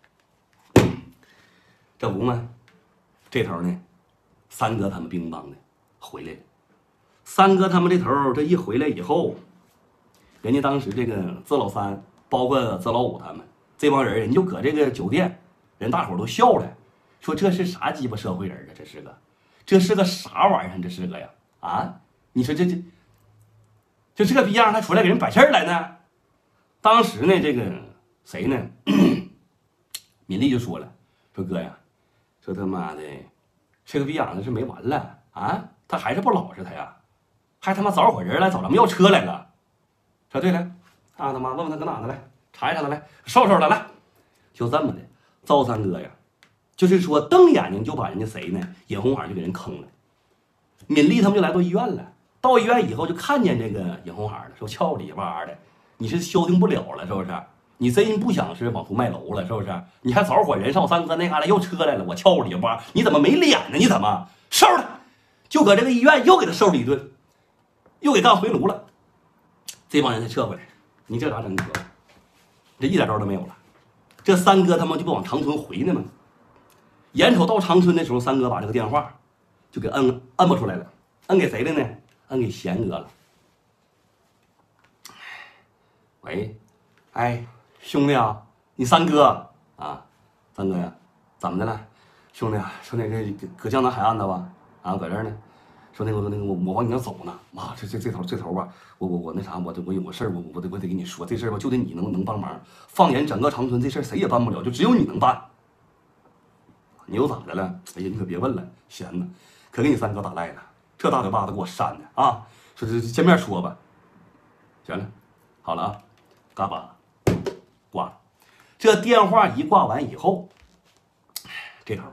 这不嘛，这头呢，三哥他们乒乓的回来了。三哥他们这头这一回来以后，人家当时这个自老三，包括自老五他们这帮人，人就搁这个酒店，人大伙都笑了，说这是啥鸡巴社会人啊？这是个，这是个啥玩意儿？这是个呀？啊，你说这这。就这个逼样，还出来给人摆事儿来呢。当时呢，这个谁呢？闵丽就说了，说哥呀，说他妈的，这个逼样子是没完了啊！他还是不老实他呀，还他妈找伙人来找咱们要车来了。说对了，啊他妈问问他搁哪呢？来查一查他来，收拾他来。就这么的，赵三哥呀，就是说瞪眼睛就把人家谁呢？尹红海就给人坑了。闵丽他们就来到医院了。到医院以后就看见这个尹红孩了，说俏里巴的，你是消停不了了，是不是？你真不想是往出卖楼了，是不是？你还找伙人上我三哥那嘎达又车来了，我俏里巴，你怎么没脸呢？你怎么收拾他？就搁这个医院又给他收拾一顿，又给干回炉了。这帮人才撤回来，你这咋整？你说，这一点招都没有了。这三哥他们就不往长春回呢吗？眼瞅到长春的时候，三哥把这个电话就给摁摁不出来了，摁给谁了呢？摁给贤哥了。喂，哎，兄弟啊，你三哥啊，三哥呀，怎么的了？兄弟啊，说那个搁江南海岸的吧？啊，搁这儿呢。说那个那个我我往你那走呢。妈，这这这头这头吧，我我我那啥，我我有个事儿，我我得我得跟你说，这事儿吧，就得你能能帮忙。放眼整个长春，这事儿谁也办不了，就只有你能办。你又咋的了？哎呀，你可别问了，闲的，可给你三哥打赖了。这大嘴巴子给我扇的啊！说这见面说吧，行了，好了啊，嘎巴挂了。这电话一挂完以后，这头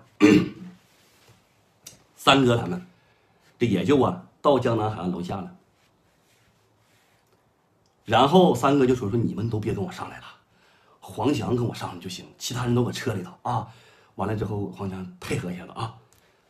三哥他们这也就啊到江南海岸楼下了。然后三哥就说说你们都别跟我上来了，黄翔跟我上去就行，其他人都搁车里头啊。完了之后，黄翔配合一下子啊。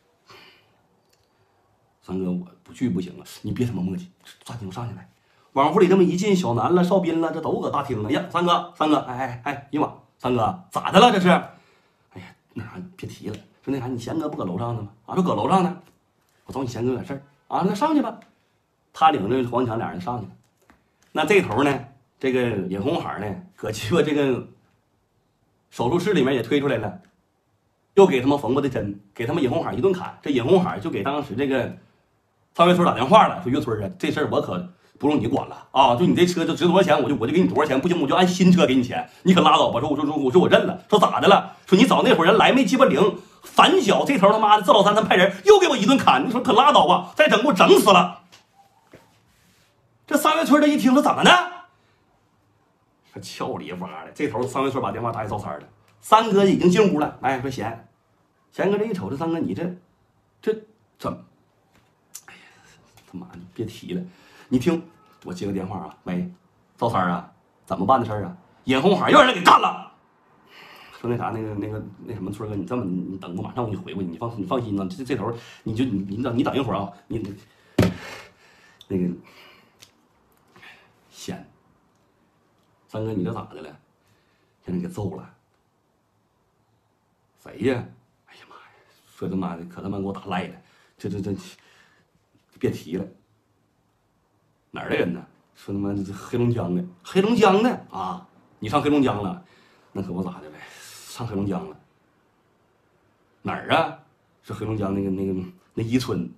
三哥，我不去不行啊！你别他妈磨叽，抓紧上去来。往屋里这么一进，小南了、邵斌了，这都搁大厅呢。呀，三哥，三哥，哎哎哎，呀妈，三哥咋的了？这是？哎呀，那啥，别提了。说那啥，你贤哥不搁楼上呢吗？啊，说搁楼上呢。我找你贤哥有点事儿啊，那上去吧。他领着黄强俩人上去了。那这头呢，这个尹红海呢，搁鸡巴这个手术室里面也推出来了，又给他们缝过的针，给他们尹红海一顿砍。这尹红海就给当时这个。张岳村打电话了，说岳村啊，这事儿我可不用你管了啊！就你这车就值多少钱，我就我就给你多少钱，不行我就按新车给你钱，你可拉倒吧！说我说说我说我认了，说咋的了？说你找那伙人来没鸡巴灵，反脚这头他妈的自老三他派人又给我一顿砍，你说可拉倒吧！再整给我整死了！这三岳村这一听说怎么的？说俏里巴的，这头三岳村把电话打给赵三了， 三哥已经进屋了，哎，说贤，贤哥这一瞅，这三哥你这这怎么？哎呀，他妈的，别提了！你听，我接个电话啊，喂，赵三啊，怎么办的事儿啊？尹红海又让人给干了。说那啥，那个那个那什么，村哥，你这么你等我马上我给你回过去，你放你放心吧，这这头你就你你等你等一会儿啊，你你那个贤，三哥你这咋的了？让人给揍了。谁呀？哎呀妈呀！说他妈的可他妈给我打赖了，这这这，别提了。哪儿的人呢？说他妈这黑龙江的，黑龙江的啊！你上黑龙江了，那可不咋的呗，上黑龙江了。哪儿啊？是黑龙江那个那个那伊春。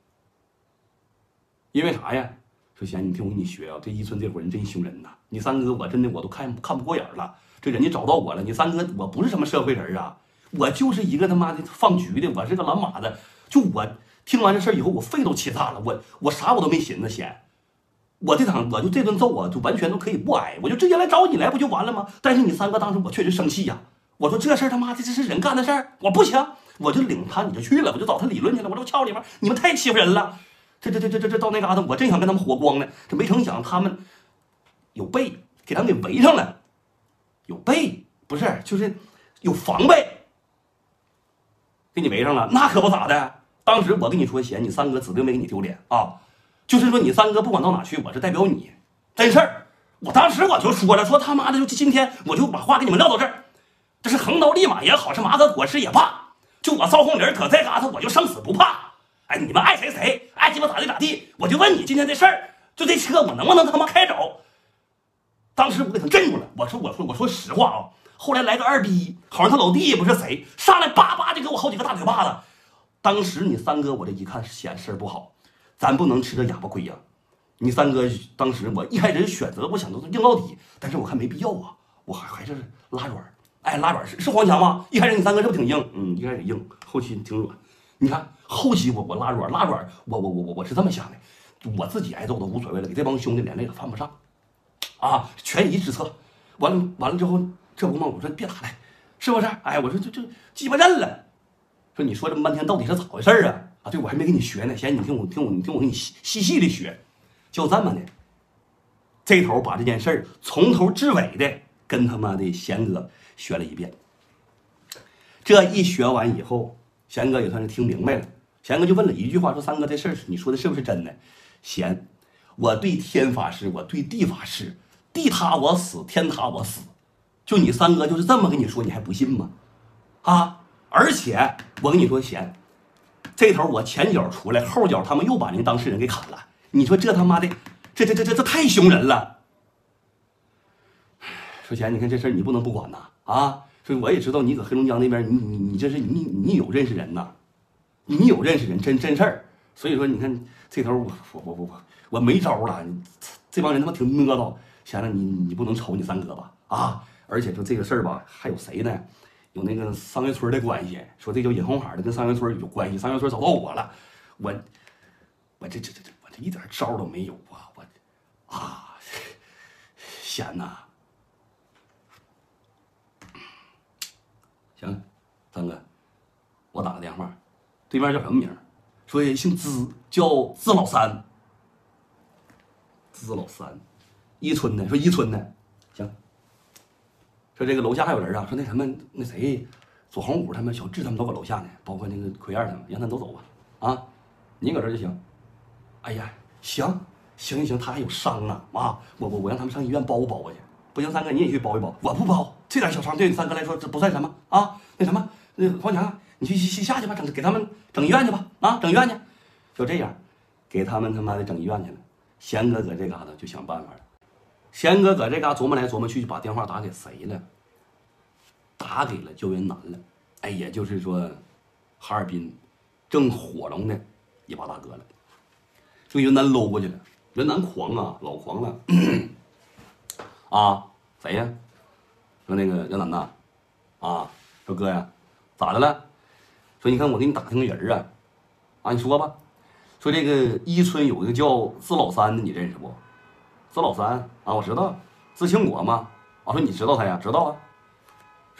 因为啥呀？说贤，你听我给你学啊，这伊春这伙人真凶人呐！你三哥我真的我都看看不过眼了，这人家找到我了，你三哥我不是什么社会人啊。我就是一个他妈的放局的，我是个蓝马的。就我听完这事儿以后，我肺都气炸了，我我啥我都没寻思先，我这场我就这顿揍啊，就完全都可以不挨，我就直接来找你来不就完了吗？但是你三哥当时我确实生气呀、啊，我说这事儿他妈的这是人干的事儿，我不行，我就领他你就去了，我就找他理论去了，我说敲里面你们太欺负人了，这这这这这这到那嘎达我真想跟他们火光呢，这没成想他们有备给他们给围上了，有备不是就是有防备。给你围上了，那可不咋的。当时我跟你说，贤，你三哥指定没给你丢脸啊。就是说，你三哥不管到哪去，我是代表你，真事儿。我当时我就说了，说他妈的，就今天我就把话给你们撂到这儿。这是横刀立马也好，是麻革裹尸也罢，就我赵红林可在嘎达，我就生死不怕。哎，你们爱谁谁，爱鸡巴咋地咋地。我就问你，今天这事儿，就这车我能不能他妈开走？当时我给他镇住了，我说我说我说实话啊。后来来个二逼，好像他老弟也不是谁，上来叭叭就给我好几个大嘴巴子。当时你三哥我这一看显事儿不好，咱不能吃这哑巴亏呀、啊。你三哥当时我一开始选择我想都是硬到底，但是我看没必要啊，我还还是拉软。哎，拉软是是黄强吗？一开始你三哥是不是挺硬？嗯，一开始硬，后期挺软。你看后期我我拉软拉软，我我我我我是这么想的，我自己挨揍都无所谓了，给这帮兄弟连累了犯不上啊，权宜之策。完了完了之后。这不嘛，我说别打了，是不是？哎，我说就就鸡巴认了。说你说这么半天到底是咋回事啊？啊，对我还没给你学呢，贤，你听我听我你听我给你细细细的学，就这么的。这头把这件事儿从头至尾的跟他妈的贤哥学了一遍。这一学完以后，贤哥也算是听明白了。贤哥就问了一句话，说三哥这事儿你说的是不是真的？贤，我对天发誓，我对地发誓，地塌我死，天塌我死。就你三哥就是这么跟你说，你还不信吗？啊！而且我跟你说，贤，这头我前脚出来，后脚他们又把那当事人给砍了。你说这他妈的，这这这这这太凶人了。说贤，你看这事儿你不能不管呐啊！所以我也知道你搁黑龙江那边，你你你这是你你有认识人呐，你有认识人，真真事儿。所以说你看这头我我我我我没招了，这帮人他妈挺讷叨。贤子，你你不能瞅你三哥吧？啊！而且说这个事儿吧，还有谁呢？有那个三元村的关系，说这叫尹红海的跟三元村有关系，三元村找到我了，我我这这这这我这一点招都没有啊！我啊，贤呐，行，三哥，我打个电话，对面叫什么名？说姓资，叫资老三，资老三，伊春的，说伊春的，行。说这个楼下还有人啊，说那什么那谁，左红武他们小智他们都搁楼下呢，包括那个奎二他们，让他们都走吧，啊，你搁这就行。哎呀，行行行行，他还有伤呢，啊，我我我让他们上医院包包去，不行，三哥你也去包一包，我不包，这点小伤对三哥来说这不算什么啊。那什么，那黄强，你去去下去吧，整给他们整医院去吧，啊，整医院去。就这样，给他们他妈的整医院去了。贤哥搁这嘎达就想办法了。贤哥搁这嘎琢磨来琢磨去，就把电话打给谁了？打给了救云南了。哎，也就是说，哈尔滨正火龙的一把大哥了。这云南搂过去了，云南狂啊，老狂了。啊，谁呀？说那个杨楠呐，啊，说哥呀，咋的了？说你看我给你打听个人啊，啊，你说吧。说这个伊春有一个叫资老三的，你认识不？资老三啊，我知道，资庆国吗？啊，说你知道他呀？知道啊。说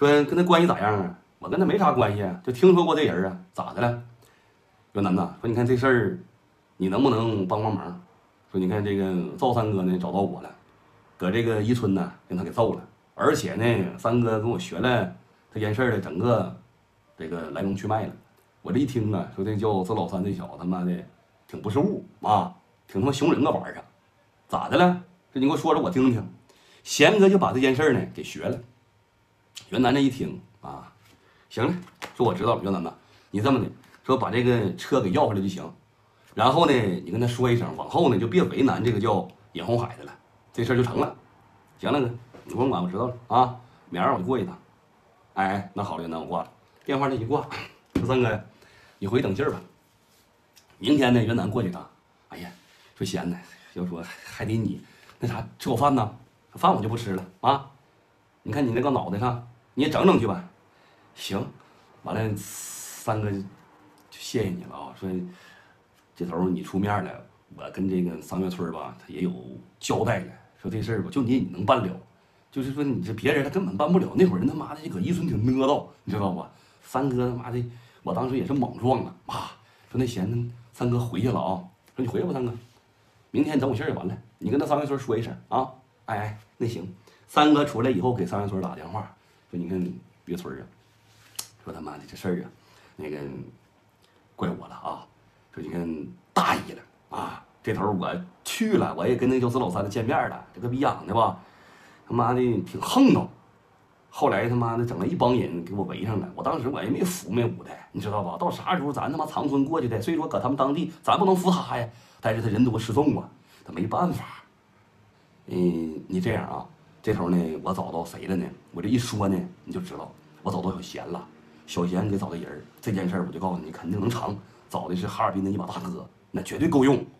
说跟他关系咋样啊？我跟他没啥关系啊，就听说过这人啊，咋的了？袁楠呐，说你看这事儿，你能不能帮帮忙？说你看这个赵三哥呢找到我了，搁这个伊春呢跟他给揍了，而且呢三哥跟我学了这件事的整个这个来龙去脉了。我这一听啊，说这叫这老三这小子他妈的挺不是物啊，挺他妈熊人个玩意儿，咋的了？这你给我说说我听听。贤哥就把这件事呢给学了。袁楠这一听啊，行了，说我知道了，袁楠呐，你这么的说把这个车给要回来就行，然后呢你跟他说一声，往后呢就别为难这个叫尹红海的了，这事儿就成了。行了哥，你不用管，我知道了啊，明儿我就过一趟。哎，那好了，袁楠，我挂了。电话这一挂，说三哥，你回去等信儿吧。明天呢，袁楠过去趟。哎呀，说闲的，要说还得你那啥吃口饭呢，饭我就不吃了啊。你看你那个脑袋上，你也整整去吧。行，完了，三哥就谢谢你了啊。说这头你出面了，我跟这个三月村吧，他也有交代了。说这事儿吧，就你你能办了，就是说你这别人他根本办不了。那会儿人他妈的搁伊春挺讷道，你知道吧？三哥他妈的，我当时也是莽撞了，妈说那闲的，三哥回去了啊。说你回去吧，三哥，明天你等我信儿就完了。你跟那三月村说一声啊。哎哎，那行。三哥出来以后给三月村打电话，说你看岳村啊，说他妈的这事儿啊，那个怪我了啊。说你看大意了啊，这头我去了，我也跟那叫四老三的见面了，这个逼养的吧，他妈的挺横道。后来他妈的整了一帮人给我围上了，我当时我也没服没武的，你知道吧？到啥时候咱他妈长春过去的，所以说搁他们当地咱不能服他呀，但是他人多势众啊，他没办法。嗯，你这样啊。这头呢，我找到谁了呢？我这一说呢，你就知道我找到小贤了。小贤给找的人，这件事儿我就告诉你，肯定能成。找的是哈尔滨的一把大哥，那绝对够用。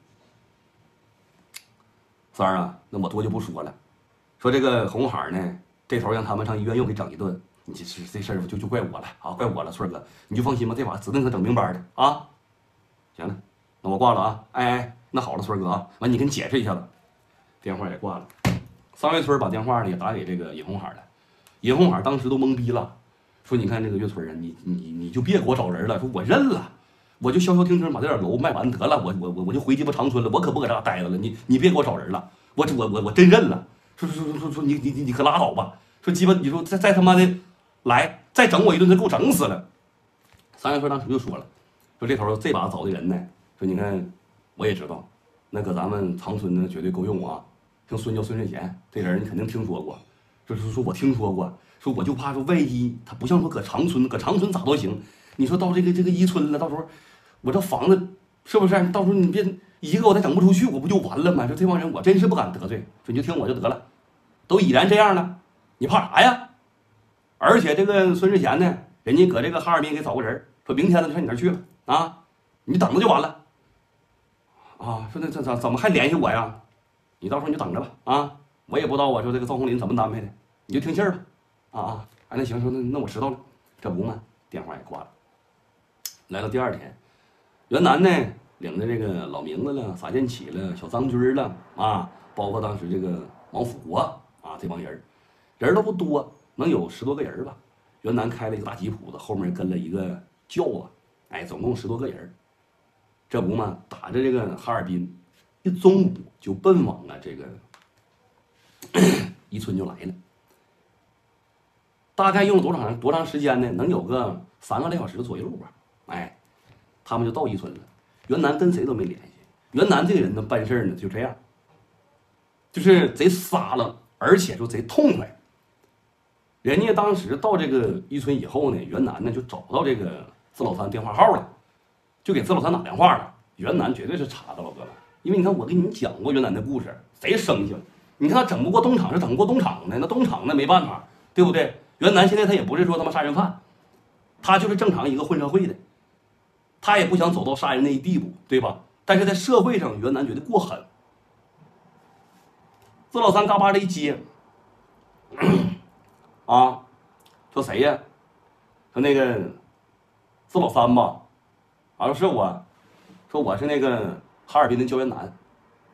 三儿啊，那我多就不说了。说这个红孩呢，这头让他们上医院又给整一顿，你这这事儿就就怪我了啊，怪我了，村哥，你就放心吧，这把指定是整明白的啊。行了，那我挂了啊。哎哎，那好了，村哥啊，完你跟解释一下子。电话也挂了。三月村把电话呢也打给这个尹红海了，尹红海当时都懵逼了，说你看这个岳村啊，你你你就别给我找人了，说我认了，我就消消停停把这点楼卖完得了，我我我我就回鸡巴长春了，我可不搁这待着了，你你别给我找人了，我我我我真认了，说说说说说你你你你可拉倒吧，说鸡巴你说再再他妈的来再整我一顿，他给我整死了。三月村当时就说了，说这头这把找的人呢，说你看我也知道，那搁咱们长春呢绝对够用啊。姓孙叫孙顺贤，这人你肯定听说过，就是说我听说过，说我就怕说万一他不像说搁长春，搁长春咋都行，你说到这个这个伊春了，到时候我这房子是不是？到时候你别一个我再整不出去，我不就完了吗？说这帮人我真是不敢得罪，说你就听我就得了，都已然这样了，你怕啥呀？而且这个孙世贤呢，人家搁这个哈尔滨给找个人，说明天呢就上你那儿去了啊，你等着就完了。啊，说那这怎怎么还联系我呀？你到时候你就等着吧啊！我也不知道我说这个赵红林怎么安排的，你就听信儿吧。啊啊，哎那行，说那那我知道了，这不嘛，电话也挂了。来到第二天，袁楠呢领着这个老明子了、撒剑起了、小张军了啊，包括当时这个王辅国啊这帮人，人都不多，能有十多个人吧。袁楠开了一个大吉普子，后面跟了一个轿子，哎，总共十多个人。这不嘛，打着这个哈尔滨。一中午就奔往了这个伊春就来了，大概用了多长多长时间呢？能有个三个来小时左右吧。哎，他们就到伊春了。袁楠跟谁都没联系。袁楠这个人呢，办事呢就这样，就是贼撒了，而且就贼痛快。人家当时到这个伊春以后呢，袁楠呢就找到这个自老三电话号了，就给自老三打电话了。袁楠绝对是查到老哥了。因为你看，我给你们讲过袁楠的故事，贼生性。你看他整不过东厂是整不过东厂的，那东厂那没办法，对不对？袁楠现在他也不是说他妈杀人犯，他就是正常一个混社会的，他也不想走到杀人那一地步，对吧？但是在社会上，袁楠觉得过狠。自老三嘎巴这一接，啊，说谁呀？说那个自老三吧，啊，说是我，说我是那个。哈尔滨的焦元南，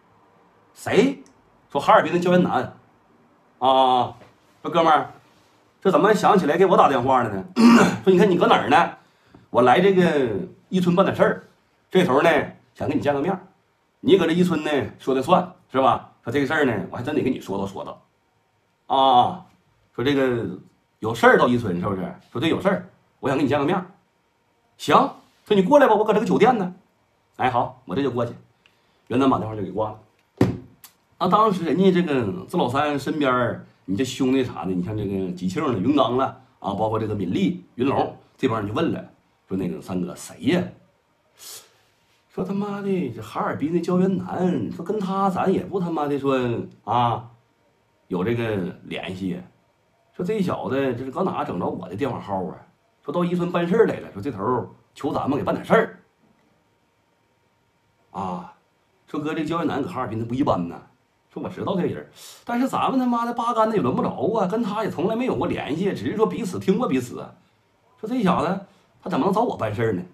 谁说哈尔滨的焦元南啊？说哥们儿， 这怎么想起来给我打电话了呢？说你看你搁哪儿呢？我来这个伊春办点事儿，这头呢想跟你见个面，你搁这伊春呢说的算是吧？说这个事儿呢，我还真得跟你说道说道。啊，说这个有事儿到伊春是不是？说对，有事儿，我想跟你见个面。行，说你过来吧，我搁这个酒店呢。哎，好，我这就过去。袁南把电话就给挂了。那当时人家这个自老三身边，你这兄弟啥的，你像这个吉庆了、云刚了啊，包括这个闵丽、云龙这帮人就问了，说那个三哥谁呀？说他妈的这哈尔滨的焦元南，说跟他咱也不他妈的说啊有这个联系。说这小子这是搁哪整着我的电话号啊？说到伊春办事来了，说这头求咱们给办点事儿啊。说哥这焦元南搁哈尔滨他不一般呐。说我知道这人，但是咱们他妈的八竿子也轮不着啊，跟他也从来没有过联系，只是说彼此听过彼此。说这小子他怎么能找我办事呢？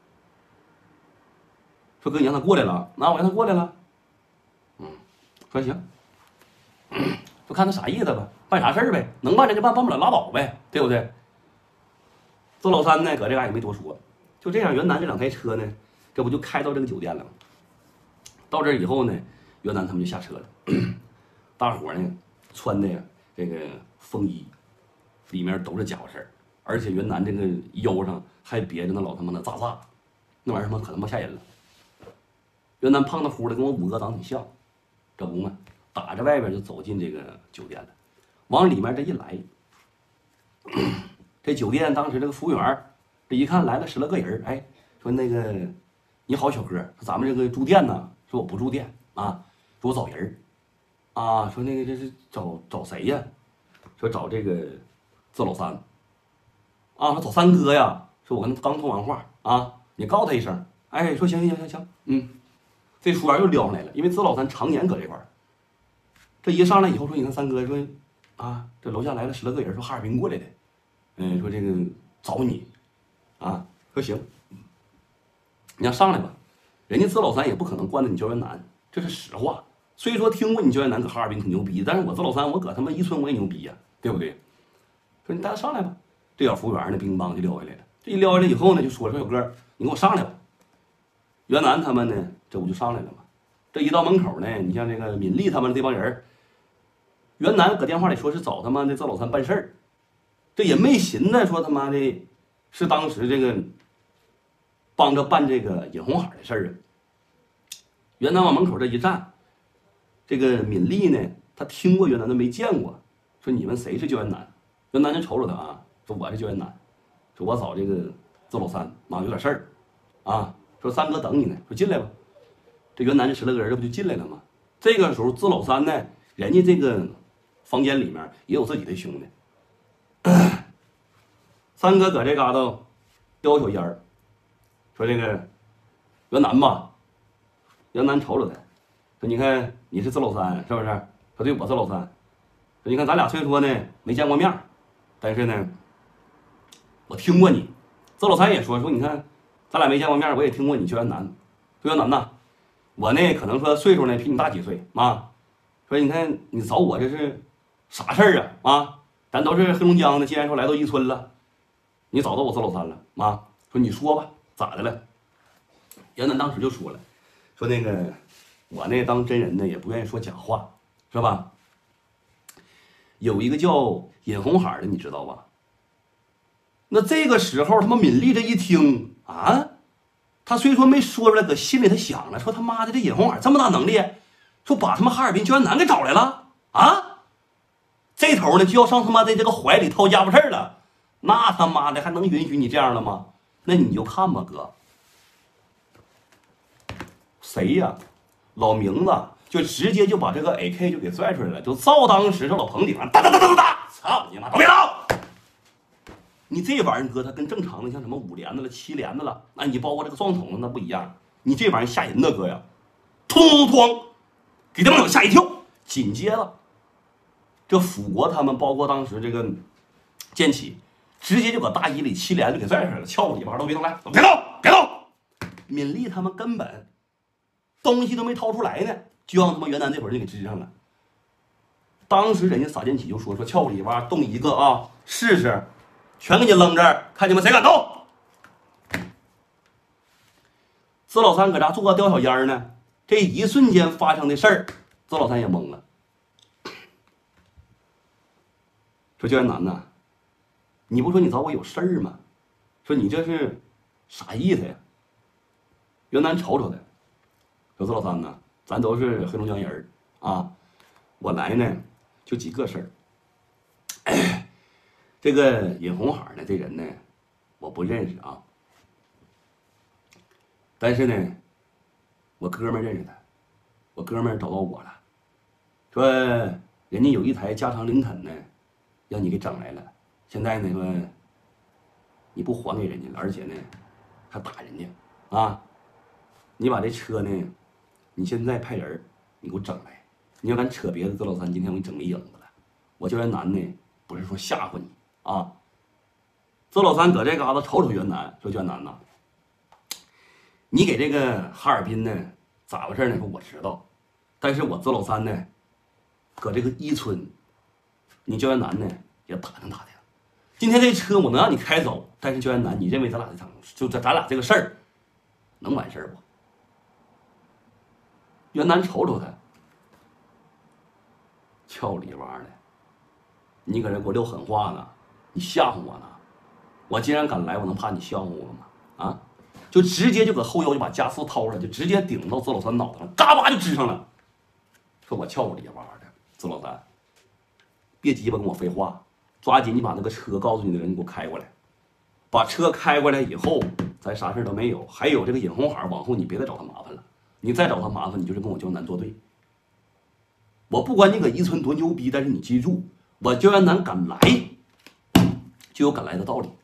说哥你让他过来了，那我让他过来了。嗯，说行，说看他啥意思吧，办啥事儿呗，能办咱就办，办不了拉倒呗，对不对？周老三呢搁这嘎也没多说，就这样，袁南这两台车呢，这不就开到这个酒店了吗？到这儿以后呢，袁南他们就下车了。大伙呢穿的这个风衣，里面都是家伙事儿，而且袁南这个腰上还别着那老他妈的炸炸，那玩意儿他妈可他妈吓人了。袁南胖的乎的，跟我五哥长挺像，这不嘛，打着外边就走进这个酒店了。往里面这一来，这酒店当时这个服务员这一看来了十来个人，哎，说那个你好小哥，说咱们这个住店呢，说我不住店啊，说我找人啊，说那个这是找找谁呀？说找这个自老三啊，说找三哥呀。说我跟他刚通完话啊，你告诉他一声。哎，说行行行行行，嗯，这服务员又撩上来了，因为自老三常年搁这块儿。这一上来以后说，你看三哥说啊，这楼下来了十来个人，说哈尔滨过来的，嗯，说这个找你啊，说行，你让上来吧。人家自老三也不可能惯着你焦元南，这是实话。虽说听过你焦元南搁哈尔滨挺牛逼，但是我自老三我搁他妈伊春我也牛逼呀、啊，对不对？说你带他上来吧。这小服务员呢，乒乓就撩下来了。这一撩下来以后呢，就说说小哥，你给我上来吧。袁南他们呢，这不就上来了吗？这一到门口呢，你像这个闵丽他们这帮人，袁南搁电话里说是找他妈的赵老三办事儿，这也没寻思说他妈的是当时这个帮着办这个尹红海的事儿啊。袁南往门口这一站，这个闵丽呢，他听过袁南，都没见过，说你们谁是焦元南？袁南就瞅瞅他啊，说我是焦元南，说我找这个赵老三啊有点事儿啊。说三哥等你呢，说进来吧。这袁南这十来个人，这不就进来了吗？这个时候，自老三呢，人家这个房间里面也有自己的兄弟。三哥搁这嘎达叼小烟儿，说这个袁南吧，袁南瞅瞅他，说你看你是自老三是不是？说对，我是老三。说你看咱俩虽说呢没见过面，但是呢，我听过你。自老三也说说你看。咱俩没见过面，我也听过你焦元南。说元南呐，我呢可能说岁数呢比你大几岁啊。说你看你找我这是啥事儿啊？啊，咱都是黑龙江的，既然说来到伊春了，你找到我自老三了啊？说你说吧，咋的了？元南当时就说了，说那个我呢当真人呢也不愿意说假话，是吧？有一个叫尹红海的，你知道吧？那这个时候他妈闵丽这一听。啊，他虽说没说出来，搁心里他想了，说他妈的这尹红海这么大能力，说把他妈哈尔滨焦元南给找来了啊！这头呢就要上他妈的这个怀里掏家伙事儿了，那他妈的还能允许你这样了吗？那你就看吧，哥，谁呀？老明子就直接就把这个 A K 就给拽出来了，就照当时这老棚顶上哒哒哒哒哒，操你妈，都别动！你这玩意儿，哥，它跟正常的像什么五连的了、七连的了，那你包括这个双筒子那不一样。你这玩意儿吓人的，哥呀，突突突，给他们吓一跳。紧接着，这辅国他们，包括当时这个建起，直接就搁大衣里七连就给拽出来了，翘尾巴都别动，来，别动，别动。闵丽他们根本东西都没掏出来呢，就让他们袁南这会儿就给支上了。当时人家撒建起就说说翘尾巴动一个啊。 试试，全给你扔这儿，看你们谁敢动。资老三搁这坐叼小烟呢，这一瞬间发生的事儿，资老三也懵了。说焦元南呐，你不说你找我有事儿吗？说你这是啥意思呀？元南瞅瞅他，说资老三呐，咱都是黑龙江人啊，我来呢就几个事儿。这个尹红海呢，这人呢，我不认识啊。但是呢，我哥们认识他，我哥们找到我了，说人家有一台加长林肯呢，让你给整来了。现在呢，说你不还给人家了，而且呢，还打人家啊！你把这车呢，你现在派人，你给我整来。你要敢扯别的，资老三今天我给你整没影子了。我焦元南呢，不是说吓唬你。啊，资老三搁这嘎达瞅瞅袁南，说袁南呐，你给这个哈尔滨呢咋回事呢？说我知道，但是我资老三呢，搁这个伊春，你焦元南呢也打听打听。今天这车我能让你开走，但是焦元南，你认为咱俩这场就咱咱俩这个事儿能完事儿不？袁南瞅瞅他，俏里哇的，你搁这给我撂狠话呢？你吓唬我呢？我既然敢来，我能怕你吓唬我吗？啊，就直接就搁后腰就把加速掏出来，就直接顶到资老三脑袋上，嘎巴就支上了。说我俏里哇的，资老三，别鸡巴跟我废话，抓紧你把那个车告诉你的人，你给我开过来。把车开过来以后，咱啥事都没有。还有这个尹红海，往后你别再找他麻烦了。你再找他麻烦，你就是跟我焦元南作对。我不管你搁伊春多牛逼，但是你记住，我焦元南敢来。就有敢来的道理。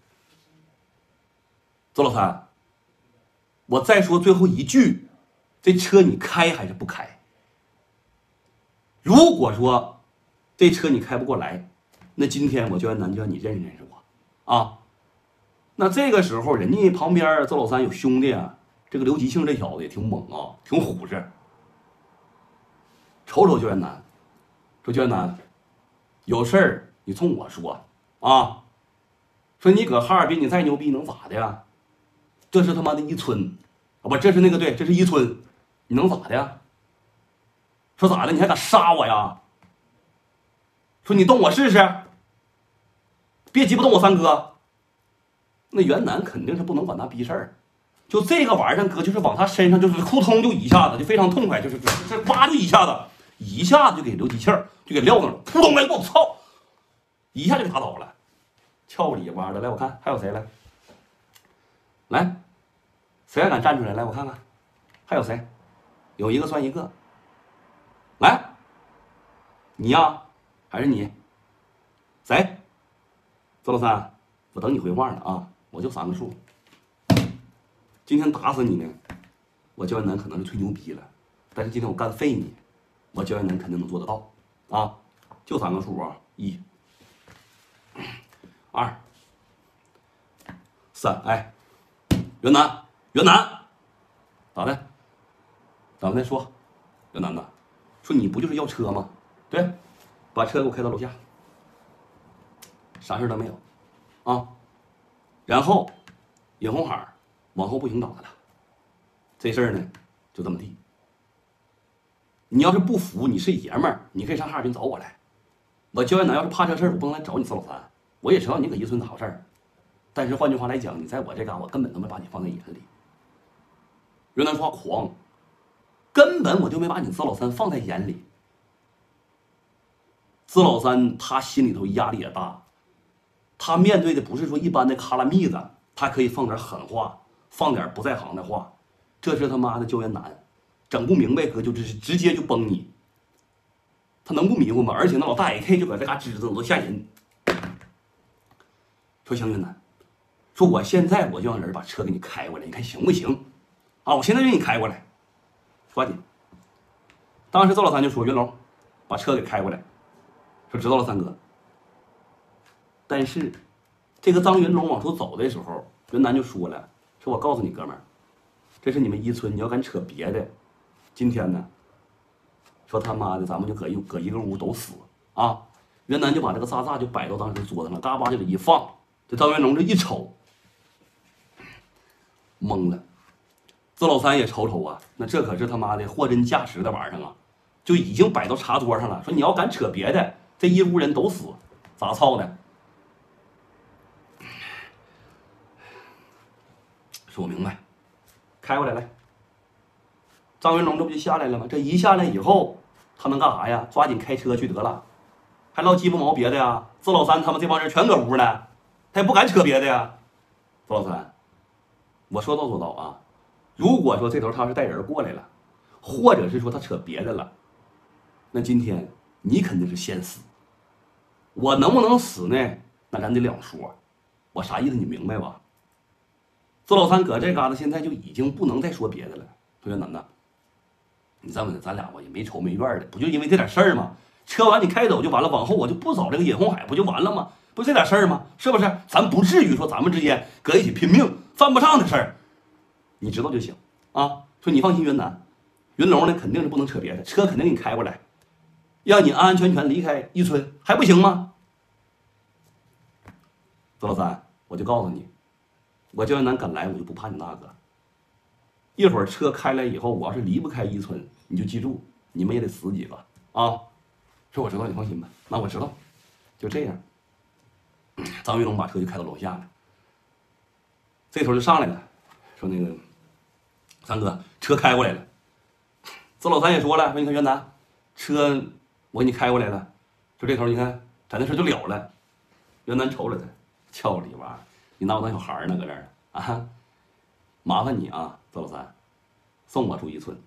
周老三，我再说最后一句，这车你开还是不开？如果说这车你开不过来，那今天我焦元南就让你认识认识我啊。那这个时候，人家旁边周老三有兄弟啊，这个刘吉庆这小子也挺猛啊，挺虎实。瞅瞅焦元南，说焦元南，有事儿你冲我说啊。说你搁哈尔滨你再牛逼能咋的呀？这是他妈的伊春啊，不，这是那个对，这是伊春，你能咋的呀？说咋的？你还敢杀我呀？说你动我试试，别鸡巴动我三哥。那袁南肯定是不能管他逼事儿，就这个玩意儿，哥就是往他身上就是扑通就一下子，就非常痛快，就是这哇就一下子，一下子就给刘吉庆就给撂那了，扑通来，我操，一下就给打倒了。俏里哇的，来我看还有谁来？来，谁还敢站出来？来我看看，还有谁？有一个算一个。来，你呀，还是你？谁？周老三，我等你回话呢啊！我就三个数。今天打死你呢，我焦元南可能是吹牛逼了，但是今天我干废你，我焦元南肯定能做得到啊！就三个数啊，一。二三，哎，袁南，袁南，咋的？咱们再说，袁南呐，说你不就是要车吗？对，把车给我开到楼下，啥事都没有，啊。然后尹红海往后不行打了，这事儿呢就这么地。你要是不服，你是爷们儿，你可以上哈尔滨找我来。我焦元南要是怕这事儿，我不能来找你四老三。我也知道你搁伊春咋回事儿，但是换句话来讲，你在我这嘎，我根本都没把你放在眼里。袁南说话狂，根本我就没把你四老三放在眼里。四老三他心里头压力也大，他面对的不是说一般的卡拉蜜子，他可以放点狠话，放点不在行的话。这是他妈的焦元南，整不明白哥就直直接就崩你，他能不迷糊吗？而且那老大 A K 就搁这嘎支着，我都吓人。说邢云南，说我现在我就让人把车给你开过来，你看行不行？啊，我现在就给你开过来，抓紧。当时周老三就说：“云龙，把车给开过来。”说知道了，三哥。但是这个张云龙往出走的时候，云南就说了：“说我告诉你哥们儿，这是你们伊春，你要敢扯别的，今天呢，说他妈的咱们就搁一搁一个屋都死啊！ 袁南就把这个沙炸就摆到当时桌子上，嘎巴就这一放，这张元龙这一瞅，懵了。自老三也瞅瞅啊，那这可是他妈的货真价实的玩意儿啊，就已经摆到茶桌上了。说你要敢扯别的，这一屋人都死，咋操的？说我明白，开过来来。张元龙这不就下来了吗？这一下来以后，他能干啥呀？抓紧开车去得了，还唠鸡巴毛别的呀？自老三他们这帮人全搁屋呢，他也不敢扯别的呀。自老三，我说到做到啊。如果说这头他是带人过来了，或者是说他扯别的了，那今天你肯定是先死。我能不能死呢？那咱得两说。我啥意思你明白吧？自老三搁这嘎达现在就已经不能再说别的了。说袁楠呐，你这么的，咱俩吧也没仇没怨的，不就因为这点事儿吗？车完你开走就完了，往后我就不找这个尹红海，不就完了吗？不这点事儿吗？是不是？咱不至于说咱们之间搁一起拼命犯不上的事儿，你知道就行啊。说你放心，袁楠，云龙呢肯定是不能扯别的，车肯定给你开过来，让你安安全全离开伊春，还不行吗？周老三，我就告诉你，我焦元南敢来，我就不怕你那个。一会儿车开来以后，我要是离不开伊春，你就记住，你们也得死几个啊！说我知道，你放心吧。那我知道，就这样。张云龙把车就开到楼下了，这头就上来了，说那个三哥，车开过来了。周老三也说了，说你看袁南，车我给你开过来了。就这头你看，咱这事就了了。袁南瞅了他，俏里娃，你拿我当小孩呢，搁这儿啊？麻烦你啊，周老三，送我出一寸。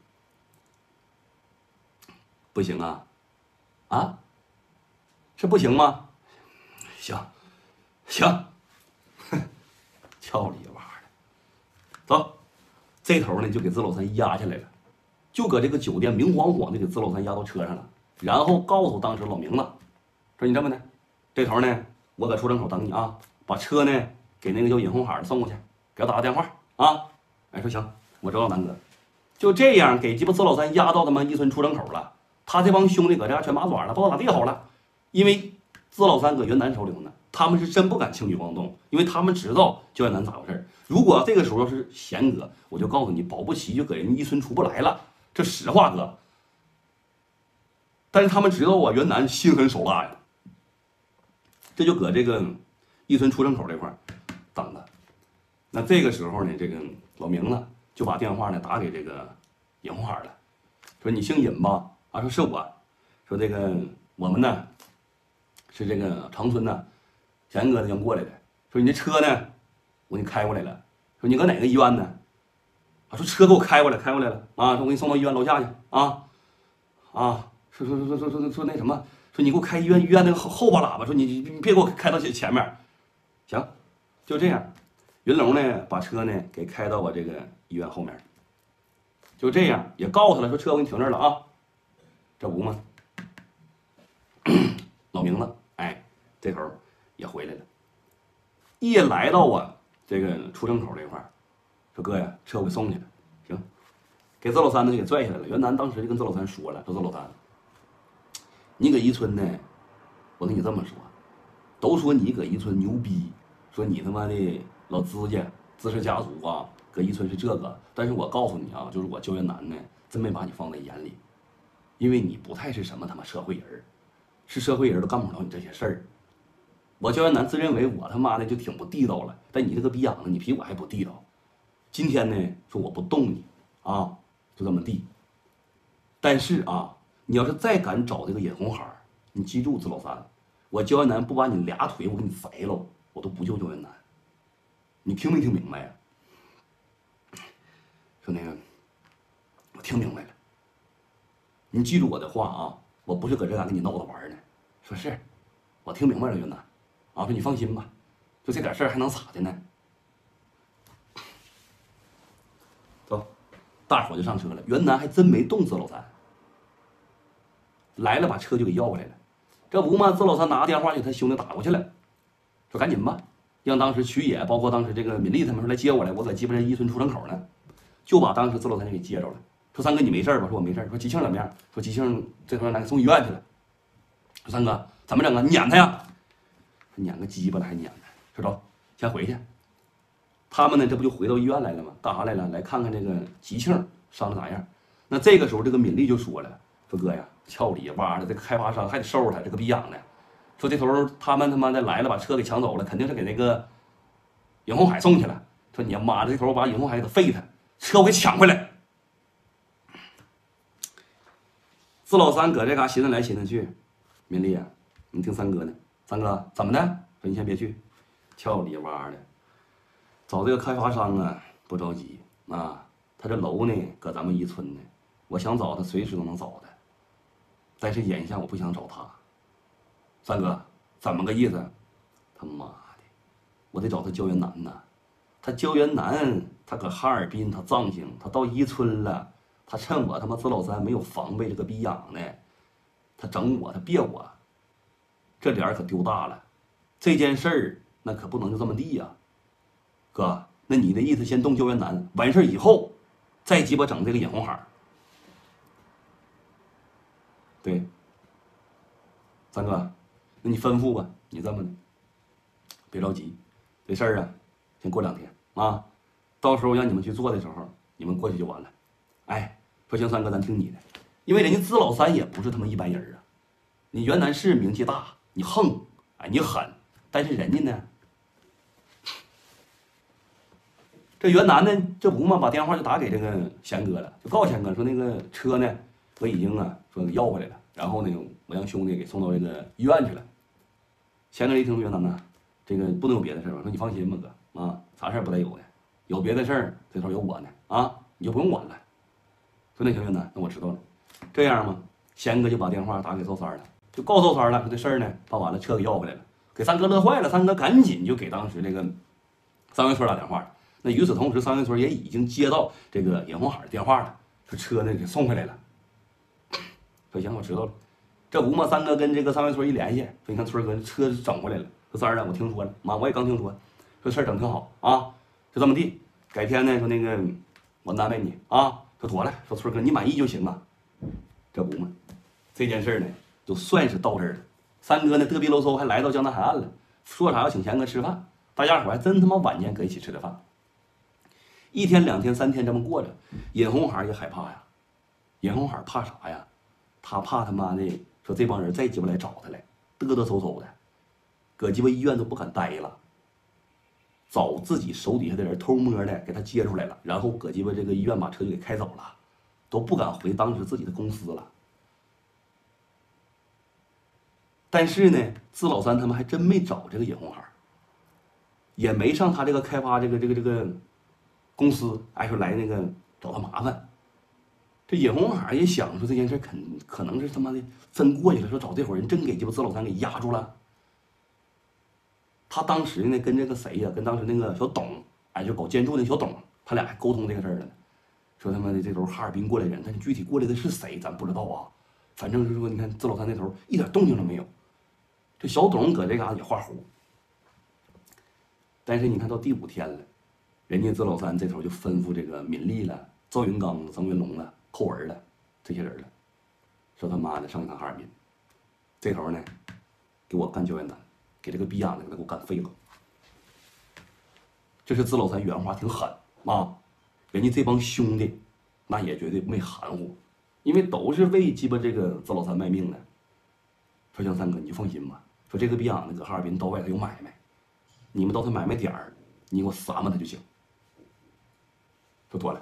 不行啊？啊？是不行吗？行，行，哼，俏里娃的。走，这头呢就给自老三压下来了，就搁这个酒店明晃晃的给自老三压到车上了，然后告诉当时老明子，说你这么的，这头呢我搁出城口等你啊，把车呢给那个叫尹红海送过去，给他打个电话啊。哎，说行，我知道南哥。就这样给鸡巴自老三压到他妈伊春出城口了，他这帮兄弟搁这全麻爪了，不知道咋地好了，因为自老三搁云南手里头呢，他们是真不敢轻举妄动，因为他们知道焦元南咋回事。如果这个时候要是贤哥，我就告诉你，保不齐就搁人伊春出不来了，这实话哥。但是他们知道啊，袁南心狠手辣呀，这就搁这个伊春出城口这块等着。那这个时候呢，这个老明呢就把电话呢打给这个尹红海了，说你姓尹吧？啊，说是我，说这个我们呢是这个长春呢贤哥刚过来的，说你这车呢我给你开过来了，说你搁哪个医院呢？啊，说车给我开过来，开过来了啊，说我给你送到医院楼下去啊啊，说说说说说说说那什么，说你给我开医院医院那个后后把喇叭，说你你别给我开到前前面，行，就这样。云龙呢，把车呢给开到我这个医院后面，就这样也告诉他了，说车我给你停这儿了啊，这不吗？老明子，哎，这头也回来了，一来到我这个出城口这块儿，说哥呀，车我给送去了，行，给邹老三呢就给拽下来了。袁南当时就跟邹老三说了，说邹老三，你搁伊春呢，我跟你这么说，都说你搁伊春牛逼，说你他妈的。老资家资氏家族啊，搁伊春是这个，但是我告诉你啊，就是我焦元南呢，真没把你放在眼里，因为你不太是什么他妈社会人，是社会人都干不了你这些事儿。我焦元南自认为我他妈的就挺不地道了，但你这个逼样子，你比我还不地道。今天呢，说我不动你啊，就这么地。但是啊，你要是再敢找这个尹红海，你记住，子老三，我焦元南不把你俩腿我给你宰了，我都不救焦元南。你听没听明白呀？说那个，我听明白了。你记住我的话啊，我不是搁这嘎跟你闹着玩呢。说是，我听明白了，云南。啊，说你放心吧，就这点事儿还能咋的呢？走，大伙就上车了。袁南还真没动自老三，来了把车就给要过来了。这不嘛，自老三拿个电话给他兄弟打过去了，说赶紧吧。让当时曲野，包括当时这个敏丽他们说来接我来，我搁鸡巴这伊春出城口呢，就把当时自老三就给接着了。说三哥你没事吧？说我没事。说吉庆怎么样？说吉庆这头让咱给送医院去了。说三哥， 怎么整啊？撵他呀！撵个鸡巴了还撵他，说走，先回去。他们呢，这不就回到医院来了吗？干啥来了？来看看这个吉庆伤的咋样。那这个时候，这个敏丽就说了：“说哥呀，俏里哇的，这个开发商还得收拾他，这个逼养的。说这头他们他妈的来了，把车给抢走了，肯定是给那个尹红海送去了。说你妈的，这头把尹红海给他废他，车我给抢回来。”四老三搁这嘎寻思来寻思去，敏丽啊，你听三哥的，三哥怎么的？说你先别去，俏里哇的，找这个开发商啊不着急啊，他这楼呢搁咱们一村呢，我想找他随时都能找他，但是眼下我不想找他。三哥怎么个意思？他妈的，我得找他焦元南呐，他焦元南他搁哈尔滨，他藏兴，他到伊村了。他趁我他妈子老三没有防备这个逼养呢，他整我，他别我，这脸可丢大了。这件事儿那可不能就这么地呀、啊，哥，那你的意思先动焦元南，完事儿以后再鸡巴整这个尹红海。对，三哥，那你吩咐吧，你这么的，别着急，这事儿啊，先过两天啊，到时候让你们去做的时候，你们过去就完了。哎，说行，三哥，咱听你的，因为人家资老三也不是他妈一般人啊。你原南市名气大，你横，哎，你狠，但是人家呢，这袁南呢，这不嘛，把电话就打给这个贤哥了，就告诉贤哥说那个车呢，我已经啊说给要回来了，然后呢，我让兄弟给送到这个医院去了。贤哥一听，袁南呐，这个不能有别的事儿吧？说你放心吧，哥啊，啥事儿不得有的，有别的事儿这头有我呢啊，你就不用管了。说那行，袁南，那我知道了。这样嘛，贤哥就把电话打给赵三了，就告赵三了，说这事儿呢办完了，车给要回来了，给三哥乐坏了。三哥赶紧就给当时这个三元村打电话了。那与此同时，三元村也已经接到这个尹红海的电话了，说车呢给送回来了。说行，我知道了。这不嘛，三哥跟这个三元村一联系，说你看村哥车整回来了。说三儿呢，我听说了，妈我也刚听说，说事儿整挺好啊，就这么地。改天呢，说那个我安排你啊。说妥了，说村哥你满意就行啊，这不嘛，这件事呢就算是到这儿了。三哥呢嘚逼啰嗦还来到江南海岸了，说啥要请贤哥吃饭，大家伙还真他妈晚间搁一起吃的饭。一天两天三天这么过着，尹红海也害怕呀。尹红海怕啥呀？他怕他妈的说这帮人再鸡巴来找他来，嘚嘚嗖嗖的，搁鸡巴医院都不敢待了。找自己手底下的人偷摸的给他接出来了，然后搁鸡巴这个医院把车就给开走了，都不敢回当时自己的公司了。但是呢，资老三他们还真没找这个尹红海，也没上他这个开发这个这个这个公司，哎说来那个找他麻烦。这尹红海也想说这件事肯可能是他妈的真过去了，说找这伙人真给鸡巴资老三给压住了。他当时呢，跟这个谁呀、啊，跟当时那个小董，哎，就搞建筑的小董，他俩还沟通这个事儿了呢。说他妈的这头哈尔滨过来人，但是具体过来的是谁，咱不知道啊。反正是说，你看资老三那头一点动静都没有。这小董搁这嘎达也画胡。但是你看到第五天了，人家资老三这头就吩咐这个闵丽了、赵云刚了、曾云龙了、寇文了这些人了，说他妈的上一趟哈尔滨，这头呢，给我干胶原丹。给这个逼样的给他给我干废了，这是资老三原话，挺狠啊！人家这帮兄弟，那也绝对没含糊，因为都是为鸡巴这个资老三卖命的。说江三哥，你就放心吧，说这个逼样的搁哈尔滨到外头有买卖，你们到他买卖点儿，你给我撒嘛他就行。说妥了。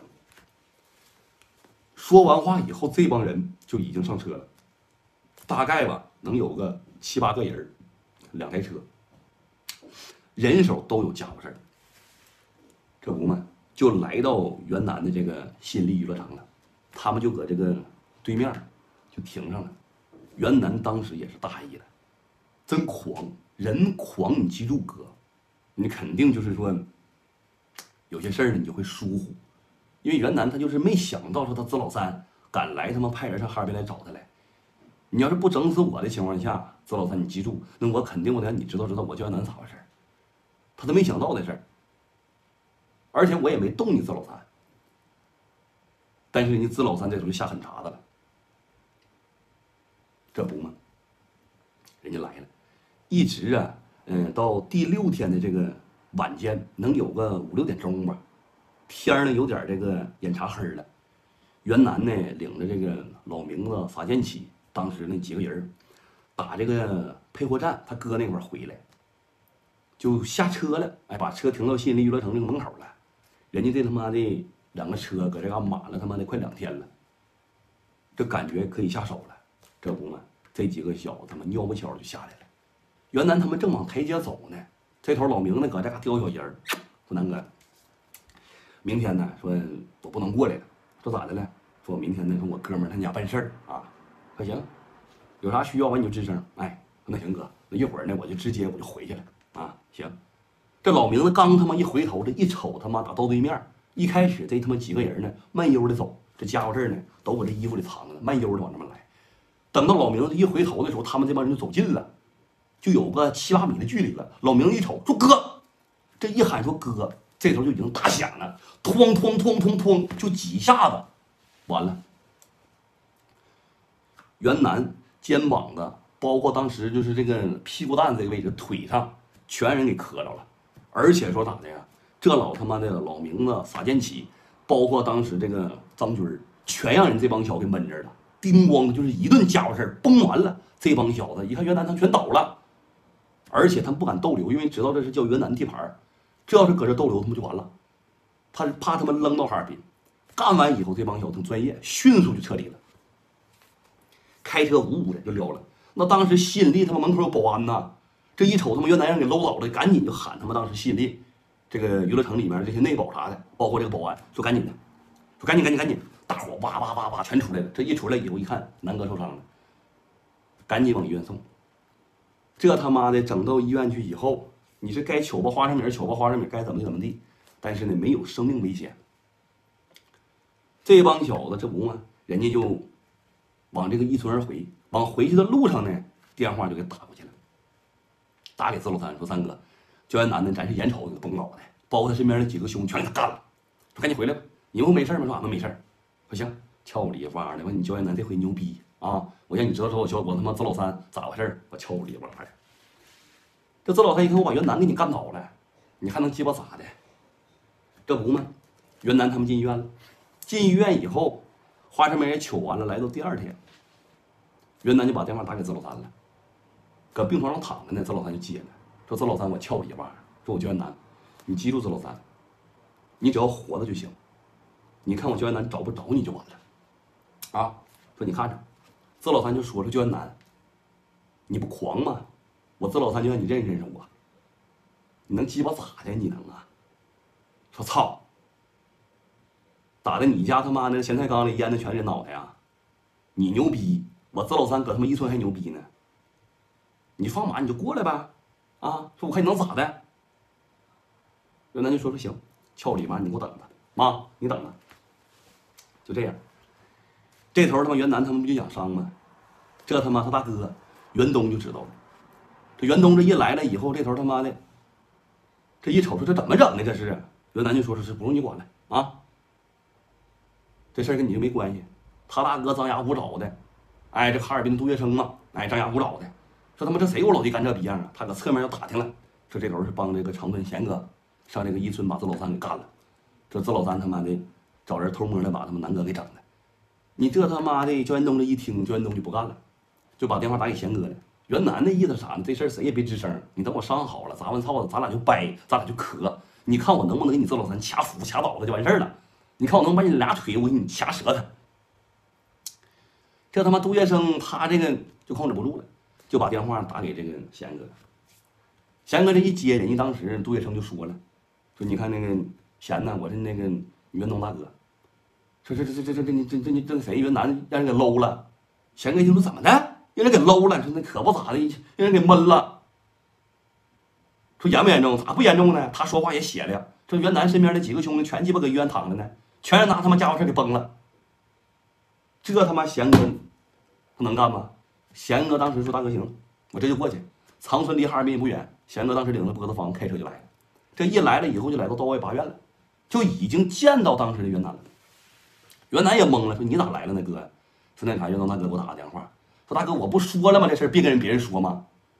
说完话以后，这帮人就已经上车了，大概吧能有个七八个人。两台车，人手都有家伙事儿，这不嘛，就来到原南的这个新力娱乐场了。他们就搁这个对面就停上了。原南当时也是大意了，真狂，人狂，你记住哥，你肯定就是说有些事儿呢你就会疏忽，因为原南他就是没想到说他资老三敢来他妈派人上哈尔滨来找他来。你要是不整死我的情况下，资老三你记住，那我肯定我得让你知道知道我焦原南咋回事，他都没想到的事儿。而且我也没动你资老三，但是人家资老三这时候就下狠茬子了，这不嘛，人人家来了，一直啊，嗯，到第六天的这个晚间，能有个五六点钟吧，天儿呢有点这个眼茶黑了。袁南呢领着这个老明子、法建起，当时那几个人打这个配货站，他哥那块儿回来，就下车了，哎，把车停到吸引力娱乐城这个门口了。人家这他妈的两个车搁这嘎码了他妈的快两天了，这感觉可以下手了。这不嘛，这几个小子他妈尿不悄就下来了。袁南他们正往台阶走呢，这头老明呢搁这嘎叼小人儿，说南哥，明天呢说我不能过来了。说咋的了？说我明天呢，说我哥们儿他家办事儿啊。说行，有啥需要完你就吱声。哎，说那行哥，那一会儿呢我就直接我就回去了啊。行，这老明子刚他妈一回头，这一瞅他妈打到对面，一开始这他妈几个人呢慢悠的走，这家伙事儿呢都搁这衣服里藏着，慢悠的往这边来。等到老明子一回头的时候，他们这帮人就走近了，就有个七八米的距离了。老明子一瞅，说哥，这一喊说哥。这头就已经打响了，哐哐哐哐哐，就几下子，完了。袁南肩膀子，包括当时就是这个屁股蛋这个位置，腿上全人给磕着了。而且说咋的呀？这老他妈的老明子、法建起，包括当时这个张军，全让人这帮小子给闷着了。叮咣的，就是一顿家伙事儿，崩完了。这帮小子一看袁南他全倒了，而且他们不敢逗留，因为知道这是叫袁南地盘。这要是搁这逗留，他们就完了。他怕他们扔到哈尔滨，干完以后，这帮小子专业，迅速就撤离了，开车呜呜的就溜了。那当时吸引力他妈门口有保安呐，这一瞅他妈袁南让给搂倒了，赶紧就喊他们当时吸引力这个娱乐城里面这些内保啥的，包括这个保安，说赶紧的，说赶紧赶紧赶紧，大伙哇哇哇哇全出来了。这一出来以后一看，南哥受伤了，赶紧往医院送。这他妈的整到医院去以后。你是该糗吧花生米，糗吧花生米，该怎么地怎么地，但是呢，没有生命危险。这帮小子这不嘛，人家就往这个一村而回，往回去的路上呢，电话就给打过去了，打给自老三说：“三哥，焦元南呢，咱是眼瞅着崩倒的，包括他身边的几个兄弟全给他干了，说赶紧回来吧，你不没事吗？说俺们没事。说行，俏里巴的，完你焦元南这回牛逼啊！我让你知道说我小我他妈自老三咋回事？我俏里巴的。”这自老三一看我把袁南给你干倒了，你还能鸡巴咋的？这不嘛，袁南他们进医院了。进医院以后，花生梅也取完了，来到第二天，袁南就把电话打给自老三了，搁病床上躺着呢。自老三就接了，说：“自老三，我翘一巴，说我焦元南，你记住自老三，你只要活着就行。你看我焦元南找不着你就完了。啊，说你看着。”自老三就说：“说焦元南，你不狂吗？我自老三就让你认识认识我，你能鸡巴咋的？你能啊？”说操，打的你家他妈的咸菜缸里腌的全是人脑袋呀！你牛逼，我自老三搁他妈一村还牛逼呢。你放马你就过来呗，啊！说我看你能咋的？袁南就说说行，俏里妈你给我等着，妈你等着。就这样，这头他妈袁南他们不就养伤吗？这他妈他大哥袁东就知道了。这袁东这一来了以后，这头他妈的，这一瞅说这怎么整的？这是袁南就说：“这是不用你管了啊，这事儿跟你就没关系。”他大哥张牙舞爪的，哎，这哈尔滨杜月笙嘛，哎，张牙舞爪的，说他妈这谁给我老弟干这逼样啊？他搁侧面要打听了，说这头是帮这个长春贤哥上这个一村把自老三给干了。这自老三他妈的找人偷摸的把他们南哥给整的。你这他妈的焦元东这一听，焦元东就不干了，就把电话打给贤哥了。袁南的意思啥呢？这事儿谁也别吱声，你等我伤好了，砸完操子，咱俩就掰，咱俩就磕。你看我能不能给你自老三掐腹掐倒了就完事儿了？你看我能把你俩腿我给你掐折他。这他妈杜月笙他这个就控制不住了，就把电话打给这个贤哥。贤哥这一接，人家当时杜月笙就说了，说你看那个贤呐，我是那个袁东大哥。说这这这这这这你这这你这谁袁南让人给搂了？贤哥一听说怎么的？让人给搂了，说那可不咋的，让人给闷了。说严不严重？咋不严重呢？他说话也血了。这袁南身边的几个兄弟全鸡巴搁医院躺着呢，全让拿他妈家伙事给崩了。这他妈贤哥他能干吗？贤哥当时说：“大哥行，我这就过去。长春离哈尔滨也不远。”贤哥当时领着波子房开车就来了。这一来了以后，就来到道外八院了，就已经见到当时的袁南了。袁南也懵了，说：“你咋来了呢，哥？”说：“那啥，袁东大哥给我打个电话。”说大哥，我不说了吗？这事儿别跟人别人说吗？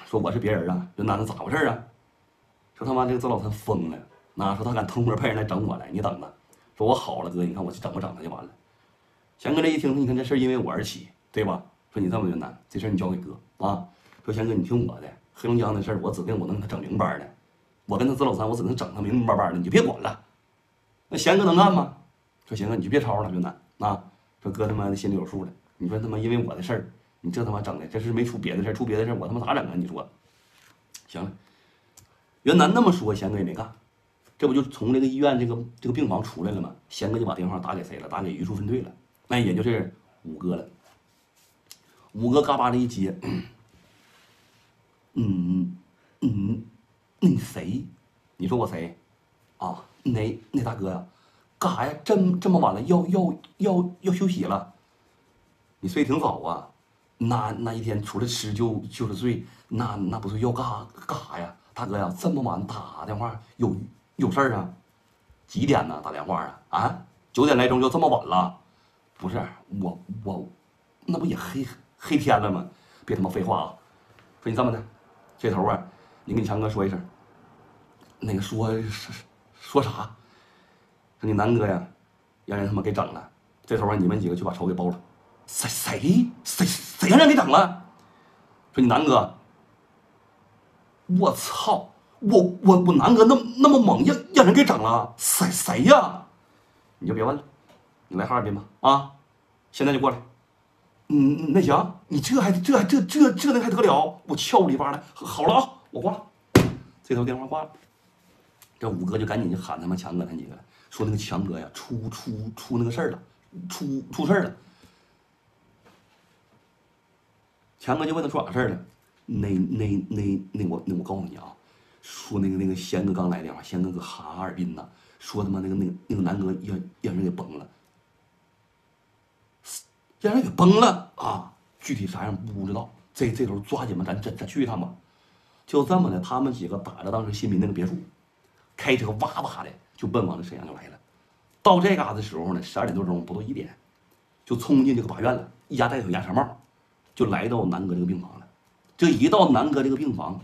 说我是别人啊，云南的咋回事啊？说他妈这个周老三疯了，那说他敢偷摸派人来整我来，你等着。说我好了哥，你看我去整不整他就完了。贤哥这一听说，你看这事儿因为我而起，对吧？说你这么云南，这事儿你交给哥啊。说贤哥你听我的，黑龙江的事儿我指定我能给他整明白的，我跟他周老三我只能整他明明白白的，你就别管了。那贤哥能干吗？说贤哥你就别吵了，云南啊。说哥他妈的心里有数了，你说他妈因为我的事儿，你这他妈整的，这是没出别的事儿，出别的事儿我他妈咋整啊？你说，行了，云南那么说，贤哥也没干，这不就从这个医院这个这个病房出来了吗？贤哥就把电话打给谁了？打给榆树分队了，那也就是五哥了。五哥嘎巴的一接，嗯嗯，那谁？你说我谁？啊，哪哪大哥呀？干啥呀？这么这么晚了，要要要要休息了？你睡挺早啊，那那一天除了吃就就是睡，那那不是要干啥干啥呀？大哥呀，这么晚打电话有有事儿啊？几点呢？打电话啊？啊，九点来钟就这么晚了？不是我我，那不也黑黑天了吗？别他妈废话啊！说你这么的，这头啊，你跟你强哥说一声，那个说说啥？说你南哥呀，让人他妈给整了。这头啊，你们几个去把仇给报了。谁谁谁谁让人给整了？说你南哥，我操！我我我南哥那那么猛，让让人给整了？谁谁呀？你就别问了，你来哈尔滨吧啊！现在就过来。嗯，那行，你这还这还这这这能还得了？我翘里巴的，好了啊，我挂了。这头电话挂了，这五哥就赶紧就喊他们强哥他几个，说那个强哥呀，出出出那个事儿了，出出事儿了。强哥就问他出啥事儿了？那那那那我那我告诉你啊，说那个那个贤哥刚来电话，贤哥搁哈尔滨呢，说他妈那个那个那个南哥让让人给崩了。让人给崩了啊！具体啥样不知道。这这头抓紧吧，咱咱咱去一趟吧。就这么的，他们几个打着当时新民那个别墅，开车哇哇的就奔往这沈阳就来了。到这嘎的时候呢，十二点多钟不到一点，就冲进这个法院了，一家戴口鸭舌帽，就来到南哥这个病房了。这一到南哥这个病房，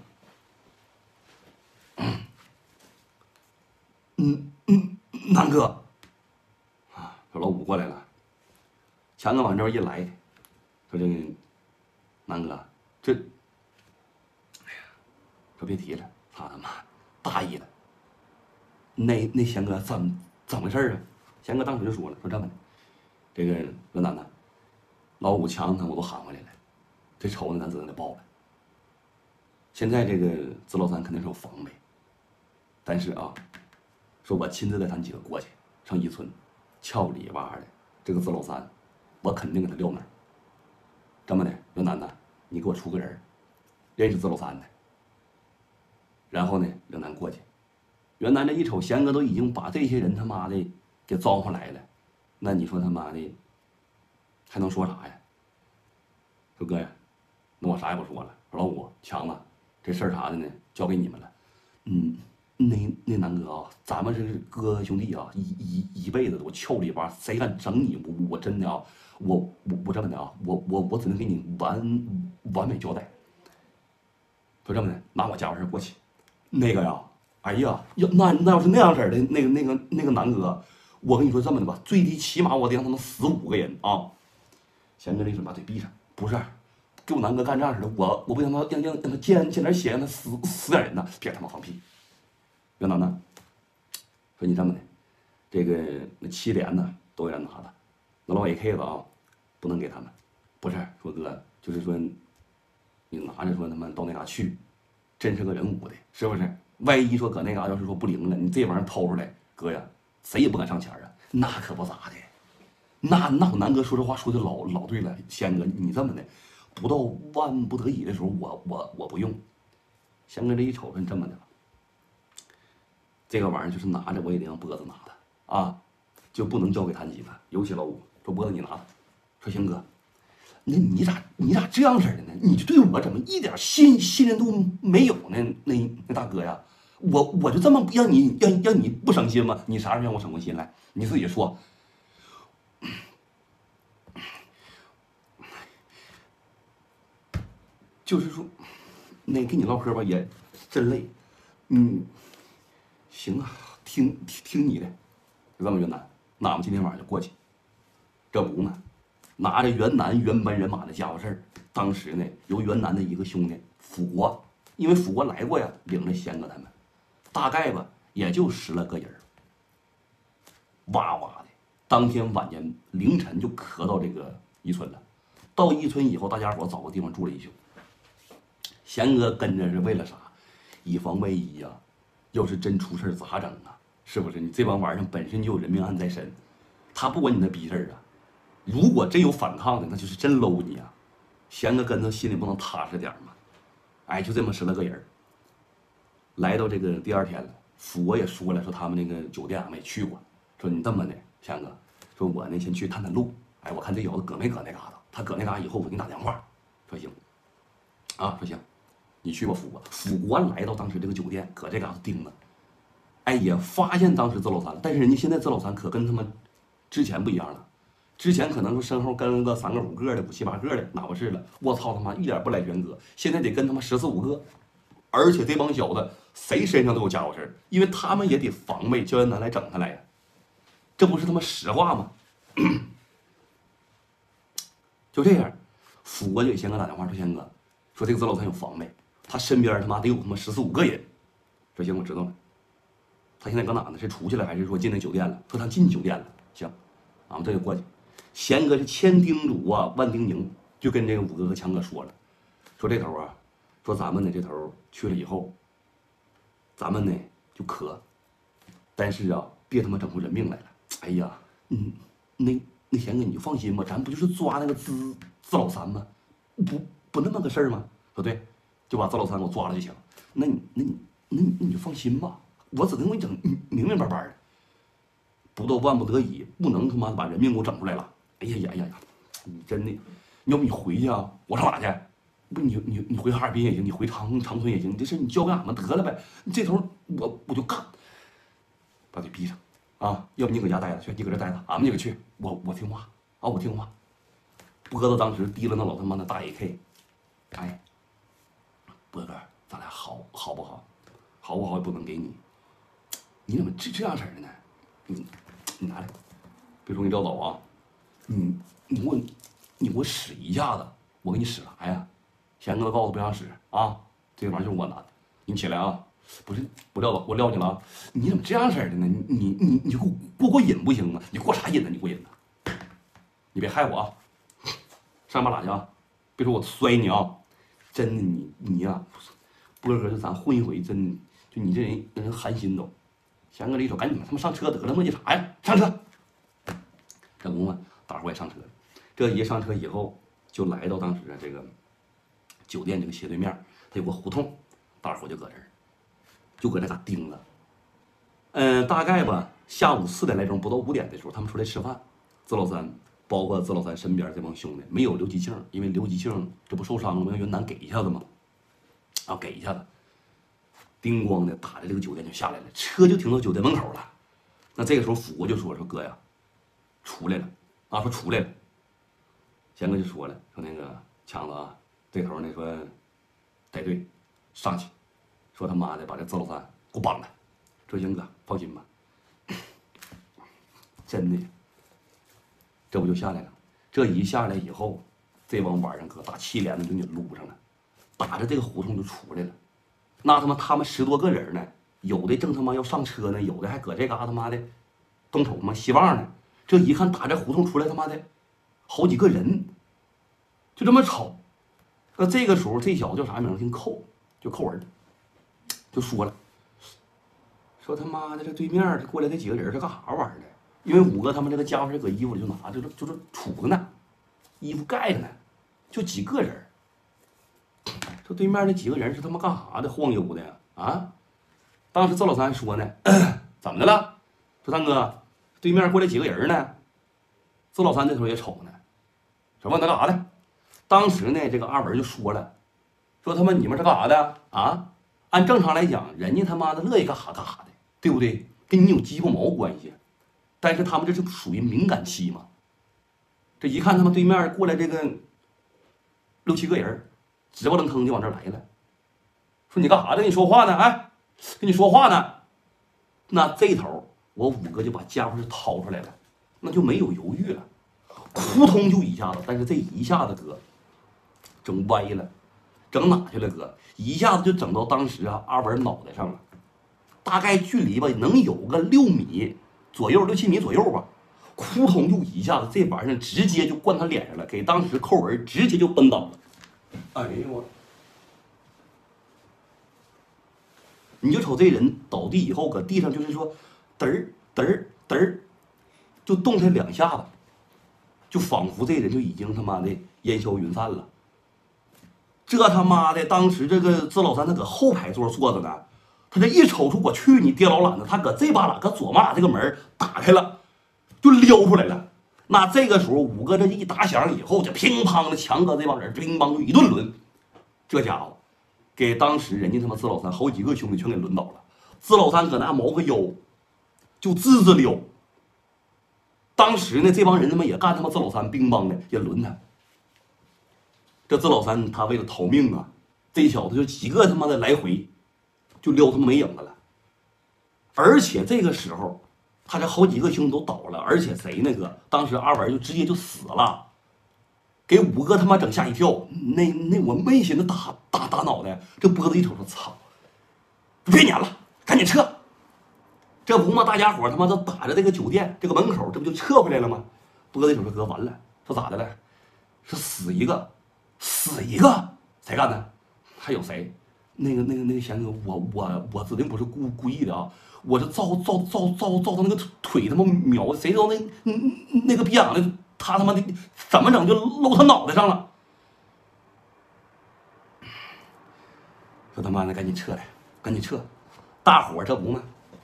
嗯嗯，南哥啊，说老五过来了。强哥往这边一来，说这个南哥，这，哎呀，说别提了，他他妈大意了。那那贤哥怎么怎么回事啊？贤哥当时就说了，说这么的，这个说楠楠，老五强他我都喊回来了，这仇呢咱只能得报了。现在这个子老三肯定是有防备，但是啊，说我亲自带咱几个过去，上伊村，撬里挖的这个子老三。我肯定给他撂那儿。这么的，刘楠楠，你给我出个人，认识子老三的。然后呢，刘楠过去。袁楠这一瞅，贤哥都已经把这些人他妈的给招回来了，那你说他妈的还能说啥呀？说哥呀，那我啥也不说了。说老五、强子，这事儿啥的呢，交给你们了。嗯，那那南哥啊，咱们是哥兄弟啊，一一一辈子的，我撬里边，谁敢整你，我我真的啊。我我我这么的啊，我我我只能给你完完美交代。说这么的，拿我家伙事过去。那个呀，哎呀，要那那要是那样式的，那个那个那个南哥，我跟你说这么的吧，最低起码我得让他们死五个人啊。贤哥这一声把嘴闭上，不是，给我南哥干这样式的，我我不让他让让让他见见点血，让他死死点人呢，别他妈放屁。袁楠楠，说你这么的，这个那七连呢都给人拿了。那老 A K 子啊，不能给他们，不是说哥，就是说，你拿着说他妈到那嘎去，真是个人物的，是不是？万一说搁那嘎要是说不灵了，你这玩意儿掏出来，哥呀，谁也不敢上前啊，那可不咋的。那那我南哥说这话说的老老对了，贤哥你这么的，不到万不得已的时候，我我我不用。贤哥这一瞅，说你这么的吧，这个玩意儿就是拿着我也得让脖子拿的啊，就不能交给他几个，尤其老五。说脖子你拿着，说行哥，那你咋你咋这样式的呢？你就对我怎么一点信信任度没有呢？那那大哥呀，我我就这么让你让让你不省心吗？你啥时候让我省过心来？你自己说。就是说， 那跟你唠嗑吧也真累。嗯，行啊，听听听你的。就这么云南，那我们今天晚上就过去。这不嘛，拿着云南原班人马的家伙事儿，当时呢，由云南的一个兄弟辅国，因为辅国来过呀，领着贤哥他们，大概吧也就十来个人，哇哇的。当天晚间凌晨就咳到这个伊春了。到伊春以后，大家伙找个地方住了一宿。贤哥跟着是为了啥？以防万一呀、啊，要是真出事咋整啊？是不是？你这帮玩意儿本身就有人命案在身，他不管你那逼事儿啊。如果真有反抗的，那就是真搂你啊！贤哥跟着心里不能踏实点吗？哎，就这么十来个人，来到这个第二天了。辅国也说了，说他们那个酒店俺们也去过，说你这么的，贤哥，说我呢先去探探路。哎，我看这小子搁没搁那嘎达？他搁那嘎达以后，我给你打电话。说行，啊，说行，你去吧，辅国。辅国来到当时这个酒店，搁这嘎达盯着。哎，也发现当时自老三了，但是人家现在自老三可跟他们之前不一样了。之前可能说身后跟个三个五个的，五七八个的，哪不是了？我操他妈，一点不赖元哥，现在得跟他妈十四五个，而且这帮小子谁身上都有家伙事儿，因为他们也得防备焦元南来整他来呀，这不是他妈实话吗？就这样，辅国就给贤哥打电话说：“贤哥，说这个自老三有防备，他身边他妈得有他妈十四五个人。”说行，我知道了。他现在搁哪呢？是出去了还是说进那酒店了？说他进酒店了。行，俺们这就过去。贤哥是千叮嘱啊，万叮咛，就跟这个五哥和强哥说了，说这头啊，说咱们呢这头去了以后，咱们呢就咳，但是啊，别他妈整出人命来了。哎呀，嗯，那那贤哥你就放心吧，咱不就是抓那个资资老三吗？不不那么个事儿吗？说对，就把资老三给我抓了就行。那你那你那你那你就放心吧，我只能给你整明明白白的，不到万不得已，不能他妈把人命给我整出来了。哎呀呀呀呀！你真的，要不你回去啊？我上哪去？不，你你你回哈尔滨也行，你回长长春也行，这事你交给俺们得了呗。你这头我我就干，把嘴闭上啊！要不你搁家待着去，你搁这待着，俺们几个去。我我听话啊，我听话。波子当时提了那老他妈的大 A K， 哎，波哥，咱俩好好不好？好不好也不能给你，你怎么这这样式的呢？你你拿来，别说你撂倒啊！你你给我你给我使一下子，我给你使啥呀？贤哥告诉不让使啊，这玩意儿就是我拿的。你起来啊！不是我撂倒，我撂你了啊！你怎么这样式的呢？你你你你就给我过过瘾不行吗？你过啥瘾呢？你过瘾呢？你别害我啊！上马哪去啊？别说我摔你啊！真的你你呀、啊，波哥就咱混一回，真的就你这人让人寒心都。贤哥这一手，赶紧他妈上车得了，磨叽啥呀？上车！这不嘛，大伙也上车了。这一上车以后，就来到当时这个酒店这个斜对面，它有个胡同，大伙就搁这儿，就搁这嘎盯着。嗯，大概吧，下午四点来钟，不到五点的时候，他们出来吃饭。自老三，包括自老三身边这帮兄弟，没有刘吉庆，因为刘吉庆这不受伤了吗？让云南给一下子嘛，啊，给一下子。叮咣的打着这个酒店就下来了，车就停到酒店门口了。那这个时候辅国就说说哥呀，出来了啊，说出来了。贤哥就说了，说那个强子啊，这头呢说带队上去，说他妈的把这自老三给我绑了。说行哥放心吧，真的，这不就下来了。这一下来以后，这帮晚上哥打七连的就给撸上了，打着这个胡同就出来了。那他妈他们十多个人呢，有的正他妈要上车呢，有的还搁这嘎他妈的东瞅他妈希望呢。这一看打这胡同出来他妈的好几个人，就这么吵。那这个时候这小子叫啥名？姓寇，就寇文，就说了，说他妈的这对面这过来这几个人是干啥玩意儿的？因为五哥他们这个家伙搁衣服里就拿着就是杵着呢，衣服盖着呢，就几个人。这对面那几个人是他妈干啥的？晃悠的呀！啊！当时赵老三还说呢，怎么的了？说三哥，对面过来几个人呢？赵老三那头也瞅呢，说问他干啥的？当时呢，这个二文就说了，说他妈你们是干啥的啊？按正常来讲，人家他妈的乐意干啥干啥的，对不对？跟你有鸡巴毛关系？但是他们这是属于敏感期嘛？这一看他们对面过来这个六七个人。直不楞坑就往这儿来了， 说你干啥呢？跟你说话呢？哎，跟你说话呢。那这头我五哥就把家伙是掏出来了，那就没有犹豫了，扑通就一下子。但是这一下子哥整歪了，整哪去了哥？一下子就整到当时啊阿文脑袋上了，大概距离吧能有个六米左右，六七米左右吧。扑通就一下子，这玩意儿直接就灌他脸上了，给当时寇文直接就崩倒了。哎呦我！你就瞅这人倒地以后，搁地上就是说，嘚儿嘚儿嘚儿，就动弹两下子，就仿佛这人就已经他妈的烟消云散了。这他妈的，当时这个资老三他搁后排座坐着呢，他这一瞅出我去你爹老懒子，他搁这把拉搁左马这个门打开了，就撩出来了。那这个时候五哥这一打响以后，就乒乓的强哥这帮人乒乓就一顿抡，这家伙给当时人家他妈资老三好几个兄弟全给抡倒了。资老三搁那毛个腰就滋滋溜。当时呢这帮人他妈也干他妈资老三乒乓的也抡他。这资老三他为了逃命啊，这小子就几个他妈的来回就撩他妈没影子了。而且这个时候他这好几个兄弟都倒了，而且谁那个当时阿文就直接就死了，给五哥他妈整吓一跳。那那我没寻思打打打脑袋，这脖子一瞅说操，别撵了，赶紧撤。这不嘛，大家伙他妈都打着这个酒店这个门口，这不就撤回来了吗？脖子一瞅说哥完了，说咋的了？是死一个，死一个，谁干的？还有谁？那个那个那个贤哥，我我我指定不是故故意的啊！我这照照照照照他那个腿他妈瞄，谁知道那那那个逼养的他他妈的怎么整就搂他脑袋上了？说他妈的赶紧撤来，赶紧撤！大伙这不吗？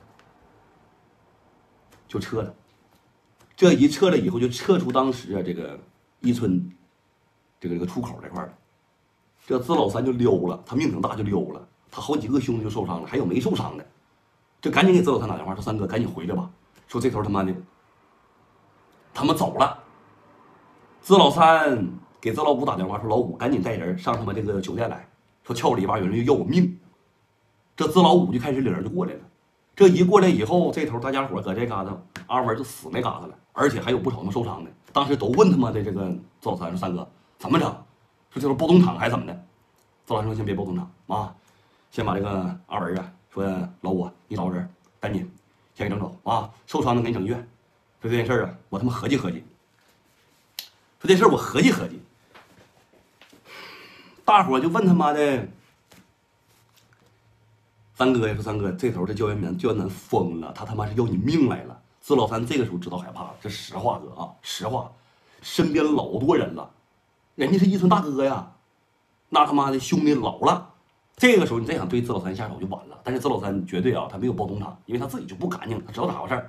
就撤了。这一撤了以后，就撤出当时啊这个伊春这个这个出口这块了。这资老三就溜了，他命挺大就溜了，他好几个兄弟就受伤了，还有没受伤的。这赶紧给资老三打电话说：“三哥，赶紧回来吧！”说这头他妈的，他们走了。资老三给资老五打电话说：“老五，赶紧带人上他妈这个酒店来，说窍里边有人要我命。”这资老五就开始领人就过来了。这一过来以后，这头大家伙搁这嘎达，阿文就死那嘎达了，而且还有不少他妈受伤的。当时都问他妈的这个资老三说：“三哥怎么整？说这是报东厂还是怎么的？”资老三说：“先别报东厂啊，先把这个阿文啊。”说老五，你找个人，赶紧先给整走啊！受伤的给你整医院。说这件事啊，我他妈合计合计。说这事我合计合计。大伙就问他妈的三哥呀，说三哥，这头这教员员教员男疯了，他他妈是要你命来了。资老三这个时候知道害怕了，这实话哥啊，实话，身边老多人了，人家是一村大哥呀，那他妈的兄弟老了。这个时候你再想对资老三下手就晚了，但是资老三绝对啊，他没有报东厂，因为他自己就不干净，他知道咋回事儿。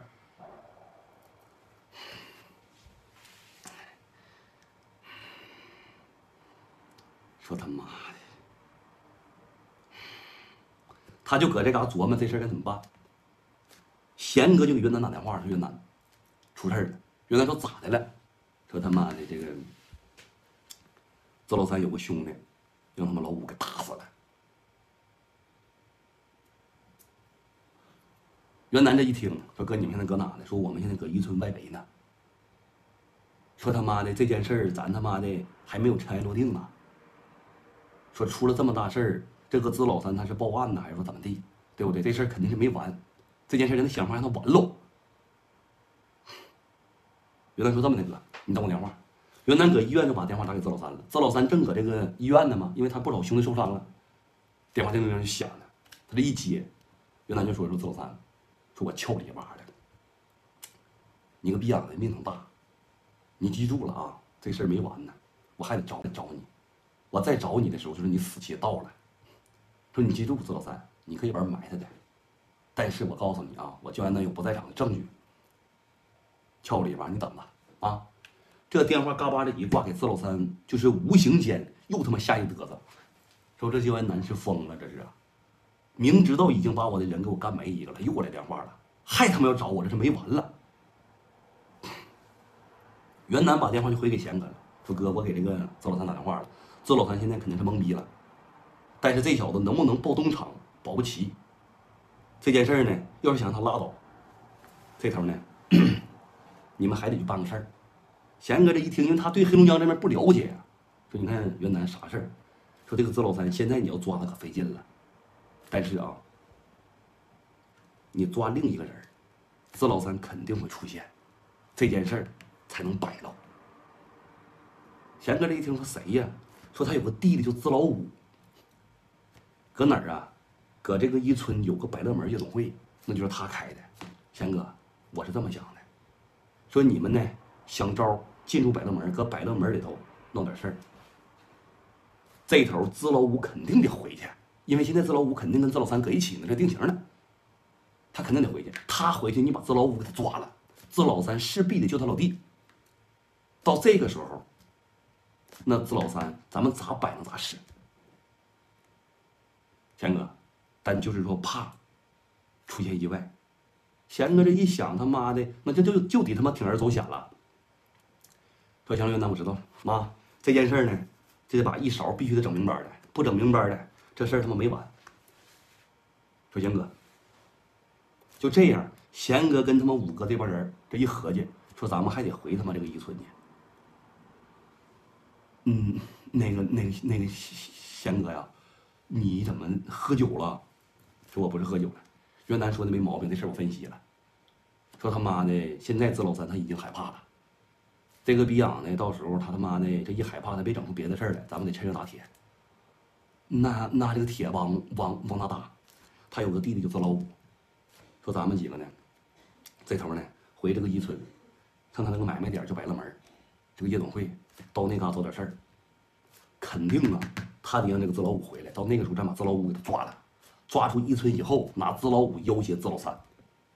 说他妈的，他就搁这嘎琢磨这事儿该怎么办。贤哥就给云南打电话说：“云南出事儿了。”云南说：“咋的了？”说他妈的这个资老三有个兄弟让他们老五给打死了。袁南这一听说：“哥，你们现在搁哪呢？”说：“我们现在搁伊春外围呢。”说他妈的这件事儿咱他妈的还没有尘埃落定呢。说出了这么大事儿，这个资老三他是报案呢，还是说怎么地，对不对？这事儿肯定是没完，这件事人家想法让他完喽。袁南说：“这么的哥，你等我电话。”袁南搁医院就把电话打给资老三了。资老三正搁这个医院呢嘛，因为他不少兄弟受伤了，电话叮铃就响了。他这一接，袁南就说：“说资老三。”说我撬你妈的，你个逼养的命挺大，你记住了啊，这事儿没完呢，我还得找找你，我再找你的时候就是你死期到了。说你记住，资老三，你可以玩埋汰的，但是我告诉你啊，我教员男友不在场的证据，撬里边你等着啊。这电话嘎巴的一挂给资老三，就是无形间又他妈吓一嘚瑟，说这教员男是疯了，这是。明知道已经把我的人给我干没一个了，又过来电话了，还他妈要找我，这是没完了。袁南把电话就回给贤哥了，说哥，我给这个资老三打电话了，资老三现在肯定是懵逼了， 但是这小子能不能报东厂，保不齐。这件事呢，要是想让他拉倒，这头呢，你们还得去办个事儿。贤哥这一听，因为他对黑龙江这边不了解啊，说你看云南啥事儿，说这个资老三现在你要抓他可费劲了，但是啊，你抓另一个人，资老三肯定会出现，这件事儿才能摆了。贤哥这一听说谁呀？说他有个弟弟叫资老五，搁哪儿啊？搁这个伊春有个百乐门夜总会，那就是他开的。贤哥，我是这么想的，说你们呢想招进入百乐门，搁百乐门里头弄点事儿。这头资老五肯定得回去，因为现在资老五肯定跟资老三搁一起呢，这定型呢，他肯定得回去。他回去，你把资老五给他抓了，资老三势必得救他老弟。到这个时候，那资老三咱们咋摆弄咋使。贤哥，但就是说怕出现意外。贤哥这一想，他妈的，那这就就得他妈铤而走险了。说行了，那我知道了，妈，这件事呢，这得把一勺必须得整明白的，不整明白的，这事儿他妈没完。说贤哥，就这样，贤哥跟他们五哥这帮人这一合计，说咱们还得回他妈这个伊春去。嗯，那个那个那个贤哥呀，你怎么喝酒了？说我不是喝酒了，袁南说的没毛病，这事儿我分析了。说他妈的，现在资老三他已经害怕了，这个逼养呢，到时候他他妈的这一害怕，他别整出别的事儿来，咱们得趁热打铁。那那这个铁往往往哪打？他有个弟弟就资老五，说咱们几个呢，这头呢回这个伊春，上他那个买卖点就百乐门，这个夜总会，到那嘎做点事儿。肯定啊，他得让这个资老五回来，到那个时候咱把资老五给他抓了，抓出伊春以后，拿资老五要挟资老三。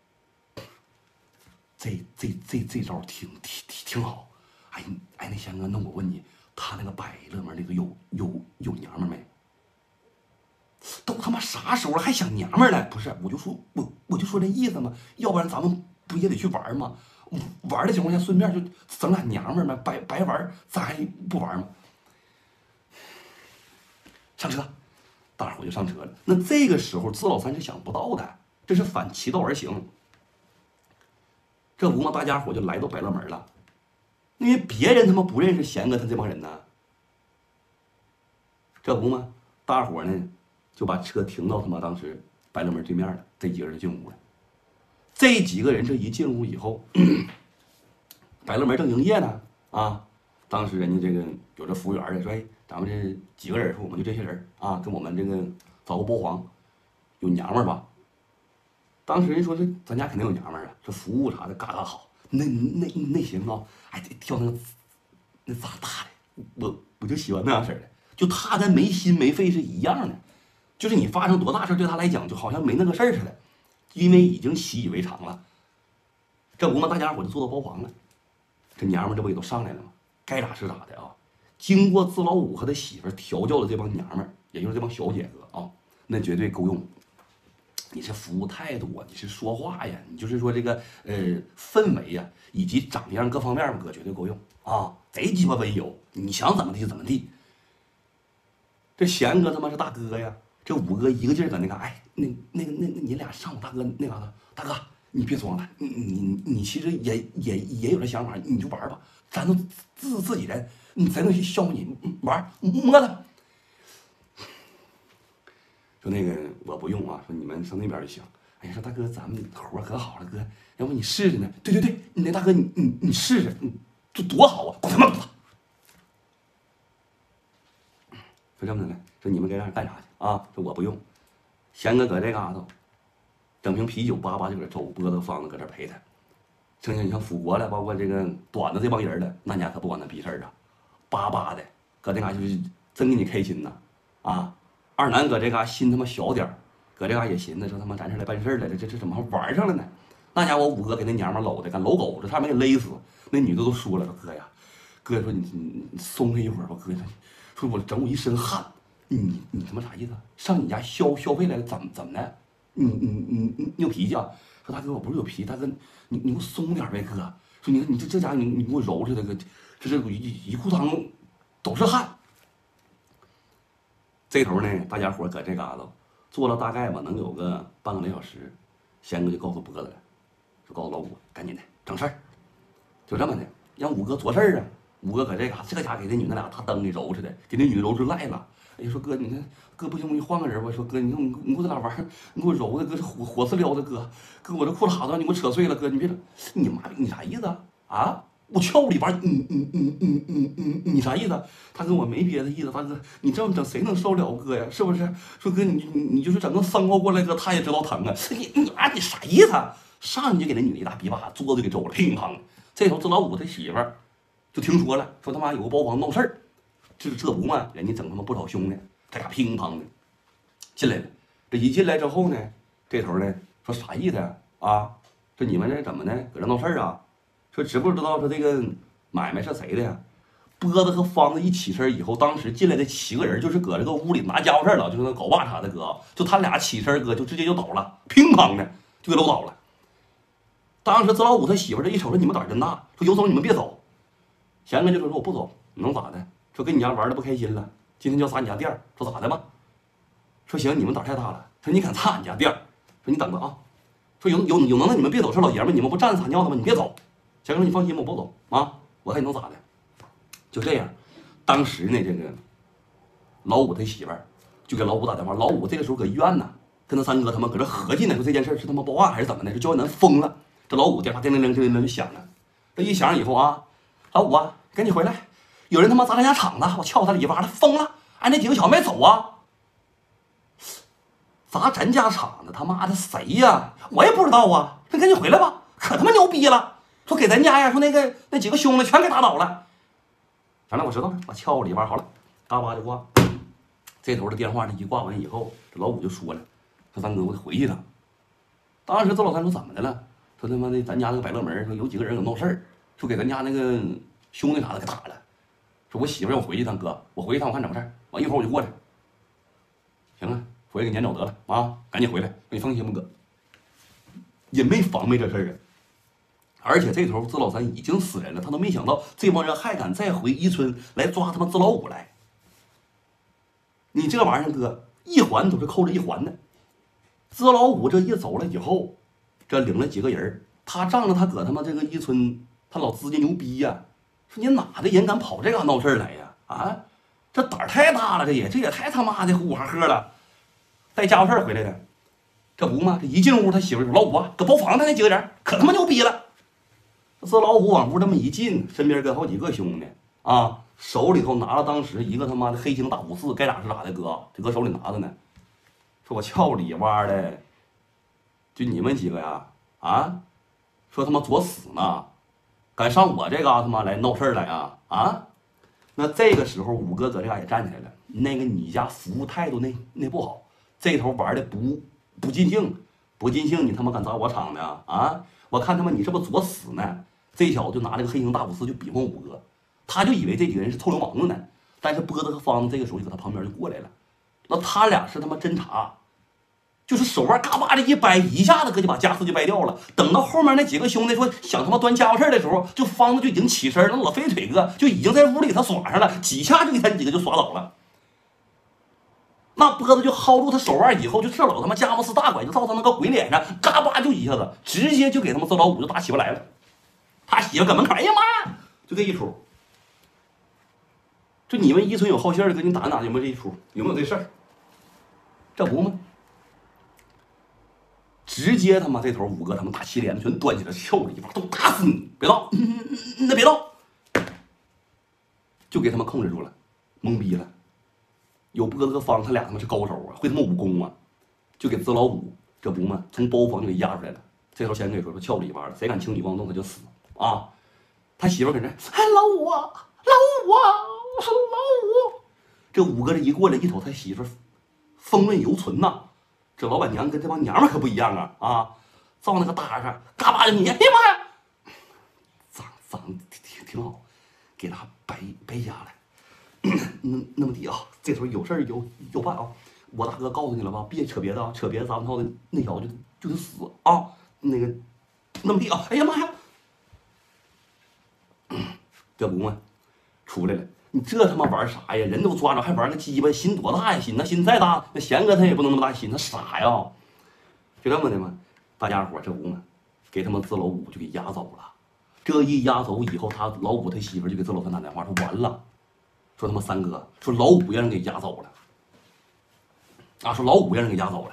这这这这招挺挺挺挺好。哎哎，那贤哥，那我问你，他那个百乐门那个有有有娘们没？都他妈啥时候了，还想娘们呢？不是，我就说我我就说这意思嘛，要不然咱们不也得去玩吗？玩的情况下，顺便就整俩娘们儿嘛，白白玩，咱还不玩吗？上车，大伙就上车了。那这个时候，资老三是想不到的，这是反其道而行。这不嘛，大家伙就来到百乐门了，因为别人他妈不认识贤哥他这帮人呢。这不嘛，大伙呢就把车停到他妈当时百乐门对面了，这几个人就进屋了。这几个人这一进屋以后，百乐门正营业呢啊，当时人家这个有这服务员的说，哎，咱们这几个人说我们就这些人啊，跟我们这个找个包房，有娘们儿吧？当时人说这咱家肯定有娘们儿啊，这服务啥的嘎嘎好，那那那行啊，哎，挑那个那咋大的，我我就喜欢那样式的，就他跟没心没肺是一样的，就是你发生多大事对他来讲就好像没那个事儿似的，因为已经习以为常了。这不嘛，大家伙就坐到包房了，这娘们儿这不也都上来了吗？该咋是咋的啊！经过资老五和他媳妇调教的这帮娘们儿，也就是这帮小姐哥啊，那绝对够用。你是服务态度啊，你是说话呀，你就是说这个呃氛围呀，以及长相各方面吧，哥绝对够用啊，贼鸡巴温柔，你想怎么地就怎么地。这贤哥他妈是大哥呀，这五哥一个劲儿搁那嘎，哎，那那个那那你俩上我大哥那嘎达，大哥你别装了，你你你其实也也也有这想法，你就玩吧，咱都自自己人，你才能去消你玩摸他。说那个我不用啊，说你们上那边就行。哎呀，说大哥，咱们活可好了，哥，要不你试试呢？对对对，你那大哥，你你你试试，你这多好啊！滚他妈滚！说这么的来，说你们该让人干啥去啊？说我不用。贤哥搁这嘎达，整瓶啤酒，叭叭就搁这走，波子方子搁这陪他。剩下你像辅国了，包括这个短子这帮人了，那家可不管那逼事儿啊，叭叭的搁这嘎就是真给你开心呐啊！二男搁这嘎心他妈小点儿，搁这嘎也寻思说他妈咱这来办事来了，这这怎么还玩上了呢？那家伙五哥给那娘们搂的，敢搂狗子，差点没给勒死。那女的都说了，说哥呀，哥说你你你松开一会儿吧，哥，说我整我一身汗。你你他妈啥意思？上你家消消费来了，怎么怎么的？你你你你你有脾气啊？说大哥我不是有脾气，大哥你你给我松点呗，哥。说你你这这家伙你你给我揉着这个，这这一一裤裆都是汗。 这头呢，大家伙搁这嘎达坐了大概吧，能有个半个来小时。贤哥就告诉波子了，说告诉老五，赶紧的整事儿，就这么的，让五哥做事儿啊。五哥搁这嘎，这家给这女的俩大灯给揉似的，给那女的揉出赖了。哎呀，说哥，你看哥不行，我给你换个人吧。说哥，你看你给我这俩玩意儿，你给我揉的，哥这火火刺撩的，哥哥我这裤衩子你给我扯碎了，哥你别整，你妈逼你啥意思啊？啊？我撬里边，嗯嗯嗯嗯嗯嗯，你啥意思？他跟我没别的意思，大哥，你这么整谁能受了哥呀？是不是？说哥你你你就是整个生活过来，哥他也知道疼啊。你你啊你啥意思？上去就给那女的一大逼巴，桌子给揍了，乒乓。这头这老五他媳妇儿就听说了，说他妈有个包房闹事儿，这这不嘛，人家整他妈不少兄弟，这家乒乓的进来了。这一进来之后呢，这头呢说啥意思呀？啊，说你们这怎么的，搁这闹事儿啊？说知不知道说这个买卖是谁的呀？波子和方子一起身以后，当时进来的七个人就是搁这个屋里拿家伙事儿了，就是那搞袜茬的哥，就他俩起身哥就直接就倒了，乒乓的就给搂倒了。当时这老五他媳妇这一瞅说你们胆儿真大，说有种你们别走。贤哥就说说我不走，能咋的？说跟你家玩的不开心了，今天就要砸你家店儿，说咋的吧？说行，你们胆儿太大了，说你敢砸俺家店儿，说你等着啊，说有有有能耐你们别走，说老爷们你们不站着撒尿的吗？你别走。贤哥说你放心吧，我不走啊，我看你能咋的。就这样，当时呢这个老五他媳妇儿就给老五打电话，老五这个时候搁医院呢，跟他三哥他们搁这合计呢，说这件事是他妈报案还是怎么的？说焦远南疯了。这老五电话叮铃铃叮铃铃就响了，这一响以后啊，老五啊，赶紧回来，有人他妈砸咱家厂子，我撬他里边了，疯了！哎，那几个小妹走啊！砸咱家厂子，他妈的谁呀？我也不知道啊！那赶紧回来吧，可他妈牛逼了！说给咱家呀，说那个那几个兄弟全给打倒了。反正我知道了，我撬里边好了，嘎巴就挂。这头的电话这一挂完以后，这老五就说了，说三哥，我得回去了。当时这老三说怎么的了？说他妈的咱家那个百乐门说有几个人搁闹事儿，说给咱家那个兄弟啥的给打了。说我媳妇让我回去一趟，哥，我回去一趟我看怎么事儿，完一会儿我就过去。行啊，回去给撵走得了啊，赶紧回来，你放心吧，哥。也没防备这事儿啊。而且这头自老三已经死人了，他都没想到这帮人还敢再回伊村来抓他妈自老五来。你这玩意儿哥，一环都是扣着一环的。自老五这一走了以后，这领了几个人，他仗着他搁他妈这个伊村，他老资金牛逼呀、啊。说你哪的人敢跑这嘎闹事来呀？啊，这胆儿太大了，这也这也太他妈的呼哈喝了，带家伙事儿回来的，这不嘛？这一进屋，他媳妇说：“老五啊，搁包房的那几个人可他妈牛逼了。”这老五往屋这么一进，身边跟好几个兄弟啊，手里头拿了当时一个他妈的黑星大五四，该咋是咋的，哥，这搁手里拿着呢。说我撬里挖的，就你们几个呀，啊，说他妈作死呢，敢上我这嘎他妈来闹事来啊啊！那这个时候五哥搁这嘎也站起来了，那个你家服务态度那那不好，这头玩的不不尽兴，不尽兴，你他妈敢砸我场子啊啊！我看他妈你是不是作死呢？这小子就拿这个黑星大五四就比划五哥，他就以为这几个人是臭流氓子呢。但是波子和方子这个时候就搁他旁边就过来了，那他俩是他妈侦查，就是手腕嘎巴的一掰，一下子哥就把家私就掰掉了。等到后面那几个兄弟说想他妈端家伙事的时候，就方子就已经起身了，老飞腿哥就已经在屋里给他耍上了，几下就给他几个就耍倒了。那波子就薅住他手腕以后，就这老他妈佳木斯大拐就照他那个鬼脸上，嘎巴就一下子，直接就给他们这老五就打起不来了。他媳妇搁门口，哎呀妈，就这一出。就你们伊村有好信儿的，跟你打听打听有没有这一出，有没有这事儿？这不吗？直接他妈这头五哥他们大气帘子全端起来，撬了一把，都打死你！别动，嗯嗯嗯，那别动，就给他们控制住了，懵逼了。有波子和方，他俩他妈是高手啊，会他妈武功啊，就给自老五这不嘛，从包房就给压出来了。这头先跟你说说撬里边了，谁敢轻举妄动他就死啊！他媳妇搁这，哎老五啊，老五啊，我说老五，这五哥这一过来一瞅他媳妇风韵犹存呐。这老板娘跟这帮娘们可不一样啊啊！照那个大上，嘎巴就你，哎呀妈呀，长长得挺挺好，给他掰掰下来。那那么地啊，这时候有事儿有有办啊！我大哥告诉你了吧，别扯别的啊，扯别的咱们套的那小子就就得死啊！那个那么地啊，哎呀妈呀，这不嘛， 出来了。你这他妈玩啥呀？人都抓着还玩个鸡巴，心多大呀？心那心再大，那贤哥他也不能那么大心，他傻呀。就这么的嘛，大家伙这不嘛，给他们自老五就给押走了。这一押走以后，他老五他媳妇就给自老三打电话说完了，说他妈三哥说老五让人给押走了，啊，说老五让人给押走了。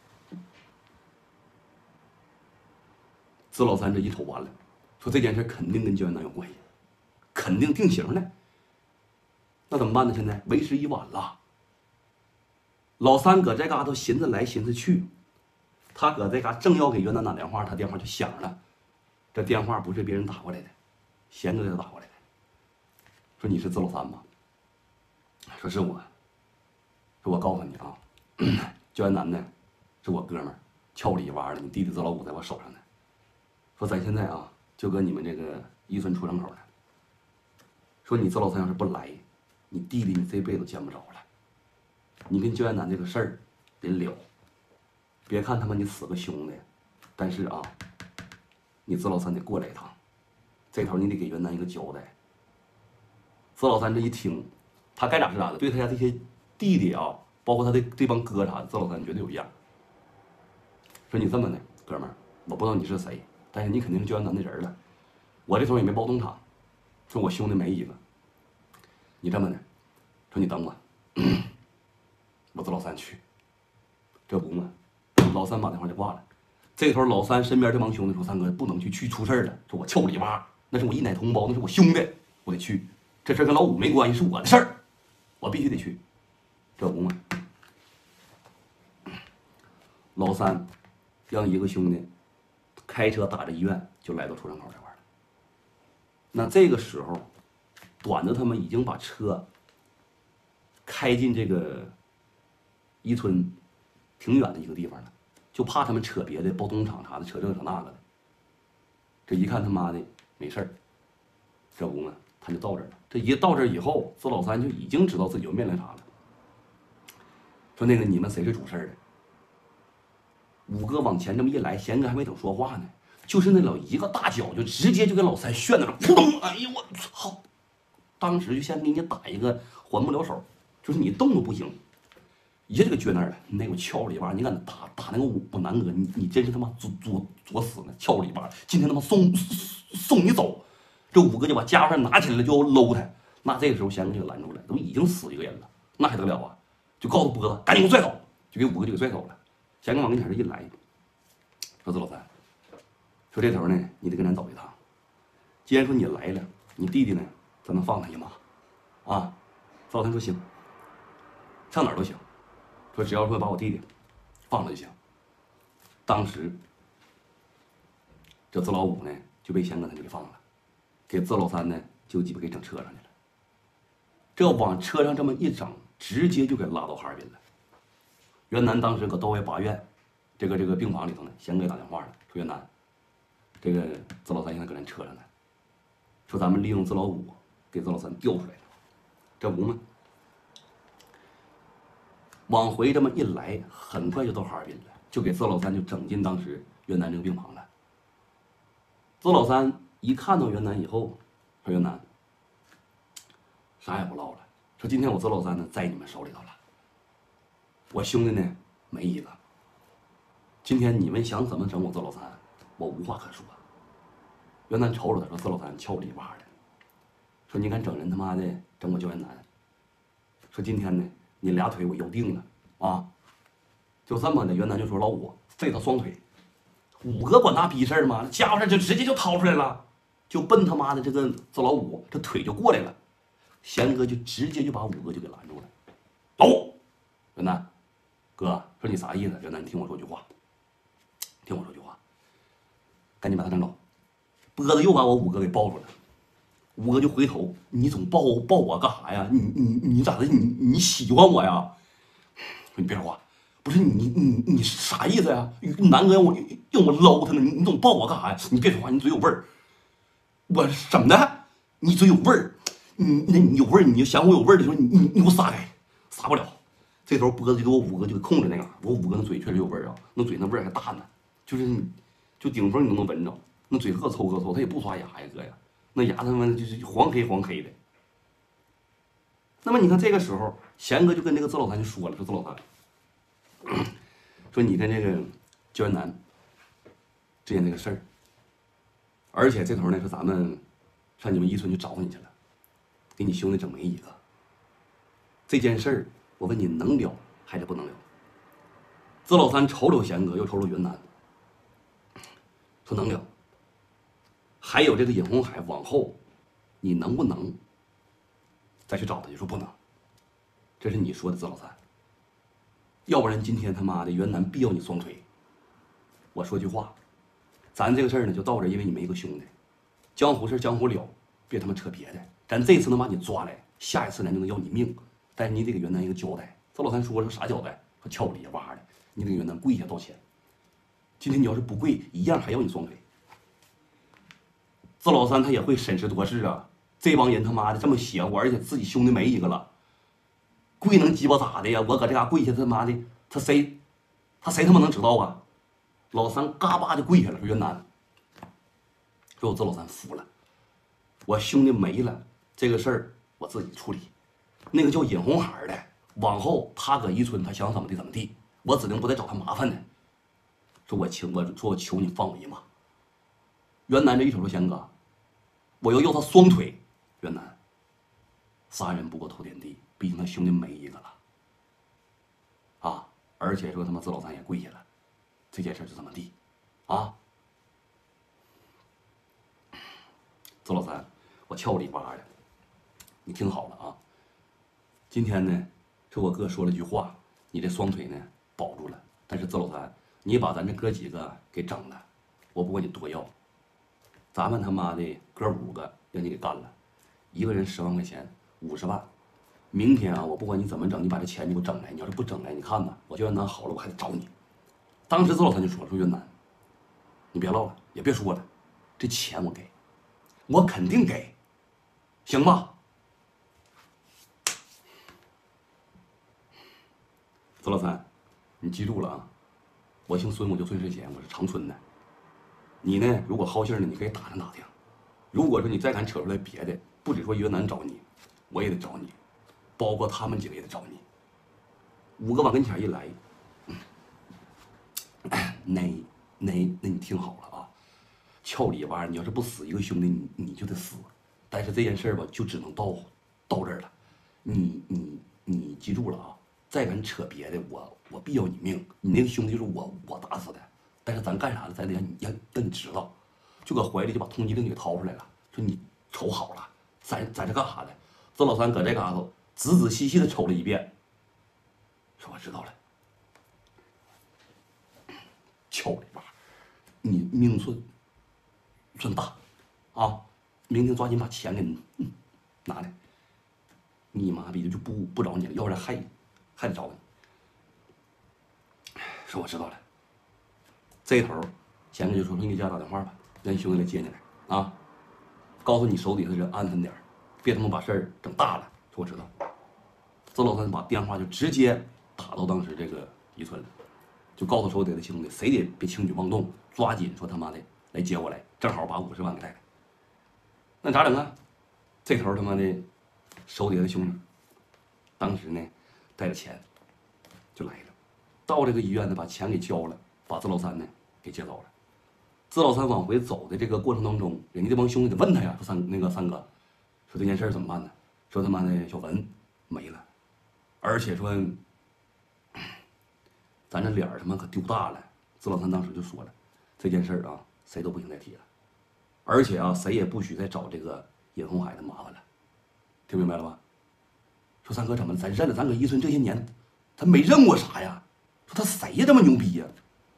自老三这一瞅完了，说这件事肯定跟焦元南有关系，肯定定型了。那怎么办呢？现在为时已晚了。老三搁这嘎达寻思来寻思去，他搁这嘎正要给袁南打电话，他电话就响了。这电话不是别人打过来的，贤哥给他打过来的，说你是自老三吗？说是我。说我告诉你啊，焦元南呢是我哥们儿，撬我里挖的，你弟弟自老五在我手上呢。说咱现在啊就搁你们这个一村出城口了。说你自老三要是不来，你弟弟你这辈子见不着了。你跟焦元南这个事儿别了，别看他妈你死个兄弟，但是啊，你自老三得过来一趟，这头你得给元南一个交代。自老三这一听，他该咋是咋的，对他家这些弟弟啊，包括他的这帮哥啥的，自老三绝对有样。说你这么的，哥们儿，我不知道你是谁，但是你肯定是焦元南的人了。我这头也没包动场，说我兄弟没一个。你这么的，说你等我，我自老三去。这不嘛，老三把电话就挂了。这头老三身边这帮兄弟说：“三哥不能去，去出事了。说我撬里挖，那是我一奶同胞，那是我兄弟，我得去。这事跟老五没关系，是我的事儿，我必须得去。”这不嘛，老三让一个兄弟开车打着医院就来到出城口这块了。那这个时候，短子他们已经把车开进这个伊村挺远的一个地方了，就怕他们扯别的包工厂啥的，扯这扯那个的。这一看他妈的没事儿，这不嘛，他就到这儿了。这一到这儿以后，自老三就已经知道自己要面临啥了。说那个你们谁是主事儿的？五哥往前这么一来，贤哥还没等说话呢，就是那老一个大脚就直接就给老三旋在那，扑通！哎呀我操！当时就先给你打一个还不了手，就是你动都不行，一下就给撅那儿了。那个撬里边，你敢打打那个五五南哥，你你真是他妈作作作死呢！撬里边，今天他妈送送你走，这五哥就把家伙拿起来了就要搂他。那这个时候贤哥就给拦住了，都已经死一个人了，那还得了啊？就告诉波子赶紧给我拽走，就给五哥就给拽走了。贤哥往跟前这一来，说自老三，说这头呢，你得跟咱走一趟。既然说你来了，你弟弟呢？咱能放他一马，啊！自老三说行，上哪儿都行，说只要说把我弟弟放了就行。当时这自老五呢就被贤哥他就给放了，给自老三呢就鸡巴给整车上去了。这往车上这么一整，直接就给拉到哈尔滨了。袁南当时搁道外八院这个这个病房里头呢，贤哥打电话了，说袁南，这个自老三现在搁咱车上呢，说咱们利用自老五。给自老三调出来了，这不嘛？往回这么一来，很快就到哈尔滨了，就给自老三就整进当时袁南这个病房了。自老三一看到袁南以后，说袁南啥也不唠了，说今天我自老三呢在你们手里头了，我兄弟呢没一个。今天你们想怎么整我自老三，我无话可说。袁南瞅瞅他说：“自老三撬里挖的。”说你敢整人他妈的整我焦元南？说今天呢，你俩腿我咬定了啊！就这么的，袁南就说老五废他双腿。五哥管那逼事儿吗？家伙事就直接就掏出来了，就奔他妈的这个自老五，这腿就过来了。贤哥就直接就把五哥就给拦住了。老五，袁南，哥说你啥意思？袁南，你听我说句话，听我说句话，赶紧把他整走。波子又把我五哥给抱住了。五哥就回头，你总抱抱我干啥呀？你你你咋的？你你喜欢我呀？你别说话，不是你你你啥意思呀？南哥让我让我捞他呢，你你总抱我干啥呀？你别说话，你嘴有味儿。我怎么的？你嘴有味儿？你那你有味儿，你就嫌我有味儿的时候，你你你给我撒开，撒不了。这时候波子就给我五哥就给控制那个，我五哥那嘴确实有味儿啊，那嘴那味儿还大呢，就是你就顶风你都能闻着，那嘴呵臭呵臭，他也不刷牙呀，哥呀。那牙他妈就是黄黑黄黑的， 那么你看这个时候，贤哥就跟这个自老三就说了，说自老三，说你跟这个焦元南之间这个事儿，而且这头呢说咱们上你们伊村去找你去了，给你兄弟整没一个。这件事儿，我问你能了还是不能了？自老三瞅瞅贤哥，又瞅瞅云南，说能了。还有这个尹红海，往后你能不能再去找他？就说不能。这是你说的，自老三。要不然今天他妈的云南必要你双腿。我说句话，咱这个事儿呢就到这儿，因为你没个兄弟，江湖事江湖了，别他妈扯别的。咱这次能把你抓来，下一次咱就能要你命，但是你得给云南一个交代。自老三说说啥交代？说敲里哇的，你得给云南跪下道歉。今天你要是不跪，一样还要你双腿。自老三他也会审时度势啊，这帮人他妈的这么邪乎，而且自己兄弟没一个了，跪能鸡巴咋的呀？我搁这嘎跪下，他妈的，他谁，他谁他妈能知道啊？老三嘎巴就跪下了，说云南，说我自老三服了，我兄弟没了，这个事儿我自己处理。那个叫尹红海的，往后他搁伊村，他想怎么地怎么地，我指定不再找他麻烦呢。说我求我说我求你放我一马。袁南这一瞅说贤哥，我要要他双腿。袁南，杀人不过头点地，毕竟他兄弟没一个了啊！而且说他妈自老三也跪下了，这件事就这么地啊！自老三，我撬里巴的，你听好了啊！今天呢，是我哥说了句话，你这双腿呢保住了，但是自老三，你把咱这哥几个给整了，我不管你多要。咱们他妈的哥五个让你给干了，一个人十万块钱，五十万。明天啊，我不管你怎么整，你把这钱你给我整来。你要是不整来，你看呐，我叫云南好了，我还得找你。当时自老三就说了：“说云南，你别唠了，也别说了，这钱我给，我肯定给，行吧？”自老三，你记住了啊，我姓孙，我叫孙世贤，我是长春的。你呢？如果好信呢，你可以打听打听。如果说你再敢扯出来别的，不止说云南找你，我也得找你，包括他们几个也得找你。五个往跟前一来，那那那你听好了啊，撬里边你要是不死一个兄弟，你你就得死。但是这件事吧，就只能到到这儿了。你你你记住了啊！再敢扯别的，我我必要你命。你那个兄弟就是我我打死的。但是咱干啥的，咱得让你让让你知道，就搁怀里就把通缉令给掏出来了，说你瞅好了，咱咱这干啥的？这老三搁这嘎达仔仔细细的瞅了一遍，说我知道了，敲里边，你命算算大啊！明天抓紧把钱给你、嗯、拿来，你妈逼的就不不找你了，要不然还还得找你。说我知道了。这头，贤哥就说：“说你给家打电话吧，让兄弟来接你来啊！告诉你手底下的人安分点，别他妈把事儿整大了。”说我知道。这老三把电话就直接打到当时这个伊村了，就告诉手底下的兄弟，谁也别轻举妄动，抓紧说他妈的来接我来，正好把五十万给带来。那咋整啊？这头他妈的手底下的兄弟，当时呢带着钱就来了，到这个医院呢把钱给交了。把自老三呢给接走了。自老三往回走的这个过程当中，人家这帮兄弟得问他呀，说三那个三哥，说这件事怎么办呢？说他妈的小文没了，而且说咱这脸儿他妈可丢大了。自老三当时就说了，这件事啊，谁都不行再提了，而且啊，谁也不许再找这个尹红海的麻烦了，听明白了吧？说三哥怎么了？咱认了，咱搁伊村这些年，咱没认过啥呀？说他谁呀这么牛逼呀？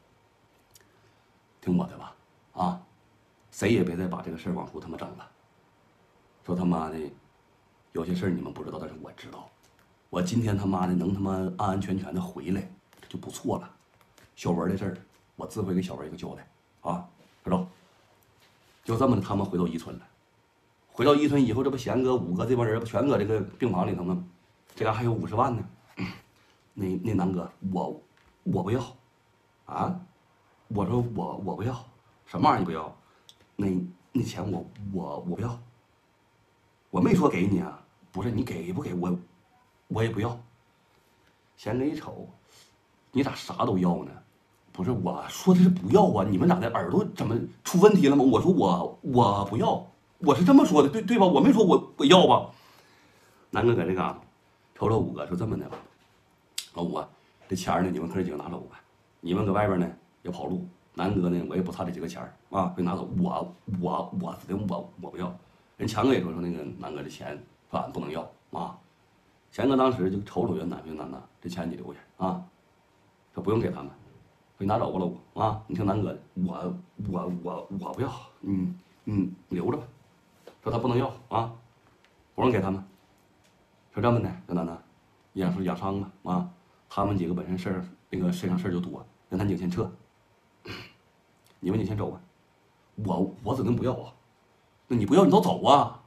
听我的吧，啊，谁也别再把这个事儿往出他妈整了。说他妈的，有些事儿你们不知道，但是我知道。我今天他妈的能他妈安安全全的回来，这就不错了。小文的事儿，我自会给小文一个交代啊，知道？就这么的，他们回到伊村了。回到伊村以后，这不贤哥五哥这帮人不全搁这个病房里头吗？这嘎还有五十万呢。那那南哥，我我不要，啊。我说我我不要，什么玩意儿你不要？那那钱我我我不要。我没说给你啊，不是你给不给我我也不要。贤哥一瞅，你咋啥都要呢？不是我说的是不要啊，你们咋的耳朵怎么出问题了吗？我说我我不要，我是这么说的，对对吧？我没说我我要吧。南哥搁这嘎达瞅瞅五哥，说这么的吧，老五啊，这钱呢你们哥几个拿走吧，你们搁外边呢要跑路，南哥呢我也不差这几个钱啊，别拿走，我我我指定我我不要。人强哥也说说那个南哥的钱说俺不能要啊。贤哥当时就瞅瞅袁楠，袁楠呐，这钱你留下啊，说不用给他们。说你拿走吧，老五啊！你听南哥的，我我我我不要，嗯嗯，你留着吧。说他不能要啊，不让给他们。说这么的，小楠楠，养说养伤吧啊，他们几个本身事儿那个身上事儿就多，让他你先撤，你们你先走吧。我我指定不要啊，那你不要你都走啊，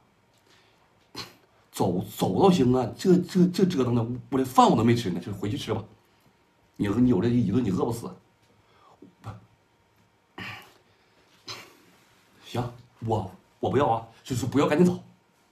走走倒行啊，这这这折腾的，我连饭我都没吃呢，就回去吃吧。你你有这一顿你饿不死。行，我我不要啊，就是不要，赶紧走。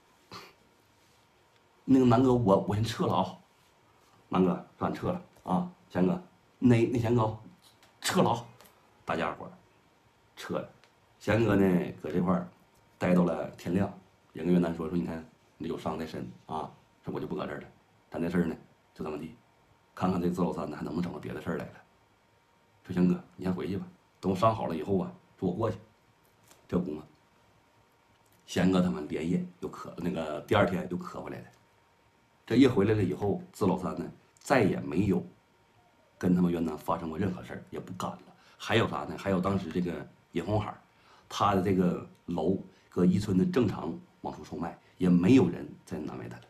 那个南哥，我我先撤了啊。南哥，咱撤了啊。贤哥，那那贤哥，撤了啊。大家伙儿撤了。贤哥呢，搁这块儿待到了天亮。人跟袁楠说说，你看你有伤在身啊，说我就不搁这儿了。咱这事儿呢，就这么地，看看这自老三呢还能不能整出别的事儿来了。说贤哥，你先回去吧，等我伤好了以后啊，说我过去。这不嘛，贤哥他们连夜又渴，那个第二天又渴回来了。这一回来了以后，自老三呢再也没有跟他们袁楠发生过任何事儿，也不敢了。还有啥呢？还有当时这个尹红海，他的这个楼搁伊村的正常往出售卖，也没有人再难为他了。